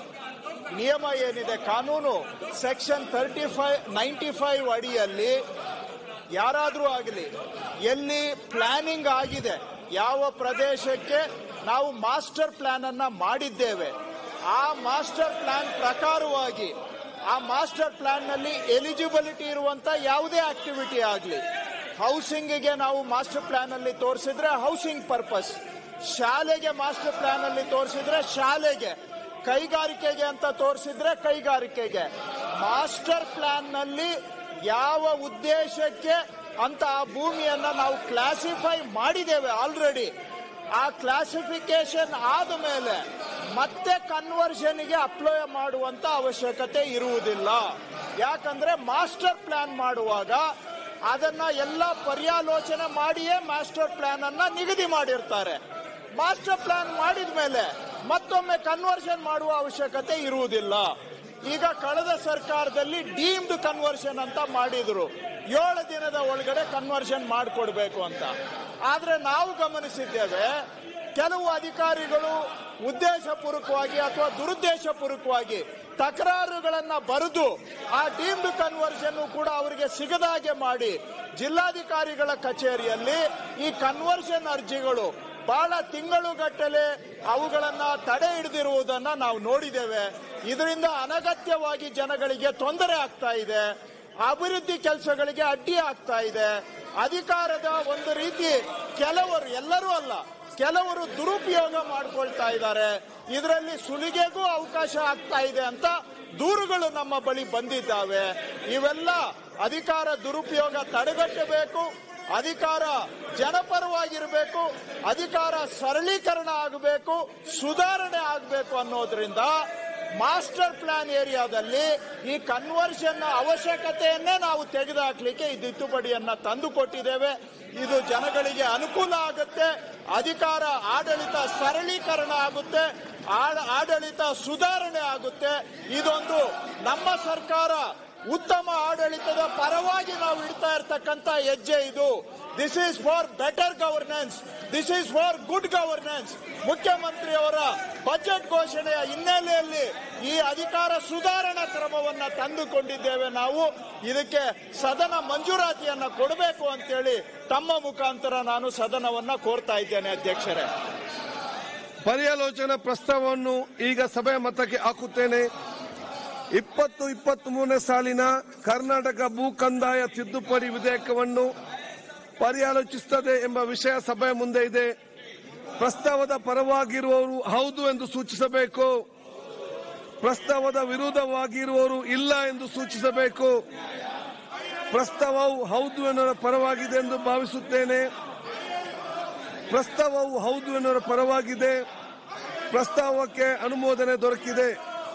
ನಿಯಮ ಏನಿದೆ, ಕಾನೂನು section thirty five ninety five ಅಡಿಯಲ್ಲಿ ಯಾರಾದರೂ ಆಗಲಿ ಎಲ್ಲಿ ಪ್ಲಾನಿಂಗ್ ಆಗಿದೆ, ಯಾವ ಪ್ರದೇಶಕ್ಕೆ ನಾವು ಮಾಸ್ಟರ್ ಪ್ಲಾನ್ ಅನ್ನ ಮಾಡಿದ್ದೇವೆ, ಆ ಮಾಸ್ಟರ್ ಪ್ಲಾನ್ ಪ್ರಕಾರವಾಗಿ ಆ ಮಾಸ್ಟರ್ ಪ್ಲಾನ್ ನಲ್ಲಿ ಎಲಿಜಿಬಿಲಿಟಿ ಇರುವಂತ ಯಾವುದೇ ಆಕ್ಟಿವಿಟಿ ಆಗಲಿ, ಹೌಸಿಂಗ್ಗೆ ನಾವು ಮಾಸ್ಟರ್ ಪ್ಲಾನ್ ಅಲ್ಲಿ ತೋರಿಸಿದ್ರೆ ಹೌಸಿಂಗ್ ಪರ್ಪಸ್, ಶಾಲೆಗೆ ಮಾಸ್ಟರ್ ಪ್ಲಾನ್ ಅಲ್ಲಿ ತೋರಿಸಿದ್ರೆ ಶಾಲೆಗೆ, ಕೈಗಾರಿಕೆಗೆ ಅಂತ ತೋರಿಸಿದ್ರೆ ಕೈಗಾರಿಕೆಗೆ, ಮಾಸ್ಟರ್ ಪ್ಲಾನ್ ನಲ್ಲಿ ಯಾವ ಉದ್ದೇಶಕ್ಕೆ ಅಂತ ಆ ಭೂಮಿಯನ್ನ ನಾವು ಕ್ಲಾಸಿಫೈ ಮಾಡಿದ್ದೇವೆ ಆಲ್ರೆಡಿ. ಆ ಕ್ಲಾಸಿಫಿಕೇಶನ್ ಆದ ಮೇಲೆ ಮತ್ತೆ ಕನ್ವರ್ಷನ್ಗೆ ಅಪ್ಲೈ ಮಾಡುವಂತ ಅವಶ್ಯಕತೆ ಇರುವುದಿಲ್ಲ. ಯಾಕಂದ್ರೆ ಮಾಸ್ಟರ್ ಪ್ಲಾನ್ ಮಾಡುವಾಗ ಅದನ್ನ ಎಲ್ಲ ಪರ್ಯಾಲೋಚನೆ ಮಾಡಿಯೇ ಮಾಸ್ಟರ್ ಪ್ಲಾನ್ ಅನ್ನ ನಿಗದಿ ಮಾಡಿರ್ತಾರೆ. ಮಾಸ್ಟರ್ ಪ್ಲಾನ್ ಮಾಡಿದ ಮೇಲೆ ಮತ್ತೊಮ್ಮೆ ಕನ್ವರ್ಷನ್ ಮಾಡುವ ಅವಶ್ಯಕತೆ ಇರುವುದಿಲ್ಲ. ಈಗ ಕಳೆದ ಸರ್ಕಾರದಲ್ಲಿ ಡೀಮ್ಡ್ ಕನ್ವರ್ಷನ್ ಅಂತ ಮಾಡಿದ್ರು, ಏಳು ದಿನದ ಒಳಗಡೆ ಕನ್ವರ್ಷನ್ ಮಾಡಿಕೊಡ್ಬೇಕು ಅಂತ. ಆದ್ರೆ ನಾವು ಗಮನಿಸಿದ್ದೇವೆ, ಕೆಲವು ಅಧಿಕಾರಿಗಳು ಉದ್ದೇಶಪೂರ್ವಕವಾಗಿ ಅಥವಾ ದುರುದ್ದೇಶಪೂರ್ವಕವಾಗಿ ತಕರಾರುಗಳನ್ನ ಬರೆದು ಆ ಡೀಮ್ಡ್ ಕನ್ವರ್ಷನ್ ಕೂಡ ಅವರಿಗೆ ಸಿಗದಾಗೆ ಮಾಡಿ ಜಿಲ್ಲಾಧಿಕಾರಿಗಳ ಕಚೇರಿಯಲ್ಲಿ ಈ ಕನ್ವರ್ಷನ್ ಅರ್ಜಿಗಳು ಬಹಳ ತಿಂಗಳುಗಟ್ಟಲೆ ಅವುಗಳನ್ನ ತಡೆ ಹಿಡಿದಿರುವುದನ್ನ ನಾವು ನೋಡಿದ್ದೇವೆ. ಇದರಿಂದ ಅನಗತ್ಯವಾಗಿ ಜನಗಳಿಗೆ ತೊಂದರೆ ಆಗ್ತಾ ಇದೆ, ಅಭಿವೃದ್ಧಿ ಕೆಲಸಗಳಿಗೆ ಅಡ್ಡಿ ಆಗ್ತಾ ಇದೆ. ಅಧಿಕಾರದ ಒಂದು ರೀತಿ ಕೆಲವರು, ಎಲ್ಲರೂ ಅಲ್ಲ, ಕೆಲವರು ದುರುಪಯೋಗ ಮಾಡ್ಕೊಳ್ತಾ ಇದ್ದಾರೆ. ಇದರಲ್ಲಿ ಸುಲಿಗೆಗೂ ಅವಕಾಶ ಆಗ್ತಾ ಇದೆ ಅಂತ ದೂರುಗಳು ನಮ್ಮ ಬಳಿ ಬಂದಿದ್ದಾವೆ. ಇವೆಲ್ಲ ಅಧಿಕಾರ ದುರುಪಯೋಗ ತಡೆಗಟ್ಟಬೇಕು, ಅಧಿಕಾರ ಜನಪರವಾಗಿರಬೇಕು, ಅಧಿಕಾರ ಸರಳೀಕರಣ ಆಗಬೇಕು, ಸುಧಾರಣೆ ಆಗಬೇಕು ಅನ್ನೋದ್ರಿಂದ ಮಾಸ್ಟರ್ ಪ್ಲಾನ್ ಏರಿಯಾದಲ್ಲಿ ಈ ಕನ್ವರ್ಷನ್ ಅವಶ್ಯಕತೆಯನ್ನೇ ನಾವು ತೆಗೆದುಹಾಕ್ಲಿಕ್ಕೆ ಈ ತಿದ್ದುಪಡಿಯನ್ನ ತಂದುಕೊಟ್ಟಿದ್ದೇವೆ. ಇದು ಜನಗಳಿಗೆ ಅನುಕೂಲ ಆಗುತ್ತೆ, ಅಧಿಕಾರ ಆಡಳಿತ ಸರಳೀಕರಣ ಆಗುತ್ತೆ, ಆಡಳಿತ ಸುಧಾರಣೆ ಆಗುತ್ತೆ. ಇದೊಂದು ನಮ್ಮ ಸರ್ಕಾರ ಉತ್ತಮ ಆಡಳಿತದ ಪರವಾಗಿ ನಾವು ಇಡ್ತಾ ಇರ್ತಕ್ಕಂಥ ಹೆಜ್ಜೆ ಇದು. This is for better governance, this is for good governance. ಮುಖ್ಯಮಂತ್ರಿಯವರ ಬಜೆಟ್ ಘೋಷಣೆಯ ಹಿನ್ನೆಲೆಯಲ್ಲಿ ಈ ಅಧಿಕಾರ ಸುಧಾರಣಾ ಕ್ರಮವನ್ನ ತಂದುಕೊಂಡಿದ್ದೇವೆ ನಾವು. ಇದಕ್ಕೆ ಸದನ ಮಂಜೂರಾತಿಯನ್ನ ಕೊಡಬೇಕು ಅಂತೇಳಿ ತಮ್ಮ ಮುಖಾಂತರ ನಾನು ಸದನವನ್ನ ಕೋರ್ತಾ ಇದ್ದೇನೆ ಅಧ್ಯಕ್ಷರೇ. ಪರ್ಯಾಲೋಚನಾ ಪ್ರಸ್ತಾವವನ್ನು ಈಗ ಸಭೆಯ ಮತಕ್ಕೆ ಹಾಕುತ್ತೇನೆ. ಇಪ್ಪತ್ತು ಇಪ್ಪತ್ತ್ ಮೂರನೇ ಸಾಲಿನ ಕರ್ನಾಟಕ ಭೂ ಕಂದಾಯ ತಿದ್ದುಪಡಿ ವಿಧೇಯಕವನ್ನು ಪರ್ಯಾಲೋಚಿಸುತ್ತದೆ ಎಂಬ ವಿಷಯ ಸಭೆಯ ಮುಂದೆ ಇದೆ. ಪ್ರಸ್ತಾವದ ಪರವಾಗಿರುವವರು ಹೌದು ಎಂದು ಸೂಚಿಸಬೇಕು, ಪ್ರಸ್ತಾವದ ವಿರುದ್ಧವಾಗಿರುವವರು ಇಲ್ಲ ಎಂದು ಸೂಚಿಸಬೇಕು. ಪ್ರಸ್ತಾವವು ಹೌದು ಎನ್ನುವ ಪರವಾಗಿದೆ ಎಂದು ಭಾವಿಸುತ್ತೇನೆ. ಪ್ರಸ್ತಾವವು ಹೌದು ಎನ್ನುವ ಪರವಾಗಿದೆ. ಪ್ರಸ್ತಾವಕ್ಕೆ ಅನುಮೋದನೆ ದೊರಕಿದೆ.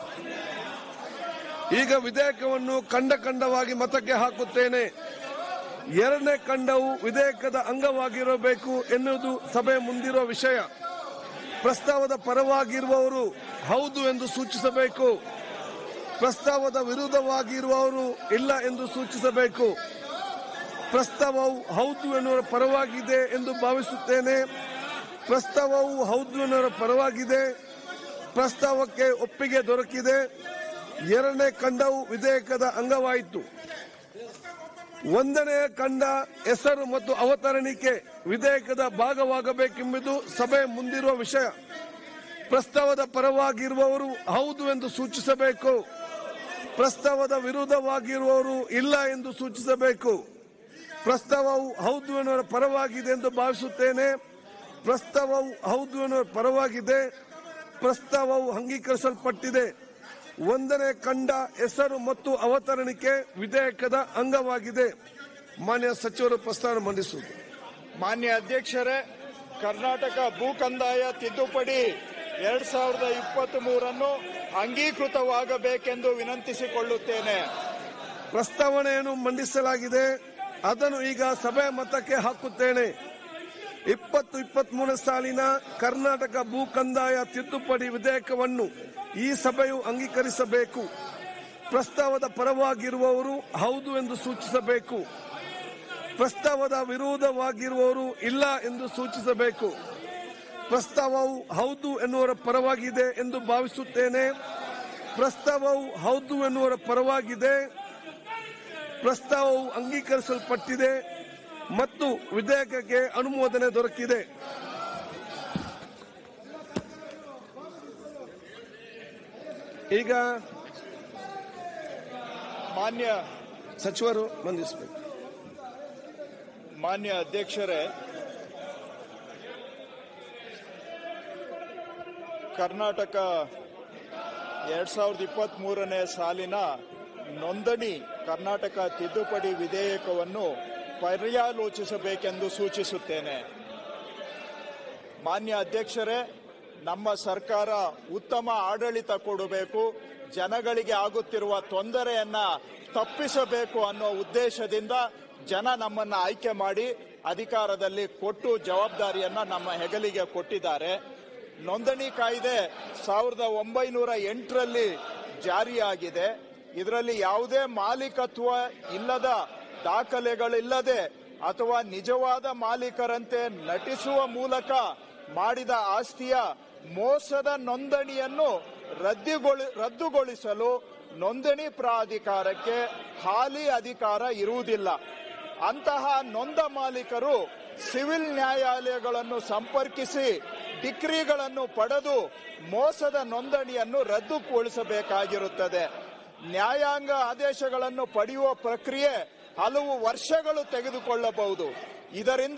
ಈಗ ವಿಧೇಯಕವನ್ನು ಖಂಡ ಖಂಡವಾಗಿ ಮತಕ್ಕೆ ಹಾಕುತ್ತೇನೆ. ಎರಡನೇ ಖಂಡವು ವಿಧೇಯಕದ ಅಂಗವಾಗಿರಬೇಕು ಎನ್ನುವುದು ಸಭೆ ಮುಂದಿರುವ ವಿಷಯ. ಪ್ರಸ್ತಾವದ ಪರವಾಗಿರುವವರು ಹೌದು ಎಂದು ಸೂಚಿಸಬೇಕು, ಪ್ರಸ್ತಾವದ ವಿರುದ್ಧವಾಗಿರುವವರು ಇಲ್ಲ ಎಂದು ಸೂಚಿಸಬೇಕು. ಪ್ರಸ್ತಾವವು ಹೌದು ಎನ್ನುವ ಪರವಾಗಿದೆ ಎಂದು ಭಾವಿಸುತ್ತೇನೆ. ಪ್ರಸ್ತಾವವು ಹೌದು ಎನ್ನುವ ಪರವಾಗಿದೆ. ಪ್ರಸ್ತಾವಕ್ಕೆ ಒಪ್ಪಿಗೆ ದೊರಕಿದೆ. ಎರಡನೇ ಖಂಡವು ವಿಧೇಯಕದ ಅಂಗವಾಯಿತು. ಒಂದನೇ ಖಂಡ ಹೆಸರು ಮತ್ತು ಅವತರಣಿಕೆ ವಿಧೇಯಕದ ಭಾಗವಾಗಬೇಕೆಂಬುದು ಸಭೆ ಮುಂದಿರುವ ವಿಷಯ. ಪ್ರಸ್ತಾವದ ಪರವಾಗಿರುವವರು ಹೌದು ಎಂದು ಸೂಚಿಸಬೇಕು, ಪ್ರಸ್ತಾವದ ವಿರುದ್ಧವಾಗಿರುವವರು ಇಲ್ಲ ಎಂದು ಸೂಚಿಸಬೇಕು. ಪ್ರಸ್ತಾವವು ಹೌದು ಎನ್ನುವ ಪರವಾಗಿದೆ ಎಂದು ಭಾವಿಸುತ್ತೇನೆ. ಪ್ರಸ್ತಾವವು ಹೌದು ಎನ್ನುವ ಪರವಾಗಿದೆ. ಪ್ರಸ್ತಾವವು ಅಂಗೀಕರಿಸಲ್ಪಟ್ಟಿದೆ. ಒಂದನೇ ಖಂಡ ಹೆಸರು ಮತ್ತು ಅವತರಣಿಕೆ ವಿಧೇಯಕದ ಅಂಗವಾಗಿದೆ. ಮಾನ್ಯ ಸಚಿವರು ಪ್ರಸ್ತಾವ ಮಂಡಿಸುವುದು. ಮಾನ್ಯ ಅಧ್ಯಕ್ಷರೇ, ಕರ್ನಾಟಕ ಭೂ ಕಂದಾಯ ತಿದ್ದುಪಡಿ ಎರಡ್ ಸಾವಿರದ ಇಪ್ಪತ್ತ್ ಮೂರನ್ನು ಅಂಗೀಕೃತವಾಗಬೇಕೆಂದು ವಿನಂತಿಸಿಕೊಳ್ಳುತ್ತೇನೆ. ಪ್ರಸ್ತಾವನೆಯನ್ನು ಮಂಡಿಸಲಾಗಿದೆ, ಅದನ್ನು ಈಗ ಸಭೆಯ ಮತಕ್ಕೆ ಹಾಕುತ್ತೇನೆ. ಇಪ್ಪತ್ತು ಇಪ್ಪತ್ತ್ ಮೂರನೇ ಸಾಲಿನ ಕರ್ನಾಟಕ ಭೂ ಕಂದಾಯ ತಿದ್ದುಪಡಿ ವಿಧೇಯಕವನ್ನು ಈ ಸಭೆಯು ಅಂಗೀಕರಿಸಬೇಕು. ಪ್ರಸ್ತಾವದ ಪರವಾಗಿರುವವರು ಹೌದು ಎಂದು ಸೂಚಿಸಬೇಕು, ಪ್ರಸ್ತಾವದ ವಿರೋಧವಾಗಿರುವವರು ಇಲ್ಲ ಎಂದು ಸೂಚಿಸಬೇಕು. ಪ್ರಸ್ತಾವವು ಹೌದು ಎನ್ನುವರ ಪರವಾಗಿದೆ ಎಂದು ಭಾವಿಸುತ್ತೇನೆ. ಪ್ರಸ್ತಾವವು ಹೌದು ಎನ್ನುವರ ಪರವಾಗಿದೆ. ಪ್ರಸ್ತಾವವು ಅಂಗೀಕರಿಸಲ್ಪಟ್ಟಿದೆ ಮತ್ತು ವಿಧೇಯಕಕ್ಕೆ ಅನುಮೋದನೆ ದೊರಕಿದೆ. ಈಗ ಮಾನ್ಯ ಸಚಿವರು ಮಂಡಿಸಬೇಕು. ಮಾನ್ಯ ಅಧ್ಯಕ್ಷರೇ, ಕರ್ನಾಟಕ ಎರಡ್ ಸಾವಿರದ ಇಪ್ಪತ್ತ್ ಮೂರನೇ ಸಾಲಿನ ನೋಂದಣಿ ಕರ್ನಾಟಕ ತಿದ್ದುಪಡಿ ವಿಧೇಯಕವನ್ನು ಪರ್ಯಾಲೋಚಿಸಬೇಕೆಂದು ಸೂಚಿಸುತ್ತೇನೆ. ಮಾನ್ಯ ಅಧ್ಯಕ್ಷರೇ, ನಮ್ಮ ಸರ್ಕಾರ ಉತ್ತಮ ಆಡಳಿತ ಕೊಡಬೇಕು, ಜನಗಳಿಗೆ ಆಗುತ್ತಿರುವ ತೊಂದರೆಯನ್ನ ತಪ್ಪಿಸಬೇಕು ಅನ್ನೋ ಉದ್ದೇಶದಿಂದ ಜನ ನಮ್ಮನ್ನ ಆಯ್ಕೆ ಮಾಡಿ ಅಧಿಕಾರದಲ್ಲಿ ಕೊಟ್ಟು ಜವಾಬ್ದಾರಿಯನ್ನ ನಮ್ಮ ಹೆಗಲಿಗೆ ಕೊಟ್ಟಿದ್ದಾರೆ. ನೋಂದಣಿ ಕಾಯ್ದೆ ಸಾವಿರದ ಒಂಬೈನೂರ ಎಂಟರಲ್ಲಿ ಜಾರಿಯಾಗಿದೆ. ಇದರಲ್ಲಿ ಯಾವುದೇ ಮಾಲೀಕತ್ವ ಇಲ್ಲದ, ದಾಖಲೆಗಳಿಲ್ಲದೆ ಅಥವಾ ನಿಜವಾದ ಮಾಲೀಕರಂತೆ ನಟಿಸುವ ಮೂಲಕ ಮಾಡಿದ ಆಸ್ತಿಯ ಮೋಸದ ನೋಂದಣಿಯನ್ನು ರದ್ದುಗೊಳಿಸಲು ನೋಂದಣಿ ಪ್ರಾಧಿಕಾರಕ್ಕೆ ಹಾಲಿ ಅಧಿಕಾರ ಇರುವುದಿಲ್ಲ. ಅಂತಹ ನೊಂದ ಮಾಲೀಕರು ಸಿವಿಲ್ ನ್ಯಾಯಾಲಯಗಳನ್ನು ಸಂಪರ್ಕಿಸಿ ಡಿಕ್ರಿಗಳನ್ನು ಪಡೆದು ಮೋಸದ ನೋಂದಣಿಯನ್ನು ರದ್ದುಗೊಳಿಸಬೇಕಾಗಿರುತ್ತದೆ. ನ್ಯಾಯಾಂಗ ಆದೇಶಗಳನ್ನು ಪಡೆಯುವ ಪ್ರಕ್ರಿಯೆ ಹಲವು ವರ್ಷಗಳು ತೆಗೆದುಕೊಳ್ಳಬಹುದು. ಇದರಿಂದ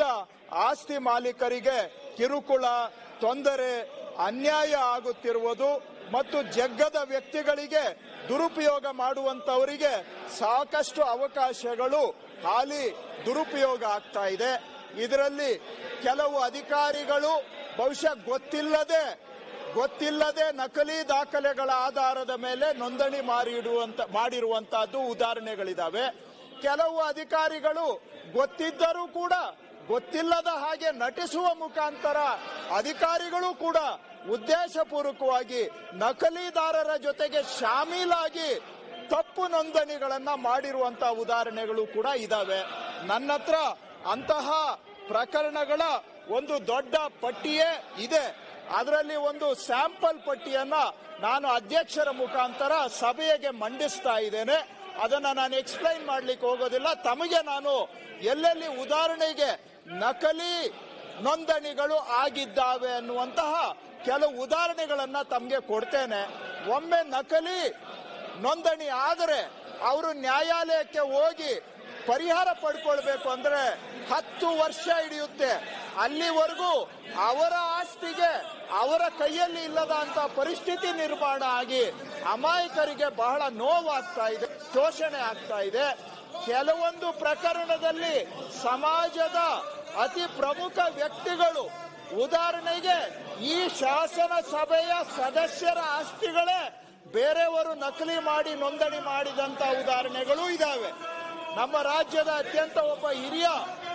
ಆಸ್ತಿ ಮಾಲೀಕರಿಗೆ ಕಿರುಕುಳ, ತೊಂದರೆ, ಅನ್ಯಾಯ ಆಗುತ್ತಿರುವುದು ಮತ್ತು ಜಗ್ಗದ ವ್ಯಕ್ತಿಗಳಿಗೆ ದುರುಪಯೋಗ ಮಾಡುವಂತವರಿಗೆ ಸಾಕಷ್ಟು ಅವಕಾಶಗಳು ಹಾಲಿ ದುರುಪಯೋಗ ಆಗ್ತಾ ಇದೆ. ಇದರಲ್ಲಿ ಕೆಲವು ಅಧಿಕಾರಿಗಳು ಬಹುಶಃ ಗೊತ್ತಿಲ್ಲದೆ ಗೊತ್ತಿಲ್ಲದೆ ನಕಲಿ ದಾಖಲೆಗಳ ಆಧಾರದ ಮೇಲೆ ನೋಂದಣಿ ಮಾಡಿಡುವಂತ ಮಾಡಿರುವಂತಹದ್ದು ಉದಾಹರಣೆಗಳಿದಾವೆ. ಕೆಲವು ಅಧಿಕಾರಿಗಳು ಗೊತ್ತಿದ್ದರೂ ಕೂಡ ಗೊತ್ತಿಲ್ಲದ ಹಾಗೆ ನಟಿಸುವ ಮುಖಾಂತರ ಅಧಿಕಾರಿಗಳು ಕೂಡ ಉದ್ದೇಶಪೂರ್ವಕವಾಗಿ ನಕಲಿದಾರರ ಜೊತೆಗೆ ಶಾಮೀಲಾಗಿ ತಪ್ಪು ನೋಂದಣಿಗಳನ್ನ ಮಾಡಿರುವಂತಹ ಉದಾಹರಣೆಗಳು ಕೂಡ ಇದಾವೆ. ನನ್ನ ಹತ್ರ ಅಂತಹ ಪ್ರಕರಣಗಳ ಒಂದು ದೊಡ್ಡ ಪಟ್ಟಿಯೇ ಇದೆ. ಅದರಲ್ಲಿ ಒಂದು ಸ್ಯಾಂಪಲ್ ಪಟ್ಟಿಯನ್ನ ನಾನು ಅಧ್ಯಕ್ಷರ ಮುಖಾಂತರ ಸಭೆಗೆ ಮಂಡಿಸ್ತಾ ಇದ್ದೇನೆ. ಅದನ್ನ ನಾನು ಎಕ್ಸ್ಪ್ಲೈನ್ ಮಾಡ್ಲಿಕ್ಕೆ ಹೋಗೋದಿಲ್ಲ. ತಮಗೆ ನಾನು ಎಲ್ಲೆಲ್ಲಿ ಉದಾಹರಣೆಗೆ ನಕಲಿ ನೋಂದಣಿಗಳು ಆಗಿದ್ದಾವೆ ಅನ್ನುವಂತಹ ಕೆಲವು ಉದಾಹರಣೆಗಳನ್ನ ತಮಗೆ ಕೊಡ್ತೇನೆ. ಒಮ್ಮೆ ನಕಲಿ ನೋಂದಣಿ ಆದರೆ ಅವರು ನ್ಯಾಯಾಲಯಕ್ಕೆ ಹೋಗಿ ಪರಿಹಾರ ಪಡ್ಕೊಳ್ಬೇಕು ಅಂದ್ರೆ ಹತ್ತು ವರ್ಷ ಹಿಡಿಯುತ್ತೆ. ಅಲ್ಲಿವರೆಗೂ ಅವರ ಆಸ್ತಿಗೆ ಅವರ ಕೈಯಲ್ಲಿ ಇಲ್ಲದ ಅಂತ ಪರಿಸ್ಥಿತಿ ನಿರ್ಮಾಣ ಆಗಿ ಅಮಾಯಕರಿಗೆ ಬಹಳ ನೋವಾಗ್ತಾ ಇದೆ, ಶೋಷಣೆ ಆಗ್ತಾ ಇದೆ. ಕೆಲವೊಂದು ಪ್ರಕರಣದಲ್ಲಿ ಸಮಾಜದ ಅತಿ ಪ್ರಮುಖ ವ್ಯಕ್ತಿಗಳು, ಉದಾಹರಣೆಗೆ ಈ ಶಾಸನ ಸಭೆಯ ಸದಸ್ಯರ ಆಸ್ತಿಗಳೇ ಬೇರೆಯವರು ನಕಲಿ ಮಾಡಿ ನೋಂದಣಿ ಮಾಡಿದಂತ ಉದಾಹರಣೆಗಳು ಇದಾವೆ. ನಮ್ಮ ರಾಜ್ಯದ ಅತ್ಯಂತ ಒಬ್ಬ ಹಿರಿಯ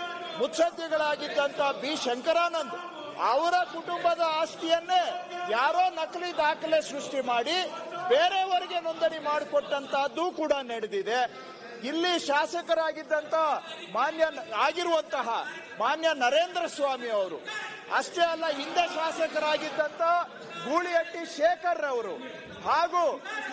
ಮುತ್ಸದ್ದಿಗಳಾಗಿದ್ದಂತ ಬಿ ಶಂಕರಾನಂದ್ ಅವರ ಕುಟುಂಬದ ಆಸ್ತಿಯನ್ನೇ ಯಾರೋ ನಕಲಿ ದಾಖಲೆ ಸೃಷ್ಟಿ ಮಾಡಿ ಬೇರೆಯವರಿಗೆ ನೋಂದಣಿ ಮಾಡಿಕೊಟ್ಟಂತಹದ್ದು ಕೂಡ ನಡೆದಿದೆ. ಇಲ್ಲಿ ಶಾಸಕರಾಗಿದ್ದಂತ ಮಾನ್ಯ ಆಗಿರುವಂತಹ ಮಾನ್ಯ ನರೇಂದ್ರ ಸ್ವಾಮಿ ಅವರು ಅಷ್ಟೇ ಅಲ್ಲ, ಹಿಂದೆ ಶಾಸಕರಾಗಿದ್ದಂತ ಗೂಳಿಹಟ್ಟಿ ಶೇಖರ್ ಅವರು ಹಾಗೂ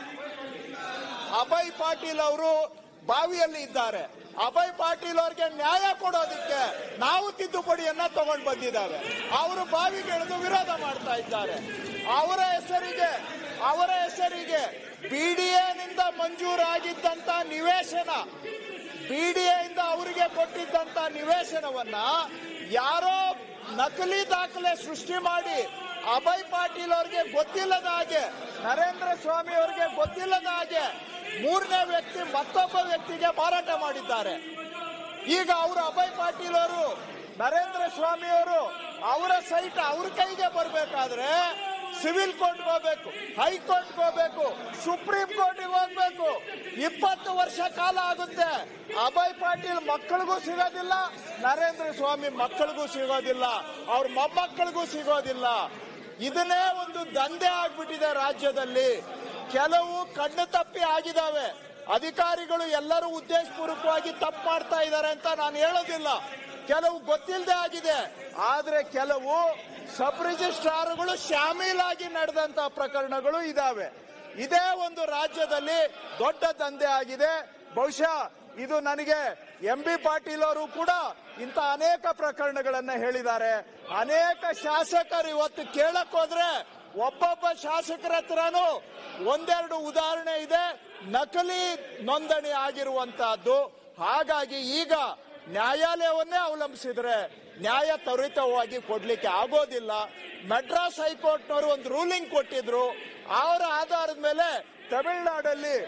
ಅಭಯ್ ಪಾಟೀಲ್ ಅವರು ಬಾವಿಯಲ್ಲಿ ಇದ್ದಾರೆ. ಅಭಯ್ ಪಾಟೀಲ್ ಅವರಿಗೆ ನ್ಯಾಯ ಕೊಡೋದಕ್ಕೆ ನಾವು ತಿದ್ದುಪಡಿಯನ್ನ ತಗೊಂಡು ಬಂದಿದ್ದಾವೆ. ಅವರು ಬಾವಿಗೆ ಇಳಿದು ವಿರೋಧ ಮಾಡ್ತಾ ಇದ್ದಾರೆ. ಅವರ ಹೆಸರಿಗೆ ಅವರ ಹೆಸರಿಗೆ ಬಿಡಿಎನಿಂದ ಮಂಜೂರಾಗಿದ್ದಂತ ನಿವೇಶನ, ಬಿಡಿಎಯಿಂದ ಅವರಿಗೆ ಕೊಟ್ಟಿದ್ದಂತ ನಿವೇಶನವನ್ನ ಯಾರೋ ನಕಲಿ ದಾಖಲೆ ಸೃಷ್ಟಿ ಮಾಡಿ ಅಭಯ್ ಪಾಟೀಲ್ ಅವರಿಗೆ ಗೊತ್ತಿಲ್ಲದ ಹಾಗೆ, ನರೇಂದ್ರ ಸ್ವಾಮಿ ಅವರಿಗೆ ಗೊತ್ತಿಲ್ಲದ ಹಾಗೆ ಮೂರನೇ ವ್ಯಕ್ತಿ ಮತ್ತೊಬ್ಬ ವ್ಯಕ್ತಿಗೆ ಮಾರಾಟ ಮಾಡಿದ್ದಾರೆ. ಈಗ ಅವರು ಅಭಯ್ ಪಾಟೀಲ್ ಅವರು ನರೇಂದ್ರ ಸ್ವಾಮಿ ಅವರು ಅವರ ಸೈಟ್ ಅವ್ರ ಕೈಗೆ ಬರಬೇಕಾದ್ರೆ ಸಿವಿಲ್ ಕೋರ್ಟ್ ಹೋಗ್ಬೇಕು, ಹೈಕೋರ್ಟ್ ಹೋಗ್ಬೇಕು, ಸುಪ್ರೀಂ ಕೋರ್ಟ್ ಹೋಗ್ಬೇಕು. ಇಪ್ಪತ್ತು ವರ್ಷ ಕಾಲ ಆಗುತ್ತೆ. ಅಭಯ್ ಪಾಟೀಲ್ ಮಕ್ಕಳಿಗೂ ಸಿಗೋದಿಲ್ಲ, ನರೇಂದ್ರ ಸ್ವಾಮಿ ಮಕ್ಕಳಿಗೂ ಸಿಗೋದಿಲ್ಲ, ಅವ್ರ ಮೊಮ್ಮಕ್ಕಳಿಗೂ ಸಿಗೋದಿಲ್ಲ. ಇದನ್ನೇ ಒಂದು ದಂಧೆ ಆಗ್ಬಿಟ್ಟಿದೆ ರಾಜ್ಯದಲ್ಲಿ. ಕೆಲವು ಕಣ್ಣು ತಪ್ಪಿ ಆಗಿದಾವೆ. ಅಧಿಕಾರಿಗಳು ಎಲ್ಲರೂ ಉದ್ದೇಶಪೂರ್ವಕವಾಗಿ ತಪ್ಪು ಮಾಡ್ತಾ ಇದ್ದಾರೆ ಅಂತ ನಾನು ಹೇಳೋದಿಲ್ಲ. ಕೆಲವು ಗೊತ್ತಿಲ್ಲದೆ ಆಗಿದೆ. ಆದ್ರೆ ಕೆಲವು ಸಬ್ ರಿಜಿಸ್ಟ್ರಾರ್ಗಳು ಶಾಮೀಲಾಗಿ ನಡೆದಂತಹ ಪ್ರಕರಣಗಳು ಇದಾವೆ. ಇದೇ ಒಂದು ರಾಜ್ಯದಲ್ಲಿ ದೊಡ್ಡ ದಂಧೆ ಆಗಿದೆ. ಬಹುಶಃ ಇದು ನನಗೆ ಎಂ ಬಿ ಪಾಟೀಲ್ ಅವರು ಕೂಡ ಇಂಥ ಅನೇಕ ಪ್ರಕರಣಗಳನ್ನ ಹೇಳಿದ್ದಾರೆ. ಅನೇಕ ಶಾಸಕರು ಇವತ್ತು ಕೇಳಕ್ ಹೋದ್ರೆ ಒಬ್ಬೊಬ್ಬ ಶಾಸಕರ ಹತ್ರನೂ ಒಂದೆರಡು ಉದಾಹರಣೆ ಇದೆ ನಕಲಿ ನೋಂದಣಿ ಆಗಿರುವಂತಹದ್ದು. ಹಾಗಾಗಿ ಈಗ ನ್ಯಾಯಾಲಯವನ್ನೇ ಅವಲಂಬಿಸಿದ್ರೆ ನ್ಯಾಯ ತ್ವರಿತವಾಗಿ ಕೊಡ್ಲಿಕ್ಕೆ ಆಗೋದಿಲ್ಲ. ಮದ್ರಾಸ್ ಹೈಕೋರ್ಟ್ನವರು ಒಂದು ರೂಲಿಂಗ್ ಕೊಟ್ಟಿದ್ರು. ಅವರ ಆಧಾರದ ಮೇಲೆ ತಮಿಳುನಾಡಲ್ಲಿ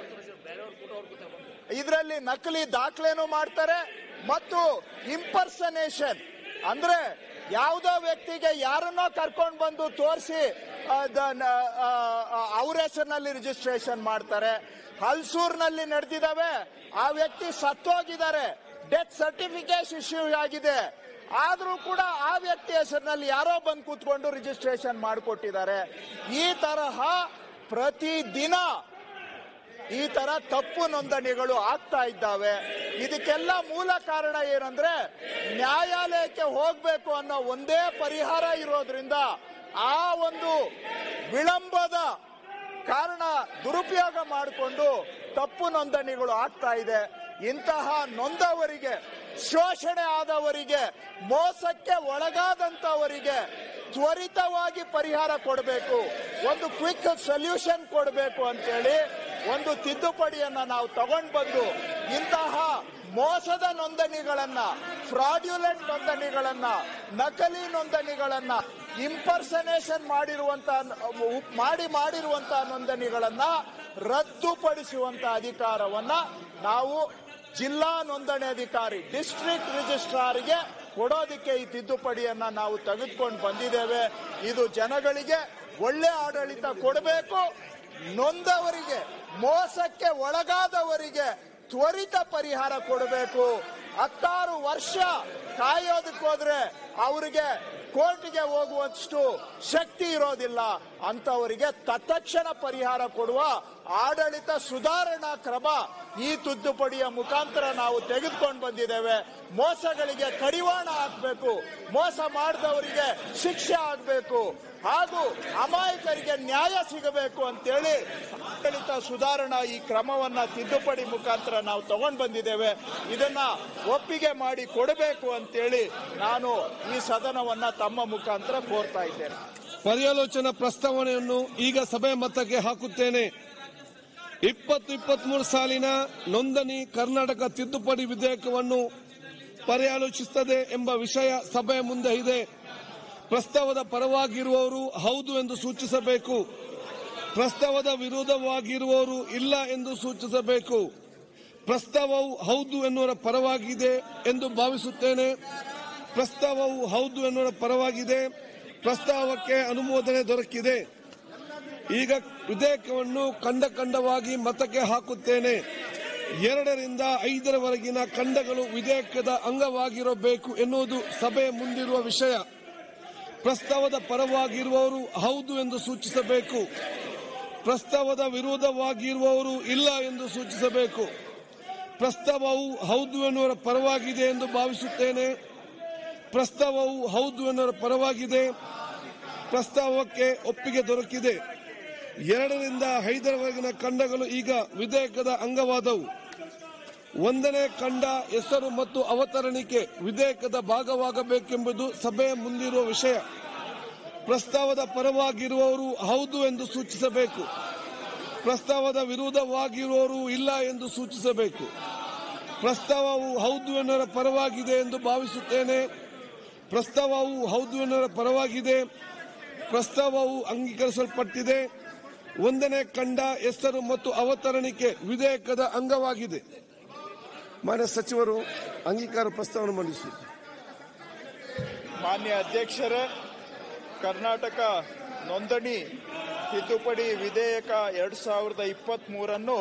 ಇದರಲ್ಲಿ ನಕಲಿ ದಾಖಲೆನೂ ಮಾಡ್ತಾರೆ ಮತ್ತು ಇಂಪರ್ಸನೇಷನ್ ಅಂದ್ರೆ ಯಾವುದೋ ವ್ಯಕ್ತಿಗೆ ಯಾರನ್ನೋ ಕರ್ಕೊಂಡು ಬಂದು ತೋರಿಸಿ ಅವ್ರ ಹೆಸರಿನಲ್ಲಿ ರಿಜಿಸ್ಟ್ರೇಷನ್ ಮಾಡ್ತಾರೆ. ಹಲ್ಸೂರ್ನಲ್ಲಿ ನಡೆದಿದ್ದಾವೆ. ಆ ವ್ಯಕ್ತಿ ಸತ್ತೋಗಿದ್ದಾರೆ, ಡೆತ್ ಸರ್ಟಿಫಿಕೇಟ್ ಇಶ್ಯೂ ಆಗಿದೆ. ಆದ್ರೂ ಕೂಡ ಆ ವ್ಯಕ್ತಿ ಹೆಸರಿನಲ್ಲಿ ಯಾರೋ ಬಂದು ಕೂತ್ಕೊಂಡು ರಿಜಿಸ್ಟ್ರೇಷನ್ ಮಾಡಿಕೊಟ್ಟಿದ್ದಾರೆ. ಈ ತರಹ ಪ್ರತಿದಿನ ಈ ತರ ತಪ್ಪು ನೋಂದಣಿಗಳು ಆಗ್ತಾ ಇದ್ದಾವೆ. ಇದಕ್ಕೆಲ್ಲ ಮೂಲ ಕಾರಣ ಏನಂದ್ರೆ ನ್ಯಾಯಾಲಯಕ್ಕೆ ಹೋಗ್ಬೇಕು ಅನ್ನೋ ಒಂದೇ ಪರಿಹಾರ ಇರೋದ್ರಿಂದ ಆ ಒಂದು ವಿಳಂಬದ ಕಾರಣ ದುರುಪಯೋಗ ಮಾಡಿಕೊಂಡು ತಪ್ಪು ನೋಂದಣಿಗಳು ಆಗ್ತಾ ಇದೆ. ಇಂತಹ ನೊಂದವರಿಗೆ, ಶೋಷಣೆ ಆದವರಿಗೆ, ಮೋಸಕ್ಕೆ ಒಳಗಾದಂತವರಿಗೆ ತ್ವರಿತವಾಗಿ ಪರಿಹಾರ ಕೊಡಬೇಕು, ಒಂದು ಕ್ವಿಕ್ ಸೊಲ್ಯೂಷನ್ ಕೊಡಬೇಕು ಅಂತೇಳಿ ಒಂದು ತಿದ್ದುಪಡಿಯನ್ನ ನಾವು ತಗೊಂಡು ಬಂದು ಇಂತಹ ಮೋಸದ ನೋಂದಣಿಗಳನ್ನ ಫ್ರಾಡ್ಯುಲೆಂಟ್ ನೋಂದಣಿಗಳನ್ನ, ನಕಲಿ ನೋಂದಣಿಗಳನ್ನ, ಇಂಪರ್ಸನೇಷನ್ ಮಾಡಿರುವಂತ ಮಾಡಿ ಮಾಡಿರುವಂತ ನೋಂದಣಿಗಳನ್ನ ರದ್ದುಪಡಿಸುವಂತ ಅಧಿಕಾರವನ್ನ ನಾವು ಜಿಲ್ಲಾ ನೋಂದಣಿ ಅಧಿಕಾರಿ ಡಿಸ್ಟ್ರಿಕ್ಟ್ ರಿಜಿಸ್ಟ್ರಾರ್ಗೆ ಕೊಡೋದಕ್ಕೆ ಈ ತಿದ್ದುಪಡಿಯನ್ನ ನಾವು ತೆಗೆದುಕೊಂಡು ಬಂದಿದ್ದೇವೆ. ಇದು ಜನಗಳಿಗೆ ಒಳ್ಳೆ ಆಡಳಿತ ಕೊಡಬೇಕು, ನೊಂದವರಿಗೆ, ಮೋಸಕ್ಕೆ ಒಳಗಾದವರಿಗೆ ತ್ವರಿತ ಪರಿಹಾರ ಕೊಡಬೇಕು. ಹತ್ತಾರು ವರ್ಷ ಕಾಯೋದಕ್ಕೋದ್ರೆ ಅವರಿಗೆ ಕೋರ್ಟ್ಗೆ ಹೋಗುವಷ್ಟು ಶಕ್ತಿ ಇರೋದಿಲ್ಲ. ಅಂತವರಿಗೆ ತತ್ಕ್ಷಣ ಪರಿಹಾರ ಕೊಡುವ ಆಡಳಿತ ಸುಧಾರಣಾ ಕ್ರಮ ಈ ತಿದ್ದುಪಡಿಯ ಮುಖಾಂತರ ನಾವು ತೆಗೆದುಕೊಂಡು ಬಂದಿದ್ದೇವೆ. ಮೋಸಗಳಿಗೆ ಕಡಿವಾಣ ಹಾಕಬೇಕು, ಮೋಸ ಮಾಡಿದವರಿಗೆ ಶಿಕ್ಷೆ ಆಗಬೇಕು, ಹಾಗೂ ಅಮಾಯಕರಿಗೆ ನ್ಯಾಯ ಸಿಗಬೇಕು ಅಂತೇಳಿ ಆಡಳಿತ ಸುಧಾರಣಾ ಈ ಕ್ರಮವನ್ನ ತಿದ್ದುಪಡಿ ಮುಖಾಂತರ ನಾವು ತಗೊಂಡು ಬಂದಿದ್ದೇವೆ. ಇದನ್ನ ಒಪ್ಪಿಗೆ ಮಾಡಿ ಕೊಡಬೇಕು ಅಂತೇಳಿ ನಾನು ಈ ಸದನವನ್ನ ತಮ್ಮ ಮುಖಾಂತರ ಕೋರ್ತಾ ಇದ್ದೇನೆ. ಪರ್ಯಾಲೋಚನಾ ಪ್ರಸ್ತಾವನೆಯನ್ನು ಈಗ ಸಭೆ ಮತಕ್ಕೆ ಹಾಕುತ್ತೇನೆ. ಇಪ್ಪತ್ತು ಇಪ್ಪತ್ಮೂರು ಸಾಲಿನ ನೋಂದಣಿ ಕರ್ನಾಟಕ ತಿದ್ದುಪಡಿ ವಿಧೇಯಕವನ್ನು ಪರ್ಯಾಲೋಚಿಸುತ್ತದೆ ಎಂಬ ವಿಷಯ ಸಭೆಯ ಮುಂದೆ ಇದೆ. ಪ್ರಸ್ತಾವದ ಪರವಾಗಿರುವವರು ಹೌದು ಎಂದು ಸೂಚಿಸಬೇಕು. ಪ್ರಸ್ತಾವದ ವಿರೋಧವಾಗಿರುವವರು ಇಲ್ಲ ಎಂದು ಸೂಚಿಸಬೇಕು. ಪ್ರಸ್ತಾವವು ಹೌದು ಎನ್ನುವರ ಪರವಾಗಿದೆ ಎಂದು ಭಾವಿಸುತ್ತೇನೆ. ಪ್ರಸ್ತಾವವು ಹೌದು ಎನ್ನುವರ ಪರವಾಗಿದೆ. ಪ್ರಸ್ತಾವಕ್ಕೆ ಅನುಮೋದನೆ ದೊರಕಿದೆ. ಈಗ ವಿಧೇಯಕವನ್ನು ಖಂಡ ಖಂಡವಾಗಿ ಮತಕ್ಕೆ ಹಾಕುತ್ತೇನೆ. ಎರಡರಿಂದ ಐದರವರೆಗಿನ ಖಂಡಗಳು ವಿಧೇಯಕದ ಅಂಗವಾಗಿರಬೇಕು ಎನ್ನುವುದು ಸಭೆಯ ಮುಂದಿರುವ ವಿಷಯ. ಪ್ರಸ್ತಾವದ ಪರವಾಗಿರುವವರು ಹೌದು ಎಂದು ಸೂಚಿಸಬೇಕು. ಪ್ರಸ್ತಾವದ ವಿರೋಧವಾಗಿರುವವರು ಇಲ್ಲ ಎಂದು ಸೂಚಿಸಬೇಕು. ಪ್ರಸ್ತಾವವು ಹೌದು ಎನ್ನುವರ ಪರವಾಗಿದೆ ಎಂದು ಭಾವಿಸುತ್ತೇನೆ. ಪ್ರಸ್ತಾವವು ಹೌದು ಎನ್ನುವರ ಪರವಾಗಿದೆ. ಪ್ರಸ್ತಾವಕ್ಕೆ ಒಪ್ಪಿಗೆ ದೊರಕಿದೆ. ಎರಡರಿಂದ ಐದರವರೆಗಿನ ಖಂಡಗಳು ಈಗ ವಿಧೇಯಕದ ಅಂಗವಾದವು. ಒಂದನೇ ಖಂಡ ಹೆಸರು ಮತ್ತು ಅವತರಣಿಕೆ ವಿಧೇಯಕದ ಭಾಗವಾಗಬೇಕೆಂಬುದು ಸಭೆಯ ಮುಂದಿರುವ ವಿಷಯ. ಪ್ರಸ್ತಾವದ ಪರವಾಗಿರುವವರು ಹೌದು ಎಂದು ಸೂಚಿಸಬೇಕು. ಪ್ರಸ್ತಾವದ ವಿರೋಧವಾಗಿರುವವರು ಇಲ್ಲ ಎಂದು ಸೂಚಿಸಬೇಕು. ಪ್ರಸ್ತಾವವು ಹೌದು ಎನ್ನುವರ ಪರವಾಗಿದೆ ಎಂದು ಭಾವಿಸುತ್ತೇನೆ. ಪ್ರಸ್ತಾವವು ಹೌದು ಎನ್ನುವರ ಪರವಾಗಿದೆ. ಪ್ರಸ್ತಾವವು ಅಂಗೀಕರಿಸಲ್ಪಟ್ಟಿದೆ. ಒಂದನೇ ಖಂಡ ಹೆಸರು ಮತ್ತು ಅವತರಣಿಕೆ ವಿಧೇಯಕದ ಅಂಗವಾಗಿದೆ. ಮಾನ್ಯ ಸಚಿವರು ಅಂಗೀಕಾರ ಪ್ರಸ್ತಾವನೆ ಮಂಡಿಸಿ. ಮಾನ್ಯ ಅಧ್ಯಕ್ಷರೇ, ಕರ್ನಾಟಕ ನೋಂದಣಿ ತಿದ್ದುಪಡಿ ವಿಧೇಯಕ ಎರಡ್ ಸಾವಿರದ ಇಪ್ಪತ್ತ್ ಮೂರನ್ನು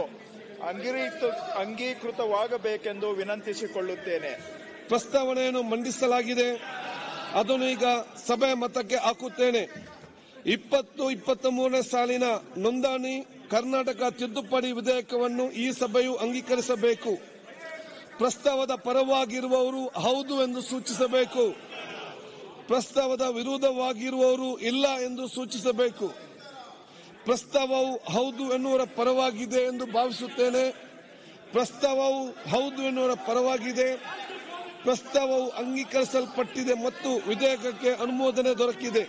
ಅಂಗೀಕೃತವಾಗಬೇಕೆಂದು ವಿನಂತಿಸಿಕೊಳ್ಳುತ್ತೇನೆ. ಪ್ರಸ್ತಾವನೆಯನ್ನು ಮಂಡಿಸಲಾಗಿದೆ. ಅದನ್ನು ಈಗ ಸಭೆಯ ಮತಕ್ಕೆ ಹಾಕುತ್ತೇನೆ. ಇಪ್ಪತ್ತು ಇಪ್ಪತ್ತ ಮೂರನೇ ಸಾಲಿನ ನೋಂದಣಿ ಕರ್ನಾಟಕ ತಿದ್ದುಪಡಿ ವಿಧೇಯಕವನ್ನು ಈ ಸಭೆಯು ಅಂಗೀಕರಿಸಬೇಕು. ಪ್ರಸ್ತಾವದ ಪರವಾಗಿರುವವರು ಹೌದು ಎಂದು ಸೂಚಿಸಬೇಕು. ಪ್ರಸ್ತಾವದ ವಿರೋಧವಾಗಿರುವವರು ಇಲ್ಲ ಎಂದು ಸೂಚಿಸಬೇಕು. ಪ್ರಸ್ತಾವವು ಹೌದು ಎನ್ನುವರ ಪರವಾಗಿದೆ ಎಂದು ಭಾವಿಸುತ್ತೇನೆ. ಪ್ರಸ್ತಾವವು ಹೌದು ಎನ್ನುವರ ಪರವಾಗಿದೆ. ಪ್ರಸ್ತಾವವು ಅಂಗೀಕರಿಸಲ್ಪಟ್ಟಿದೆ ಮತ್ತು ವಿಧೇಯಕಕ್ಕೆ ಅನುಮೋದನೆ ದೊರಕಿದೆ.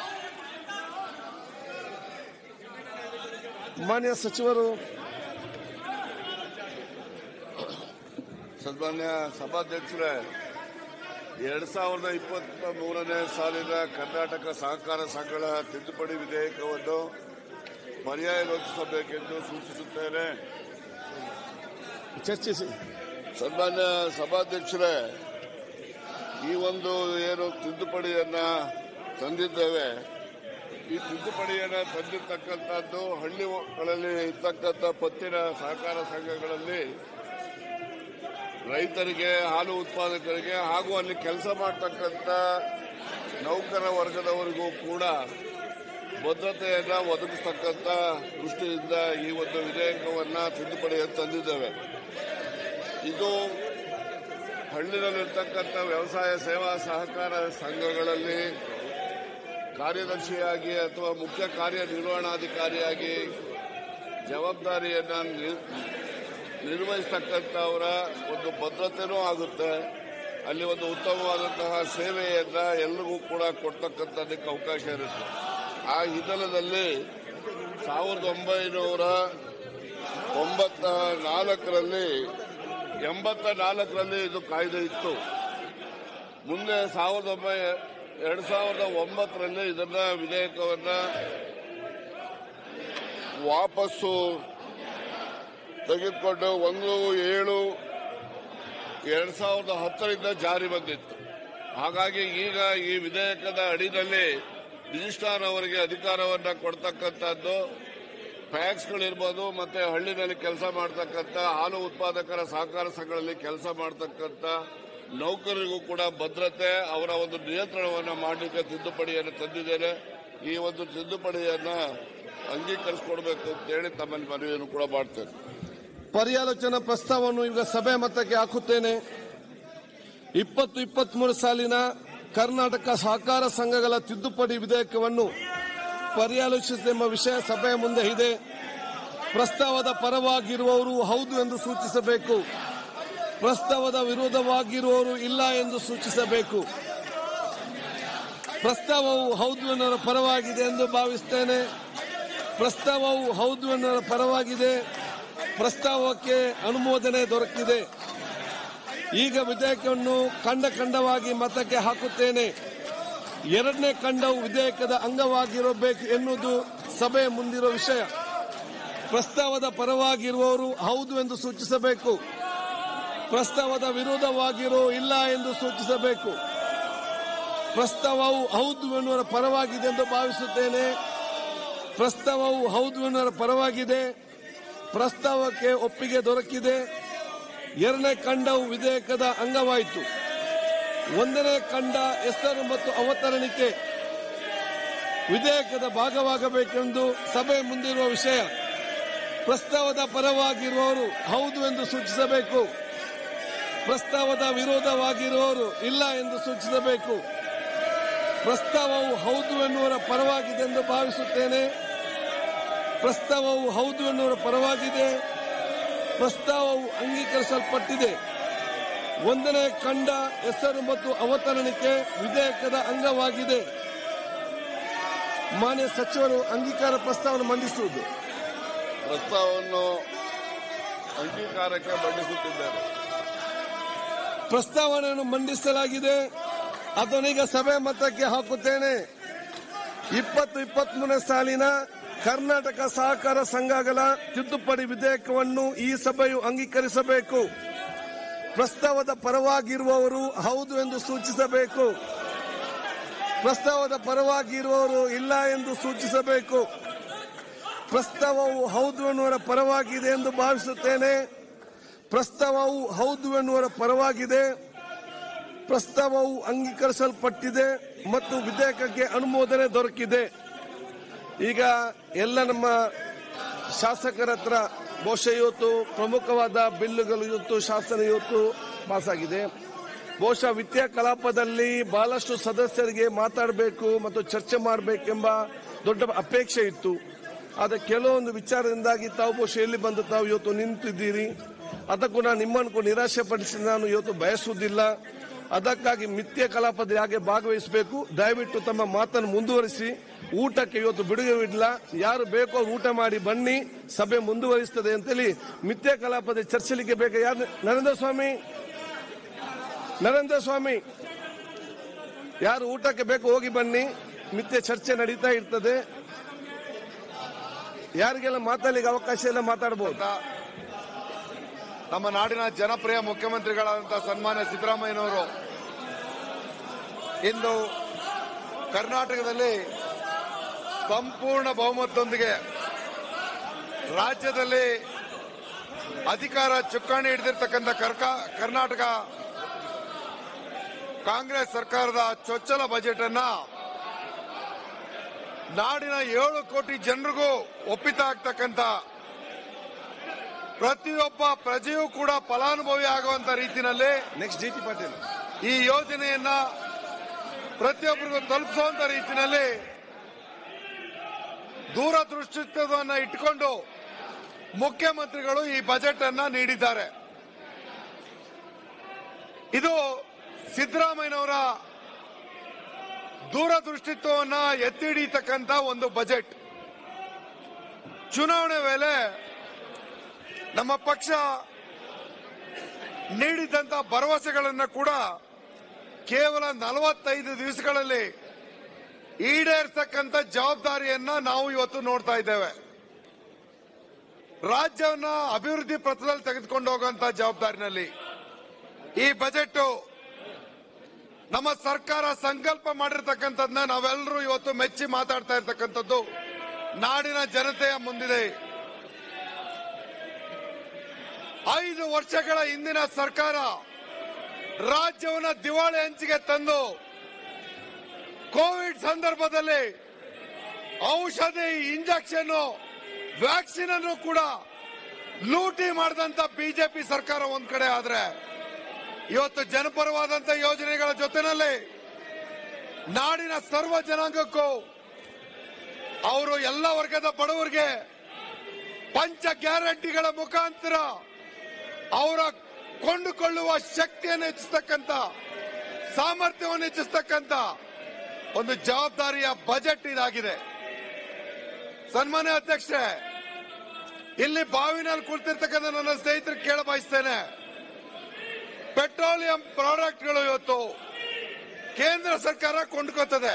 ಮಾನ್ಯ ಸಚಿವರು. ಸನ್ಮಾನ್ಯ ಸಭಾಧ್ಯಕ್ಷರೇ, ಎರಡ್ ಸಾವಿರದ ಇಪ್ಪತ್ತ ಮೂರನೇ ಸಾಲಿನ ಕರ್ನಾಟಕ ಸಹಕಾರ ಸಂಘಗಳ ತಿದ್ದುಪಡಿ ವಿಧೇಯಕವನ್ನು ಪರ್ಯಾಲೋಚಿಸಬೇಕೆಂದು ಸೂಚಿಸುತ್ತೇನೆ. ಚರ್ಚಿಸಿ. ಸನ್ಮಾನ್ಯ ಸಭಾಧ್ಯಕ್ಷರೇ, ಈ ಒಂದು ಏನು ತಿದ್ದುಪಡಿಯನ್ನ ತಂದಿದ್ದೇವೆ, ಈ ತಿದ್ದುಪಡಿಯನ್ನ ತಂದಿರತಕ್ಕಂಥದ್ದು ಹಳ್ಳಿಗಳಲ್ಲಿ ಇರ್ತಕ್ಕಂಥ ಪತ್ತಿನ ಸಹಕಾರ ಸಂಘಗಳಲ್ಲಿ ರೈತರಿಗೆ, ಹಾಲು ಉತ್ಪಾದಕರಿಗೆ ಹಾಗೂ ಅಲ್ಲಿ ಕೆಲಸ ಮಾಡತಕ್ಕಂಥ ನೌಕರ ವರ್ಗದವರಿಗೂ ಕೂಡ ಭದ್ರತೆಯನ್ನ ಒದಗಿಸತಕ್ಕಂಥ ದೃಷ್ಟಿಯಿಂದ ಈ ಒಂದು ವಿಧೇಯಕವನ್ನ ತಿದ್ದುಪಡಿಯನ್ನು ತಂದಿದ್ದೇವೆ. ಇದು ಹಳ್ಳಿನಲ್ಲಿರ್ತಕ್ಕಂಥ ವ್ಯವಸಾಯ ಸೇವಾ ಸಹಕಾರ ಸಂಘಗಳಲ್ಲಿ ಕಾರ್ಯದರ್ಶಿಯಾಗಿ ಅಥವಾ ಮುಖ್ಯ ಕಾರ್ಯನಿರ್ವಹಣಾಧಿಕಾರಿಯಾಗಿ ಜವಾಬ್ದಾರಿಯನ್ನ ನಿರ್ವಹಿಸತಕ್ಕಂಥವರ ಒಂದು ಭದ್ರತೆನೂ ಆಗುತ್ತೆ. ಅಲ್ಲಿ ಒಂದು ಉತ್ತಮವಾದಂತಹ ಸೇವೆಯನ್ನ ಎಲ್ಲರಿಗೂ ಕೂಡ ಕೊಡ್ತಕ್ಕಂಥದ್ದಕ್ಕೆ ಅವಕಾಶ ಇರುತ್ತೆ. ಆ ಹಿನ್ನೆಲೆಯಲ್ಲಿ ಸಾವಿರದ ಒಂಬೈನೂರ ತೊಂಬತ್ತ ನಾಲ್ಕರಲ್ಲಿ ಎಂಬತ್ತ ನಾಲ್ಕರಲ್ಲಿ ಇದು ಕಾಯ್ದೆ ಇತ್ತು. ಮುಂದೆ ಸಾವಿರದ ಒಂಬೈನೂರ ಎರಡ್ ಸಾವಿರದ ಒಂಬತ್ತರಲ್ಲಿ ಇದನ್ನ ವಿಧೇಯಕವನ್ನ ವಾಪಸ್ಸು ತೆಗೆದುಕೊಂಡು ಒಂದು ಏಳು ಎರಡ್ ಸಾವಿರದ ಹತ್ತರಿಂದ ಜಾರಿ ಬಂದಿತ್ತು. ಹಾಗಾಗಿ ಈಗ ಈ ವಿಧೇಯಕದ ಅಡಿಯಲ್ಲಿ ರಿಜಿಸ್ಟ್ರಾರ್ ಅವರಿಗೆ ಅಧಿಕಾರವನ್ನ ಕೊಡ್ತಕ್ಕಂಥದ್ದು ಪ್ಯಾಕ್ಸ್ಗಳಿರ್ಬೋದು, ಮತ್ತೆ ಹಳ್ಳಿನಲ್ಲಿ ಕೆಲಸ ಮಾಡತಕ್ಕಂಥ ಹಾಲು ಉತ್ಪಾದಕರ ಸಹಕಾರ ಸಂಘಗಳಲ್ಲಿ ಕೆಲಸ ಮಾಡತಕ್ಕಂಥ ನೌಕರರಿಗೂ ಕೂಡ ಭದ್ರತೆ, ಅವರ ಒಂದು ನಿಯಂತ್ರಣವನ್ನು ಮಾಡಲಿಕ್ಕೆ ತಿದ್ದುಪಡಿಯನ್ನು ತಂದಿದ್ದೇನೆ. ಈ ಒಂದು ತಿದ್ದುಪಡಿಯನ್ನ ಅಂಗೀಕರಿಸಿಕೊಡ್ಬೇಕು ಅಂತ ಹೇಳಿ ತಮ್ಮಲ್ಲಿ ಮನವಿಯನ್ನು ಕೂಡ ಮಾಡ್ತೇನೆ. ಪರ್ಯಾಲೋಚನಾ ಪ್ರಸ್ತಾವವನ್ನು ಈಗ ಸಭೆ ಮತಕ್ಕೆ ಹಾಕುತ್ತೇನೆ. ಇಪ್ಪತ್ತು ಇಪ್ಪತ್ಮೂರು ಸಾಲಿನ ಕರ್ನಾಟಕ ಸಹಕಾರ ಸಂಘಗಳ ತಿದ್ದುಪಡಿ ವಿಧೇಯಕವನ್ನು ಪರ್ಯಾಲೋಚಿಸಿದೆಂಬ ವಿಷಯ ಸಭೆಯ ಮುಂದೆ ಇದೆ. ಪ್ರಸ್ತಾವದ ಪರವಾಗಿರುವವರು ಹೌದು ಎಂದು ಸೂಚಿಸಬೇಕು. ಪ್ರಸ್ತಾವದ ವಿರೋಧವಾಗಿರುವವರು ಇಲ್ಲ ಎಂದು ಸೂಚಿಸಬೇಕು. ಪ್ರಸ್ತಾವವು ಹೌದು ಎನ್ನುವ ಪರವಾಗಿದೆ ಎಂದು ಭಾವಿಸುತ್ತೇನೆ. ಪ್ರಸ್ತಾವವು ಹೌದು ಎನ್ನುವ ಪರವಾಗಿದೆ. ಪ್ರಸ್ತಾವಕ್ಕೆ ಅನುಮೋದನೆ ದೊರಕಿದೆ. ಈಗ ವಿಧೇಯಕವನ್ನು ಖಂಡ ಖಂಡವಾಗಿ ಮತಕ್ಕೆ ಹಾಕುತ್ತೇನೆ. ಎರಡನೇ ಖಂಡವು ವಿಧೇಯಕದ ಅಂಗವಾಗಿರಬೇಕು ಎನ್ನುವುದು ಸಭೆಯ ಮುಂದಿರುವ ವಿಷಯ. ಪ್ರಸ್ತಾವದ ಪರವಾಗಿರುವವರು ಹೌದು ಎಂದು ಸೂಚಿಸಬೇಕು. ಪ್ರಸ್ತಾವದ ವಿರೋಧವಾಗಿರೋ ಇಲ್ಲ ಎಂದು ಸೂಚಿಸಬೇಕು. ಪ್ರಸ್ತಾವವು ಹೌದು ಎನ್ನುವ ಪರವಾಗಿದೆ ಎಂದು ಭಾವಿಸುತ್ತೇನೆ. ಪ್ರಸ್ತಾವವು ಹೌದು ಎನ್ನುವ ಪರವಾಗಿದೆ. ಪ್ರಸ್ತಾವಕ್ಕೆ ಒಪ್ಪಿಗೆ ದೊರಕಿದೆ. ಎರಡನೇ ಖಂಡವು ವಿಧೇಯಕದ ಅಂಗವಾಯಿತು. ಒಂದನೇ ಖಂಡ ಹೆಸರು ಮತ್ತು ಅವತರಣಿಕೆ ವಿಧೇಯಕದ ಭಾಗವಾಗಬೇಕೆಂದು ಸಭೆ ಮುಂದಿರುವ ವಿಷಯ. ಪ್ರಸ್ತಾವದ ಪರವಾಗಿರುವವರು ಹೌದು ಎಂದು ಸೂಚಿಸಬೇಕು. ಪ್ರಸ್ತಾವದ ವಿರೋಧವಾಗಿರುವವರು ಇಲ್ಲ ಎಂದು ಸೂಚಿಸಬೇಕು. ಪ್ರಸ್ತಾವವು ಹೌದು ಎನ್ನುವ ಪರವಾಗಿದೆ ಎಂದು ಭಾವಿಸುತ್ತೇನೆ. ಪ್ರಸ್ತಾವವು ಹೌದು ಎನ್ನುವ ಪರವಾಗಿದೆ. ಪ್ರಸ್ತಾವವು ಅಂಗೀಕರಿಸಲ್ಪಟ್ಟಿದೆ. ಒಂದನೇ ಖಂಡ ಹೆಸರು ಮತ್ತು ಅವತರಣಿಕೆ ವಿಧೇಯಕದ ಅಂಗವಾಗಿದೆ. ಮಾನ್ಯ ಸಚಿವರು ಅಂಗೀಕಾರ ಪ್ರಸ್ತಾವವನ್ನು ಮಂಡಿಸುವುದು. ಪ್ರಸ್ತಾವವನ್ನು ಅಂಗೀಕಾರಕ್ಕೆ ಮಂಡಿಸುತ್ತಿದ್ದಾರೆ. ಪ್ರಸ್ತಾವನೆಯನ್ನು ಮಂಡಿಸಲಾಗಿದೆ. ಅದನ್ನೀಗ ಸಭೆ ಮತಕ್ಕೆ ಹಾಕುತ್ತೇನೆ. ಇಪ್ಪತ್ತು ಇಪ್ಪತ್ಮೂರನೇ ಸಾಲಿನ ಕರ್ನಾಟಕ ಸಹಕಾರ ಸಂಘಗಳ ತಿದ್ದುಪಡಿ ವಿಧೇಯಕವನ್ನು ಈ ಸಭೆಯು ಅಂಗೀಕರಿಸಬೇಕು. ಪ್ರಸ್ತಾವದ ಪರವಾಗಿರುವವರು ಹೌದು ಎಂದು ಸೂಚಿಸಬೇಕು. ಪ್ರಸ್ತಾವದ ಪರವಾಗಿರುವವರು ಇಲ್ಲ ಎಂದು ಸೂಚಿಸಬೇಕು. ಪ್ರಸ್ತಾವವು ಹೌದು ಎನ್ನುವ ಪರವಾಗಿದೆ ಎಂದು ಭಾವಿಸುತ್ತೇನೆ. ಪ್ರಸ್ತಾವವು ಹೌದು ಎನ್ನುವ ಪರವಾಗಿದೆ. ಪ್ರಸ್ತಾವವು ಅಂಗೀಕರಿಸಲ್ಪಟ್ಟಿದೆ ಮತ್ತು ವಿಧೇಯಕಕ್ಕೆ ಅನುಮೋದನೆ ದೊರಕಿದೆ. ಈಗ ಎಲ್ಲ ನಮ್ಮ ಶಾಸಕರ ಹತ್ರ ಬಹುಶಃ ಇವತ್ತು ಪ್ರಮುಖವಾದ ಬಿಲ್ಲುಗಳು ಇವತ್ತು ಶಾಸನ ಇವತ್ತು ಪಾಸಾಗಿದೆ. ಬಹುಶಃ ವಿತ್ತೀಯ ಕಲಾಪದಲ್ಲಿ ಬಹಳಷ್ಟು ಸದಸ್ಯರಿಗೆ ಮಾತಾಡಬೇಕು ಮತ್ತು ಚರ್ಚೆ ಮಾಡಬೇಕೆಂಬ ದೊಡ್ಡ ಅಪೇಕ್ಷೆ ಇತ್ತು. ಆದರೆ ಕೆಲವೊಂದು ವಿಚಾರದಿಂದಾಗಿ ತಾವು ಬಹುಶಃ ಎಲ್ಲಿ ಬಂದು ತಾವು ಇವತ್ತು ನಿಂತಿದ್ದೀರಿ. ಅದಕ್ಕೂ ನಾನು ನಿಮ್ಮನ್ನು ನಿರಾಶೆ ಪಡಿಸಿ ನಾನು ಇವತ್ತು ಬಯಸುವುದಿಲ್ಲ. ಅದಕ್ಕಾಗಿ ಮಿಥ್ಯ ಕಲಾಪದಲ್ಲಿ ಹಾಗೆ ಭಾಗವಹಿಸಬೇಕು. ದಯವಿಟ್ಟು ತಮ್ಮ ಮಾತನ್ನು ಮುಂದುವರಿಸಿ. ಊಟಕ್ಕೆ ಇವತ್ತು ಬಿಡುಗವಿಲ್ಲ. ಯಾರು ಬೇಕೋ ಊಟ ಮಾಡಿ ಬನ್ನಿ, ಸಭೆ ಮುಂದುವರಿಸುತ್ತದೆ ಅಂತೇಳಿ ಮಿಥ್ಯ ಕಲಾಪದಲ್ಲಿ ಚರ್ಚೆಲಿಕ್ಕೆ ಬೇಕು. ಯಾರು ನರೇಂದ್ರ ಸ್ವಾಮಿ ನರೇಂದ್ರ ಸ್ವಾಮಿ ಯಾರು ಊಟಕ್ಕೆ ಬೇಕು ಹೋಗಿ ಬನ್ನಿ. ಮಿಥ್ಯ ಚರ್ಚೆ ನಡೀತಾ ಇರ್ತದೆ. ಯಾರಿಗೆಲ್ಲ ಮಾತಾಡಲಿಕ್ಕೆ ಅವಕಾಶ ಇಲ್ಲ ಮಾತಾಡಬಹುದು. ನಮ್ಮ ನಾಡಿನ ಜನಪ್ರಿಯ ಮುಖ್ಯಮಂತ್ರಿಗಳಾದಂತಹ ಸನ್ಮಾನ್ಯ ಸಿದ್ದರಾಮಯ್ಯನವರು ಇಂದು ಕರ್ನಾಟಕದಲ್ಲಿ ಸಂಪೂರ್ಣ ಬಹುಮತದೊಂದಿಗೆ ರಾಜ್ಯದಲ್ಲಿ ಅಧಿಕಾರ ಚುಕ್ಕಾಣಿ ಹಿಡಿದಿರ್ತಕ್ಕಂಥ ಕರ್ನಾಟಕ ಕಾಂಗ್ರೆಸ್ ಸರ್ಕಾರದ ಚೊಚ್ಚಲ ಬಜೆಟ್ ಅನ್ನ ನಾಡಿನ ಏಳು ಕೋಟಿ ಜನರಿಗೂ ಒಪ್ಪಿತ ಆಗ್ತಕ್ಕಂಥ, ಪ್ರತಿಯೊಬ್ಬ ಪ್ರಜೆಯೂ ಕೂಡ ಫಲಾನುಭವಿ ಆಗುವಂತ ರೀತಿಯಲ್ಲಿ ನೆಕ್ಸ್ಟ್ ಡಿ ಟಿ ಪಾಟೀಲ್ ಈ ಯೋಜನೆಯನ್ನ ಪ್ರತಿಯೊಬ್ಬರಿಗೂ ತಲುಪಿಸುವಂತ ರೀತಿಯಲ್ಲಿ ದೂರದೃಷ್ಟಿತ್ವವನ್ನು ಇಟ್ಟುಕೊಂಡು ಮುಖ್ಯಮಂತ್ರಿಗಳು ಈ ಬಜೆಟ್ ಅನ್ನ ನೀಡಿದ್ದಾರೆ. ಇದು ಸಿದ್ದರಾಮಯ್ಯನವರ ದೂರದೃಷ್ಟಿತ್ವವನ್ನು ಎತ್ತಿ ಹಿಡಿಯತಕ್ಕಂಥ ಒಂದು ಬಜೆಟ್. ಚುನಾವಣೆ ವೇಳೆ ನಮ್ಮ ಪಕ್ಷ ನೀಡಿದಂತ ಭರವಸೆಗಳನ್ನು ಕೂಡ ಕೇವಲ ನಲವತ್ತೈದು ದಿವಸಗಳಲ್ಲಿ ಈಡೇರಿಸತಕ್ಕಂಥ ಜವಾಬ್ದಾರಿಯನ್ನ ನಾವು ಇವತ್ತು ನೋಡ್ತಾ ಇದ್ದೇವೆ. ರಾಜ್ಯವನ್ನ ಅಭಿವೃದ್ಧಿ ಪಥದಲ್ಲಿ ತೆಗೆದುಕೊಂಡು ಹೋಗುವಂತ ಜವಾಬ್ದಾರಿನಲ್ಲಿ ಈ ಬಜೆಟ್ ನಮ್ಮ ಸರ್ಕಾರ ಸಂಕಲ್ಪ ಮಾಡಿರ್ತಕ್ಕಂಥದ್ದನ್ನ ನಾವೆಲ್ಲರೂ ಇವತ್ತು ಮೆಚ್ಚಿ ಮಾತಾಡ್ತಾ ಇರ್ತಕ್ಕಂಥದ್ದು ನಾಡಿನ ಜನತೆಯ ಮುಂದಿದೆ. ಐದು ವರ್ಷಗಳ ಹಿಂದಿನ ಸರ್ಕಾರ ರಾಜ್ಯವನ್ನ ದಿವಾಳಿ ಅಂಚಿಗೆ ತಂದು ಕೋವಿಡ್ ಸಂದರ್ಭದಲ್ಲಿ ಔಷಧಿ, ಇಂಜೆಕ್ಷನ್, ವ್ಯಾಕ್ಸಿನ್ ಅನ್ನು ಕೂಡ ಲೂಟಿ ಮಾಡಿದಂತ ಬಿಜೆಪಿ ಸರ್ಕಾರ ಒಂದ್ ಕಡೆ ಆದ್ರೆ, ಇವತ್ತು ಜನಪರವಾದಂತ ಯೋಜನೆಗಳ ಜೊತೆನಲ್ಲಿ ನಾಡಿನ ಸರ್ವ ಜನಾಂಗಕ್ಕೂ ಅವರು ಎಲ್ಲ ವರ್ಗದ ಬಡವರಿಗೆ ಪಂಚ ಗ್ಯಾರಂಟಿಗಳ ಮುಖಾಂತರ ಅವರ ಕೊಂಡುಕೊಳ್ಳುವ ಶಕ್ತಿಯನ್ನು ಹೆಚ್ಚಿಸತಕ್ಕಂತ, ಸಾಮರ್ಥ್ಯವನ್ನು ಹೆಚ್ಚಿಸತಕ್ಕಂತ ಒಂದು ಜವಾಬ್ದಾರಿಯ ಬಜೆಟ್ ಇದಾಗಿದೆ. ಸನ್ಮಾನ್ಯ ಅಧ್ಯಕ್ಷರೇ, ಇಲ್ಲಿ ಬಾವಿನಲ್ಲಿ ಕುಳಿತಿರ್ತಕ್ಕಂಥ ನನ್ನ ಸ್ನೇಹಿತರಿಗೆ ಕೇಳ ಬಯಸ್ತೇನೆ, ಪೆಟ್ರೋಲಿಯಂ ಪ್ರಾಡಕ್ಟ್ಗಳು ಇವತ್ತು ಕೇಂದ್ರ ಸರ್ಕಾರ ಕೊಂಡ್ಕೊತದೆ.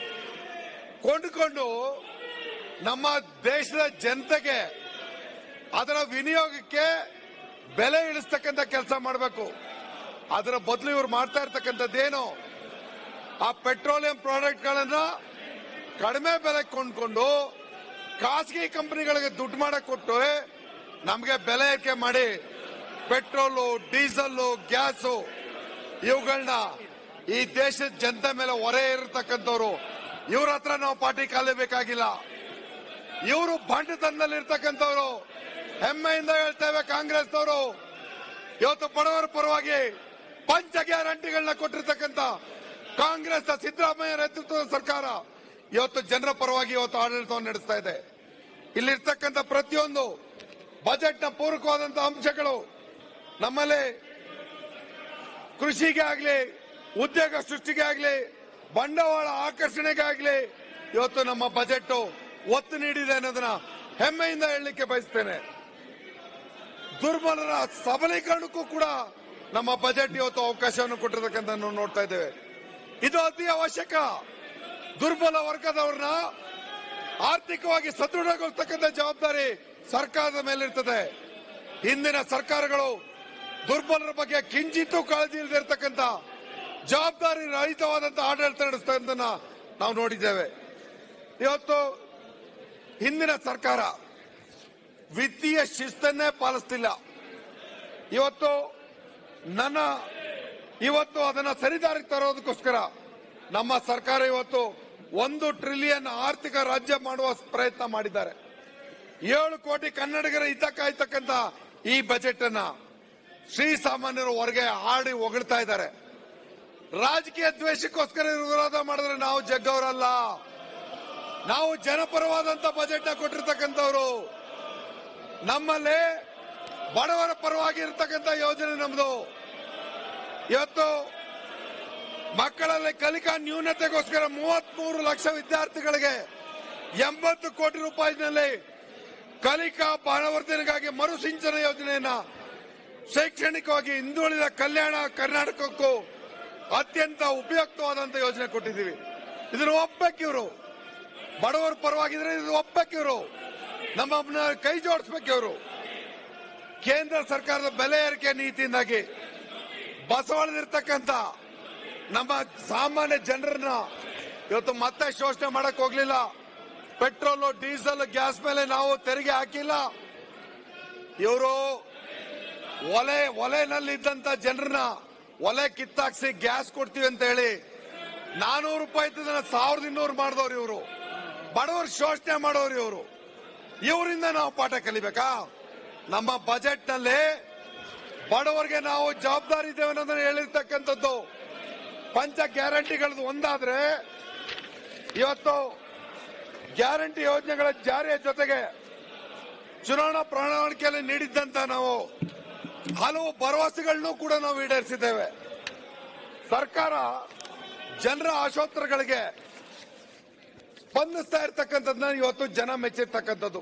ಕೊಂಡುಕೊಂಡು ನಮ್ಮ ದೇಶದ ಜನತೆಗೆ ಅದರ ವಿನಿಯೋಗಕ್ಕೆ ಬೆಲೆ ಇಳಿಸ್ತಕ್ಕಂಥ ಕೆಲಸ ಮಾಡಬೇಕು. ಅದರ ಬದಲು ಇವರು ಮಾಡ್ತಾ ಇರ್ತಕ್ಕಂಥದ್ದೇನು, ಆ ಪೆಟ್ರೋಲಿಯಂ ಪ್ರಾಡಕ್ಟ್ಗಳನ್ನ ಕಡಿಮೆ ಬೆಲೆ ಕೊಂಡ್ಕೊಂಡು ಖಾಸಗಿ ಕಂಪನಿಗಳಿಗೆ ದುಡ್ಡು ಮಾಡಕ್ ಕೊಟ್ಟು ನಮಗೆ ಬೆಲೆ ಏರಿಕೆ ಮಾಡಿ ಪೆಟ್ರೋಲು, ಡೀಸೆಲ್, ಗ್ಯಾಸು ಇವುಗಳನ್ನ ಈ ದೇಶದ ಜನತೆ ಮೇಲೆ ಹೊರೆ ಇರತಕ್ಕಂಥವ್ರು. ಇವ್ರ ಹತ್ರ ನಾವು ಪಾರ್ಟಿ ಕಾಲೇಬೇಕಾಗಿಲ್ಲ. ಇವರು ಬಂಡತನದಲ್ಲಿ ಇರ್ತಕ್ಕಂಥವ್ರು. ಹೆಮ್ಮೆಯಿಂದ ಹೇಳ್ತೇವೆ, ಕಾಂಗ್ರೆಸ್ನವರು ಇವತ್ತು ಬಡವರ ಪರವಾಗಿ ಪಂಚ ಗ್ಯಾರಂಟಿಗಳನ್ನ ಕೊಟ್ಟಿರ್ತಕ್ಕಂಥ ಕಾಂಗ್ರೆಸ್ ಸಿದ್ದರಾಮಯ್ಯ ನೇತೃತ್ವದ ಸರ್ಕಾರ ಇವತ್ತು ಜನರ ಪರವಾಗಿ ಇವತ್ತು ಆಡಳಿತವನ್ನು ನಡೆಸ್ತಾ ಇದೆ. ಇಲ್ಲಿರ್ತಕ್ಕಂಥ ಪ್ರತಿಯೊಂದು ಬಜೆಟ್ನ ಪೂರಕವಾದಂತಹ ಅಂಶಗಳು ನಮ್ಮಲ್ಲಿ ಕೃಷಿಗೆ ಆಗಲಿ, ಉದ್ಯೋಗ ಸೃಷ್ಟಿಗೆ ಆಗಲಿ, ಬಂಡವಾಳ ಆಕರ್ಷಣೆಗೆ ಆಗಲಿ ಇವತ್ತು ನಮ್ಮ ಬಜೆಟ್ ಒತ್ತು ನೀಡಿದೆ ಅನ್ನೋದನ್ನ ಹೆಮ್ಮೆಯಿಂದ ಹೇಳಲಿಕ್ಕೆ ಬಯಸ್ತೇನೆ. ದುರ್ಬಲರ ಸಬಲೀಕರಣಕ್ಕೂ ಕೂಡ ನಮ್ಮ ಬಜೆಟ್ ಇವತ್ತು ಅವಕಾಶವನ್ನು ಕೊಟ್ಟಿರ್ತಕ್ಕಂಥ ನಾವು ನೋಡ್ತಾ ಇದ್ದೇವೆ. ಇದು ಅತಿ ಅವಶ್ಯಕ. ದುರ್ಬಲ ವರ್ಗದವ್ರನ್ನ ಆರ್ಥಿಕವಾಗಿ ಸದೃಢಗೊಳಿಸತಕ್ಕಂಥ ಜವಾಬ್ದಾರಿ ಸರ್ಕಾರದ ಮೇಲಿರ್ತದೆ. ಹಿಂದಿನ ಸರ್ಕಾರಗಳು ದುರ್ಬಲರ ಬಗ್ಗೆ ಕಿಂಚಿತ್ತೂ ಕಾಳಜಿ ಇಲ್ಲದಿರ್ತಕ್ಕಂಥ ಜವಾಬ್ದಾರಿ ರಹಿತವಾದಂಥ ಆಡಳಿತ ನಡೆಸ್ತಾ ಇದ್ದನ್ನ ನಾವು ನೋಡಿದ್ದೇವೆ. ಇವತ್ತು ಹಿಂದಿನ ಸರ್ಕಾರ ವಿತ್ತೀಯ ಶಿಸ್ತನ್ನೇ ಪಾಲಿಸ್ತಿಲ್ಲ. ಇವತ್ತು ನನ್ನ ಇವತ್ತು ಅದನ್ನ ಸರಿದಾರಿಗೆ ತರೋದಕ್ಕೋಸ್ಕರ ನಮ್ಮ ಸರ್ಕಾರ ಇವತ್ತು ಒಂದು ಟ್ರಿಲಿಯನ್ ಆರ್ಥಿಕ ರಾಜ್ಯ ಮಾಡುವ ಪ್ರಯತ್ನ ಮಾಡಿದ್ದಾರೆ. ಏಳು ಕೋಟಿ ಕನ್ನಡಿಗರ ಹಿತ ಕಾಯ್ತಕ್ಕಂಥ ಈ ಬಜೆಟ್ ಅನ್ನ ಶ್ರೀಸಾಮಾನ್ಯರು ಹೊರಗೆ ಹಾಡಿ ಹೊಗಳ್ತಾ ಇದ್ದಾರೆ. ರಾಜಕೀಯ ದ್ವೇಷಕ್ಕೋಸ್ಕರ ವಿರೋಧ ಮಾಡಿದ್ರೆ ನಾವು ಜಗ್ಗವರಲ್ಲ. ನಾವು ಜನಪರವಾದಂತ ಬಜೆಟ್ ನ ಕೊಟ್ಟಿರ್ತಕ್ಕಂಥವ್ರು. ನಮ್ಮಲ್ಲಿ ಬಡವರ ಪರವಾಗಿ ಇರತಕ್ಕಂಥ ಯೋಜನೆ ನಮ್ದು. ಇವತ್ತು ಮಕ್ಕಳಲ್ಲಿ ಕಲಿಕಾ ನ್ಯೂನತೆಗೋಸ್ಕರ ಮೂವತ್ಮೂರು ಲಕ್ಷ ವಿದ್ಯಾರ್ಥಿಗಳಿಗೆ ಎಂಬತ್ತು ಕೋಟಿ ರೂಪಾಯಿನಲ್ಲಿ ಕಲಿಕಾ ಬಲವರ್ಧನೆಗಾಗಿ ಮರುಸಿಂಚನ ಯೋಜನೆಯನ್ನ ಶೈಕ್ಷಣಿಕವಾಗಿ ಹಿಂದುಳಿದ ಕಲ್ಯಾಣ ಕರ್ನಾಟಕಕ್ಕೂ ಅತ್ಯಂತ ಉಪಯುಕ್ತವಾದಂತ ಯೋಜನೆ ಕೊಟ್ಟಿದ್ದೀವಿ. ಇದನ್ನು ಒಪ್ಪಬೇಕಿವರು. ಬಡವರ ಪರವಾಗಿದ್ರೆ ಇದು ಒಪ್ಪಬೇಕಿವರು. ನಮ್ಮನ್ನ ಕೈ ಜೋಡಿಸ್ಬೇಕಿವರು. ಕೇಂದ್ರ ಸರ್ಕಾರದ ಬೆಲೆ ಏರಿಕೆ ನೀತಿಯಿಂದಾಗಿ ಬಸವಳಿದಿರ್ತಕ್ಕಂಥ ನಮ್ಮ ಸಾಮಾನ್ಯ ಜನರನ್ನ ಇವತ್ತು ಮತ್ತೆ ಶೋಷಣೆ ಮಾಡಕ್ ಹೋಗ್ಲಿಲ್ಲ. ಪೆಟ್ರೋಲು, ಡೀಸೆಲ್, ಗ್ಯಾಸ್ ಮೇಲೆ ನಾವು ತೆರಿಗೆ ಹಾಕಿಲ್ಲ. ಇವರು ಒಲೆ ಒಲೆನಲ್ಲಿದ್ದಂತ ಜನರನ್ನ ಒಲೆ ಕಿತ್ತಾಕ್ಸಿ ಗ್ಯಾಸ್ ಕೊಡ್ತೀವಿ ಅಂತ ಹೇಳಿ ನಾನೂರು ರೂಪಾಯಿ ಇದ್ದದನ್ನ ಸಾವಿರದ ಇನ್ನೂರು ಮಾಡಿದವ್ರು ಇವರು. ಬಡವರು ಶೋಷಣೆ ಮಾಡೋರು ಇವರು. ಇವರಿಂದ ನಾವು ಪಾಠ ಕಲಿಬೇಕಾ? ನಮ್ಮ ಬಜೆಟ್ ನಲ್ಲಿ ಬಡವರಿಗೆ ನಾವು ಜವಾಬ್ದಾರಿ ಇದ್ದೇವೆ ಅನ್ನೋದನ್ನ ಹೇಳಿರ್ತಕ್ಕಂಥದ್ದು. ಪಂಚ ಗ್ಯಾರಂಟಿಗಳದ್ದು ಒಂದಾದ್ರೆ ಇವತ್ತು ಗ್ಯಾರಂಟಿ ಯೋಜನೆಗಳ ಜಾರಿಯ ಜೊತೆಗೆ ಚುನಾವಣಾ ಪ್ರಣಾಳಿಕೆಯಲ್ಲಿ ನೀಡಿದ್ದಂತ ನಾವು ಹಲವು ಭರವಸೆಗಳನ್ನು ಕೂಡ ನಾವು ಈಡೇರಿಸಿದ್ದೇವೆ. ಸರ್ಕಾರ ಜನರ ಆಶೋತ್ತರಗಳಿಗೆ ಸ್ಪಂದಿಸ್ತಾ ಇರ್ತಕ್ಕಂಥದ್ದನ್ನ ಇವತ್ತು ಜನ ಮೆಚ್ಚಿರ್ತಕ್ಕಂಥದ್ದು.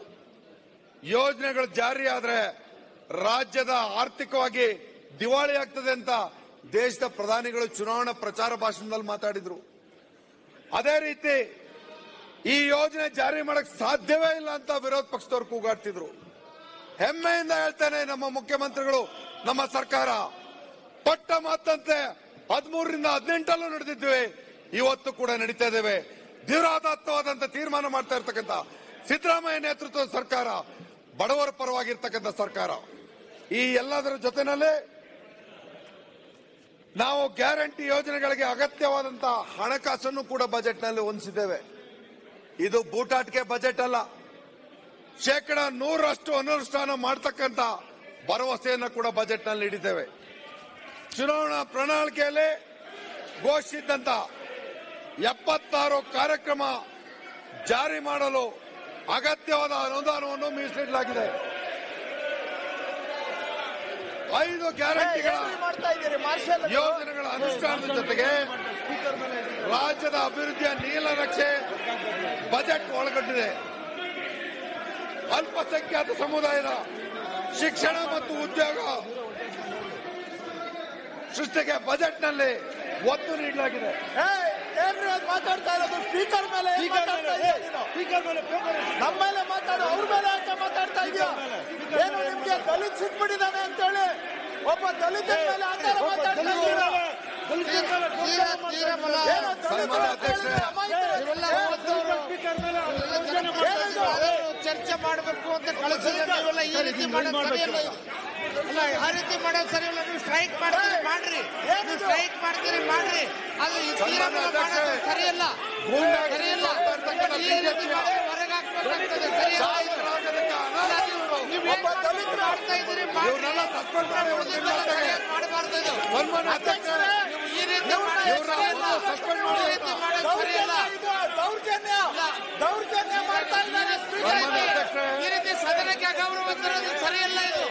ಯೋಜನೆಗಳು ಜಾರಿ ಆದ್ರೆ ರಾಜ್ಯದ ಆರ್ಥಿಕವಾಗಿ ದಿವಾಳಿ ಆಗ್ತದೆ ಅಂತ ದೇಶದ ಪ್ರಧಾನಿಗಳು ಚುನಾವಣಾ ಪ್ರಚಾರ ಭಾಷಣದಲ್ಲಿ ಮಾತಾಡಿದ್ರು. ಅದೇ ರೀತಿ ಈ ಯೋಜನೆ ಜಾರಿ ಮಾಡಕ್ ಸಾಧ್ಯವೇ ಇಲ್ಲ ಅಂತ ವಿರೋಧ ಪಕ್ಷದವರು ಕೂಗಾಡ್ತಿದ್ರು. ಹೆಮ್ಮೆಯಿಂದ ಹೇಳ್ತೇನೆ, ನಮ್ಮ ಮುಖ್ಯಮಂತ್ರಿಗಳು, ನಮ್ಮ ಸರ್ಕಾರ ಪಟ್ಟ ಮಾತಂತೆ ಹದಿಮೂರರಿಂದ ಹದಿನೆಂಟಲ್ಲೂ ನಡೆದಿದ್ದೇವೆ, ಇವತ್ತು ಕೂಡ ನಡೀತಾ ಇದ್ದೇವೆ. ಧೀರೋದಾತ್ತವಾದಂತ ತೀರ್ಮಾನ ಮಾಡ್ತಾ ಇರ್ತಕ್ಕಂಥ ಸಿದ್ದರಾಮಯ್ಯ ನೇತೃತ್ವದ ಸರ್ಕಾರ ಬಡವರ ಪರವಾಗಿರ್ತಕ್ಕಂಥ ಸರ್ಕಾರ. ಈ ಎಲ್ಲದರ ಜೊತೆನಲ್ಲೇ ನಾವು ಗ್ಯಾರಂಟಿ ಯೋಜನೆಗಳಿಗೆ ಅಗತ್ಯವಾದಂತಹ ಹಣಕಾಸನ್ನು ಕೂಡ ಬಜೆಟ್ನಲ್ಲಿ ಹೊಂದಿಸಿದ್ದೇವೆ. ಇದು ಬೂಟಾಟಿಕೆ ಬಜೆಟ್ ಅಲ್ಲ. ಶೇಕಡ ನೂರರಷ್ಟು ಅನುಷ್ಠಾನ ಮಾಡತಕ್ಕಂತ ಭರವಸೆಯನ್ನು ಕೂಡ ಬಜೆಟ್ನಲ್ಲಿ ನೀಡಿದ್ದೇವೆ. ಚುನಾವಣಾ ಪ್ರಣಾಳಿಕೆಯಲ್ಲಿ ಘೋಷಿಸಿದಂತ ಎಪ್ಪತ್ತಾರು ಕಾರ್ಯಕ್ರಮ ಜಾರಿ ಮಾಡಲು ಅಗತ್ಯವಾದ ಅನುದಾನವನ್ನು ಮೀಸಲಿಡಲಾಗಿದೆ. ಐದು ಗ್ಯಾರಂಟಿಗಳ ಯೋಜನೆಗಳ ಅನುಷ್ಠಾನದ ಜೊತೆಗೆ ರಾಜ್ಯದ ಅಭಿವೃದ್ಧಿಯ ನೀಲನಕ್ಷೆ ಬಜೆಟ್ ಒಳಗೊಂಡಿದೆ. ಅಲ್ಪಸಂಖ್ಯಾತ ಸಮುದಾಯದ ಶಿಕ್ಷಣ ಮತ್ತು ಉದ್ಯೋಗ ಸೃಷ್ಟಿಗೆ ಬಜೆಟ್ನಲ್ಲಿ ಒತ್ತು ನೀಡಲಾಗಿದೆ. ಮಾತಾಡ್ತಾ ಇರೋದು ಸ್ಪೀಕರ್ ಮೇಲೆ ನಮ್ಮ ಮೇಲೆ ಮಾತಾಡೋ ಅವ್ರ ಮೇಲೆ ಯಾಕೆ ಮಾತಾಡ್ತಾ ಇದೆಯಾ? ಏನು ನಿಮ್ಗೆ ದಲಿತ್ ಸಿಕ್ಬಿಟ್ಟಿದ್ದಾನೆ ಅಂತ ಹೇಳಿ ಒಬ್ಬ ದಲಿತ ಮೇಲೆ ಆಧಾರ ಮಾತಾಡ್ತಾ ಇದ್ದೀರಾ? ಚರ್ಚೆ ಮಾಡಬೇಕು ಅಂತ ಕಳಿಸಿದ್ರೆ ಈ ರೀತಿ ಮಾಡೋದು ಆ ರೀತಿ ಮಾಡೋದು ಸರಿ ಇಲ್ಲ. ನೀವು ಸ್ಟ್ರೈಕ್ ಮಾಡ್ತೀರಿ ಮಾಡ್ರಿ, ನೀವು ಸ್ಟ್ರೈಕ್ ಮಾಡ್ತೀರಿ ಮಾಡ್ರಿ, ಅದು ಸರಿಯಲ್ಲ ಸರಿಯಲ್ಲ. ಈ ರೀತಿ ಹೊರಗೆ ಹಾಕ್ಬೇಕಾಗ್ತದೆ, ಸರಿಯಲ್ಲ. ನೀವು ಮಾಡ್ತಾ ಇದ್ದೀರಿ ಮಾಡಬಾರ್ದು ಇದು. ಈ ರೀತಿ ಸರಿಯಲ್ಲ. ದೌರ್ಜನ್ಯ ದೌರ್ಜನ್ಯ ಮಾಡ್ತಾ ಇದ್ದಾರೆ. ಈ ರೀತಿ ಸದನಕ್ಕೆ ಅಗೌರವ ತರೋದು ಸರಿಯಲ್ಲ. ಇದು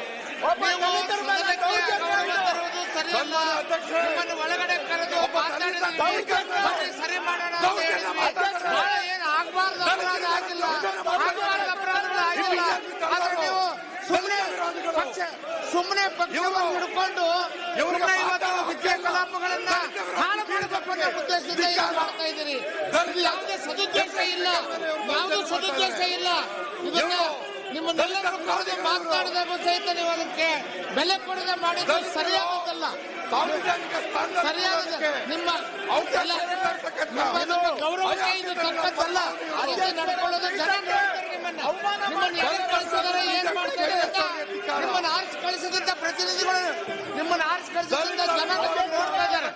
ಸರಿಯಲ್ಲ. ನಿಮ್ಮನ್ನು ಒಳಗಡೆ ಕರೆದು ಮಾತಾಡಿದ್ರೆ ಸರಿ ಮಾಡೋಣ ಅಂತ ಹೇಳಿದ್ವಿ. ಏನು ಆಗ್ಬಾರ್ದು ಅಪರಾಧ ಆಗಿಲ್ಲ, ಆಗ್ಬಾರ್ದು ಅಪರಾಧಗಳು ಆಗಿಲ್ಲ. ಆದ್ರೆ ನೀವು ಸುಮ್ಮನೆ ಪಕ್ಷ ಸುಮ್ಮನೆ ಪಕ್ಷವನ್ನು ಹಿಡ್ಕೊಂಡು ಸುಮ್ಮನೆ ಇವತ್ತು ವಿದ್ಯಾ ಕಲಾಪಗಳನ್ನ ಹಾಳು ಮಾಡಬೇಕು ಅನ್ನೋ ಉದ್ದೇಶದಿಂದ ಏನು ಮಾಡ್ತಾ ಇದ್ದೀರಿ? ಇದು ಯಾವುದೇ ಸದುದ್ದೇಶ ಇಲ್ಲ, ಯಾವುದೂ ಸದುದ್ದೇಶ ಇಲ್ಲ. ಇದನ್ನ ನಿಮ್ಮನ್ನೆಲ್ಲರೂ ಕರೆದು ಮಾತನಾಡಿದಾಗ ಸಹಿತ ನೀವು ಅದಕ್ಕೆ ಬೆಲೆ ಕೊಡದೆ ಮಾಡಿದ್ದು ಸರಿಯಾದದ್ದಲ್ಲ, ಸರಿಯಾದ ನಿಮ್ಮ ನಿಮ್ಮ ಗೌರವಕ್ಕೆ ಇದು ತಕ್ಕದ್ದಲ್ಲ. ಆ ರೀತಿ ನಡ್ಕೊಳ್ಳೋದು ಜನ ನೋಡ್ತಾರೆ. ನಿಮ್ಮನ್ನ ನಿಮ್ಮನ್ನು ಯಾರು ಕಳಿಸಿದರೆ ಏನ್ ಮಾಡ್ತಾರೆ ಅಂತ ನಿಮ್ಮನ್ನು ಆರಿಸಿ ಕಳಿಸಿದಂತ ಪ್ರತಿನಿಧಿಗಳು, ನಿಮ್ಮನ್ನು ಆರಿಸಿ ಕಳಿಸಿದಂತ ಜನ ನೋಡ್ತಾ ಇದ್ದಾರೆ.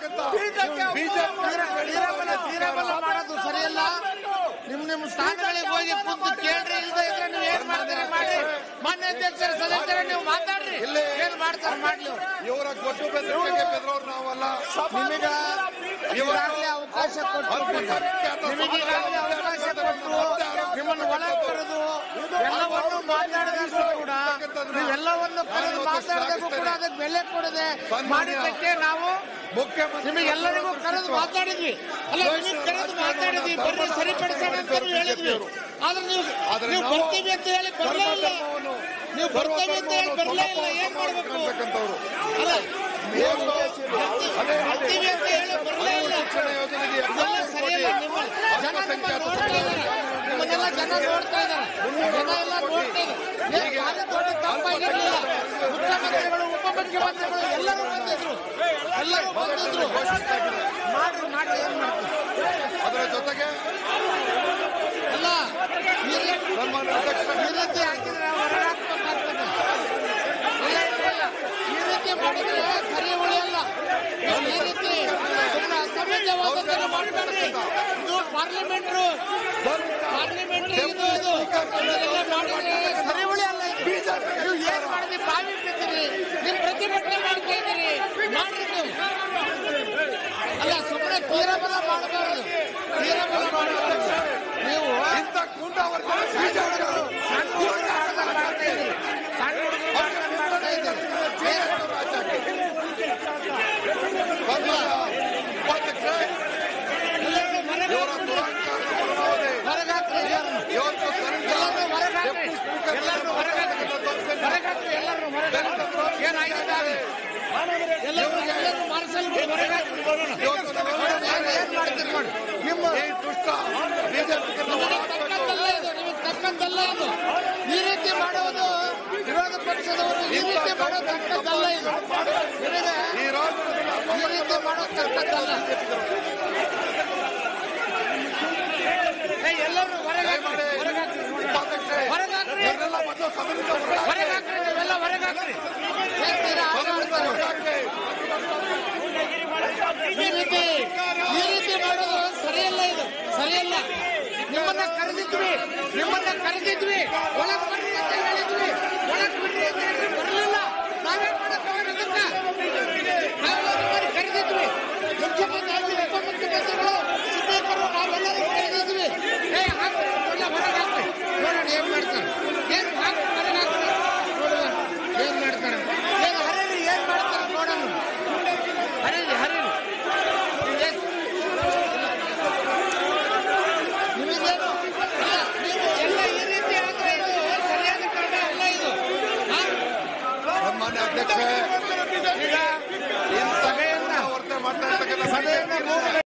ತೀರಬಲ ಮಾಡೋದು ಸರಿಯಲ್ಲ. ನಿಮ್ ನಿಮ್ ಸ್ಥಾನಗಳಿಗೆ ಹೋಗಿ ಕುಂತು ಕೇಳ್ರಿ, ಇಲ್ಲದೆ ಇದ್ರೆ ನೀವು ಏನ್ ಮಾಡ್ತೀರಿ ಮಾಡಿ. ಮಾನ್ಯ ಅಧ್ಯಕ್ಷರ ಸದಸ್ಯರ ನೀವು ಮಾತಾಡ್ರಿ, ಏನ್ ಮಾಡ್ತಾರೆ ಮಾಡ್ಲಿ. ಇವರ ಗೊತ್ತು ಬೆದರಿಕೆಗೆ ಬೆದರೋರು ನಾವಲ್ಲ. ನಿಮಗ ಈಗಾಗಲೇ ಅವಕಾಶ ಕೊಟ್ಟು ನಿಮಗೀಗಾಗಲೇ ಅವಕಾಶ ಕೊಟ್ಟು ನಿಮ್ಮನ್ನು ಒಳಗೆ ಕರೆದು ಎಲ್ಲವನ್ನು ಮಾತಾಡಿದ್ರು ಕೂಡ ನೀವೆಲ್ಲವನ್ನು ಕರೆದು ಮಾತಾಡಿದಾಗೂ ಕೂಡ ಅದಕ್ಕೆ ಬೆಲೆ ಕೊಡದೆ ಮಾಡಿದ್ದಕ್ಕೆ ನಾವು ನಿಮಗೆಲ್ಲರಿಗೂ ಕರೆದು ಮಾತಾಡಿದ್ವಿ. ಅಲ್ಲ, ನಿಮಗೆ ಕರೆದು ಮಾತಾಡಿದ್ವಿ, ಬರ್ರಿ ಸರಿಪಡಿಸೋಣ ಅಂತ ಹೇಳಿದ್ವಿ. ಆದ್ರೆ ನೀವು ನೀವು ಬರ್ತೀವಿ ಅಂತ ಹೇಳಿ ಬರಲೇ ಇಲ್ಲ. ನೀವು ಬರ್ತೀವಿ ಅಂತ ಹೇಳಿ ಬರಲೇ ಇಲ್ಲ. ಏನ್ ಮಾಡ್ಬೇಕು? ಅಲ್ಲ, ಬರ್ತೀವಿ ಅಂತ ಹೇಳಿ ಬರಲೇ ಇಲ್ಲ. ಇದೆಲ್ಲ ಸರಿಯಲ್ಲ. ನಿಮ್ಮ ಜನ ನಿಮ್ಮ ನೋಡ್ತಾ ಇದ್ದಾರೆ, ನಿಮ್ಮನ್ನೆಲ್ಲ ಜನ ನೋಡ್ತಾ ಇದ್ದಾರೆ, ಜನ ಎಲ್ಲ ನೋಡ್ತಾ ಇದ್ದಾರೆ. ಯಾವುದೇ ದೊಡ್ಡ ತಪ್ಪಾಗಿರಲಿಲ್ಲ. ಮುಖ್ಯಮಂತ್ರಿಗಳು, ಉಪಮುಖ್ಯಮಂತ್ರಿಗಳು ಎಲ್ಲರೂ ಬಂದಿದ್ರು, ಎಲ್ಲರೂ ಬಂದಿದ್ರು. ಮಾಡ್ರಿ ಮಾಡ್ರಿ, ಏನ್ ಮಾಡ್ತೀವಿ? ಅದರ ಜೊತೆಗೆ ಅಲ್ಲ, ಈ ರೀತಿ ಹಾಕಿದ್ರೆ ಹೊರಗಾಕ್ಬೇಕಾಗ್ತದೆ. ಇಲ್ಲ ಇಲ್ಲ, ಈ ರೀತಿ ಮಾಡಿದ್ರೆ ಸರಿ ಉಳಿಯಲ್ಲ. ಈ ರೀತಿ ಅಸಮಂಜಸವಾದದ್ದನ್ನು ಮಾಡಬೇಡ್ರಿ. ಇದು ಪಾರ್ಲಿಮೆಂಟ್ ಪಾರ್ಲಿಮೆಂಟ್ ಇದು ಇದು ಇದೆಲ್ಲ ಮಾಡಿದ್ರೆ ಸರಿ ಉಳಿಯಲ್ಲ. ನೀವು ಏನ್ ಮಾಡಿದ್ರಿ? ಬಾವಿ ಬಿಡ್ತೀರಿ, ನಿಮ್ ಪ್ರತಿಭಟನೆ ಮಾಡ್ತಾ ಇದ್ದೀರಿ, ಮಾಡ್ರಿ ನೀವು. ಅಲ್ಲ, ಸುಮ್ಮನೆ ತೀರಬಲ ಮಾಡಬಾರ್ದು, ತೀರಬಲ ಮಾಡಬಾರ್ದು. ನೀವು ಇಂಥ ಗುಂಡಾವರ್ಗ ಸಣ್ಣ ಹುಡುಗರು ಮಾಡ್ತಾ ಇದ್ದೀರಿ, ಸಣ್ಣ ಹುಡುಗರು ಮಾಡ್ತಾ ಇದ್ದೀರಿ. ಹೊರಗಾಕ್ರಿ, ಎಲ್ಲರೂ ಹೊರಗಾಕ್ರಿ, ಎಲ್ಲರೂ ಹೊರಗಾಕ್ರಿ, ಹೊರಗಾಕ್ರಿ, ಎಲ್ಲರೂ ಹೊರಗಾಕ್ರಿ. ಏನಾಗಿದೆ? ಎಲ್ಲರೂ ಎಲ್ಲರೂ ಮಾರ್ಷಲ್ ನಿಮ್ಮ ತಕ್ಕಂತಲ್ಲ ಇದು. ಈ ರೀತಿ ಮಾಡೋದು ವಿರೋಧ ಪಕ್ಷದವರು ಈ ರೀತಿ ಮಾಡೋದು ತಕ್ಕಂತಲ್ಲ ಇದು. ಈ ರೀತಿ ಮಾಡೋದು ತಕ್ಕಂತಲ್ಲ. ಎಲ್ಲರೂ ಹೊರಗಾಕ್ರಿ ಹೊರಗಾಕ್ರಿ ಹೊರಗಾಕ್ರಿ ನೀವೆಲ್ಲ ಹೊರಗಾಕ್ರಿ. ಈ ರೀತಿ ಈ ರೀತಿ ಮಾಡೋದು ಸರಿಯಲ್ಲ, ಇದು ಸರಿಯಲ್ಲ. ನಿಮ್ಮನ್ನ ಕರೆದಿದ್ವಿ ನಿಮ್ಮನ್ನ ಕರೆದಿದ್ವಿ ಒಳಗೆ ಬರ್ರಿ.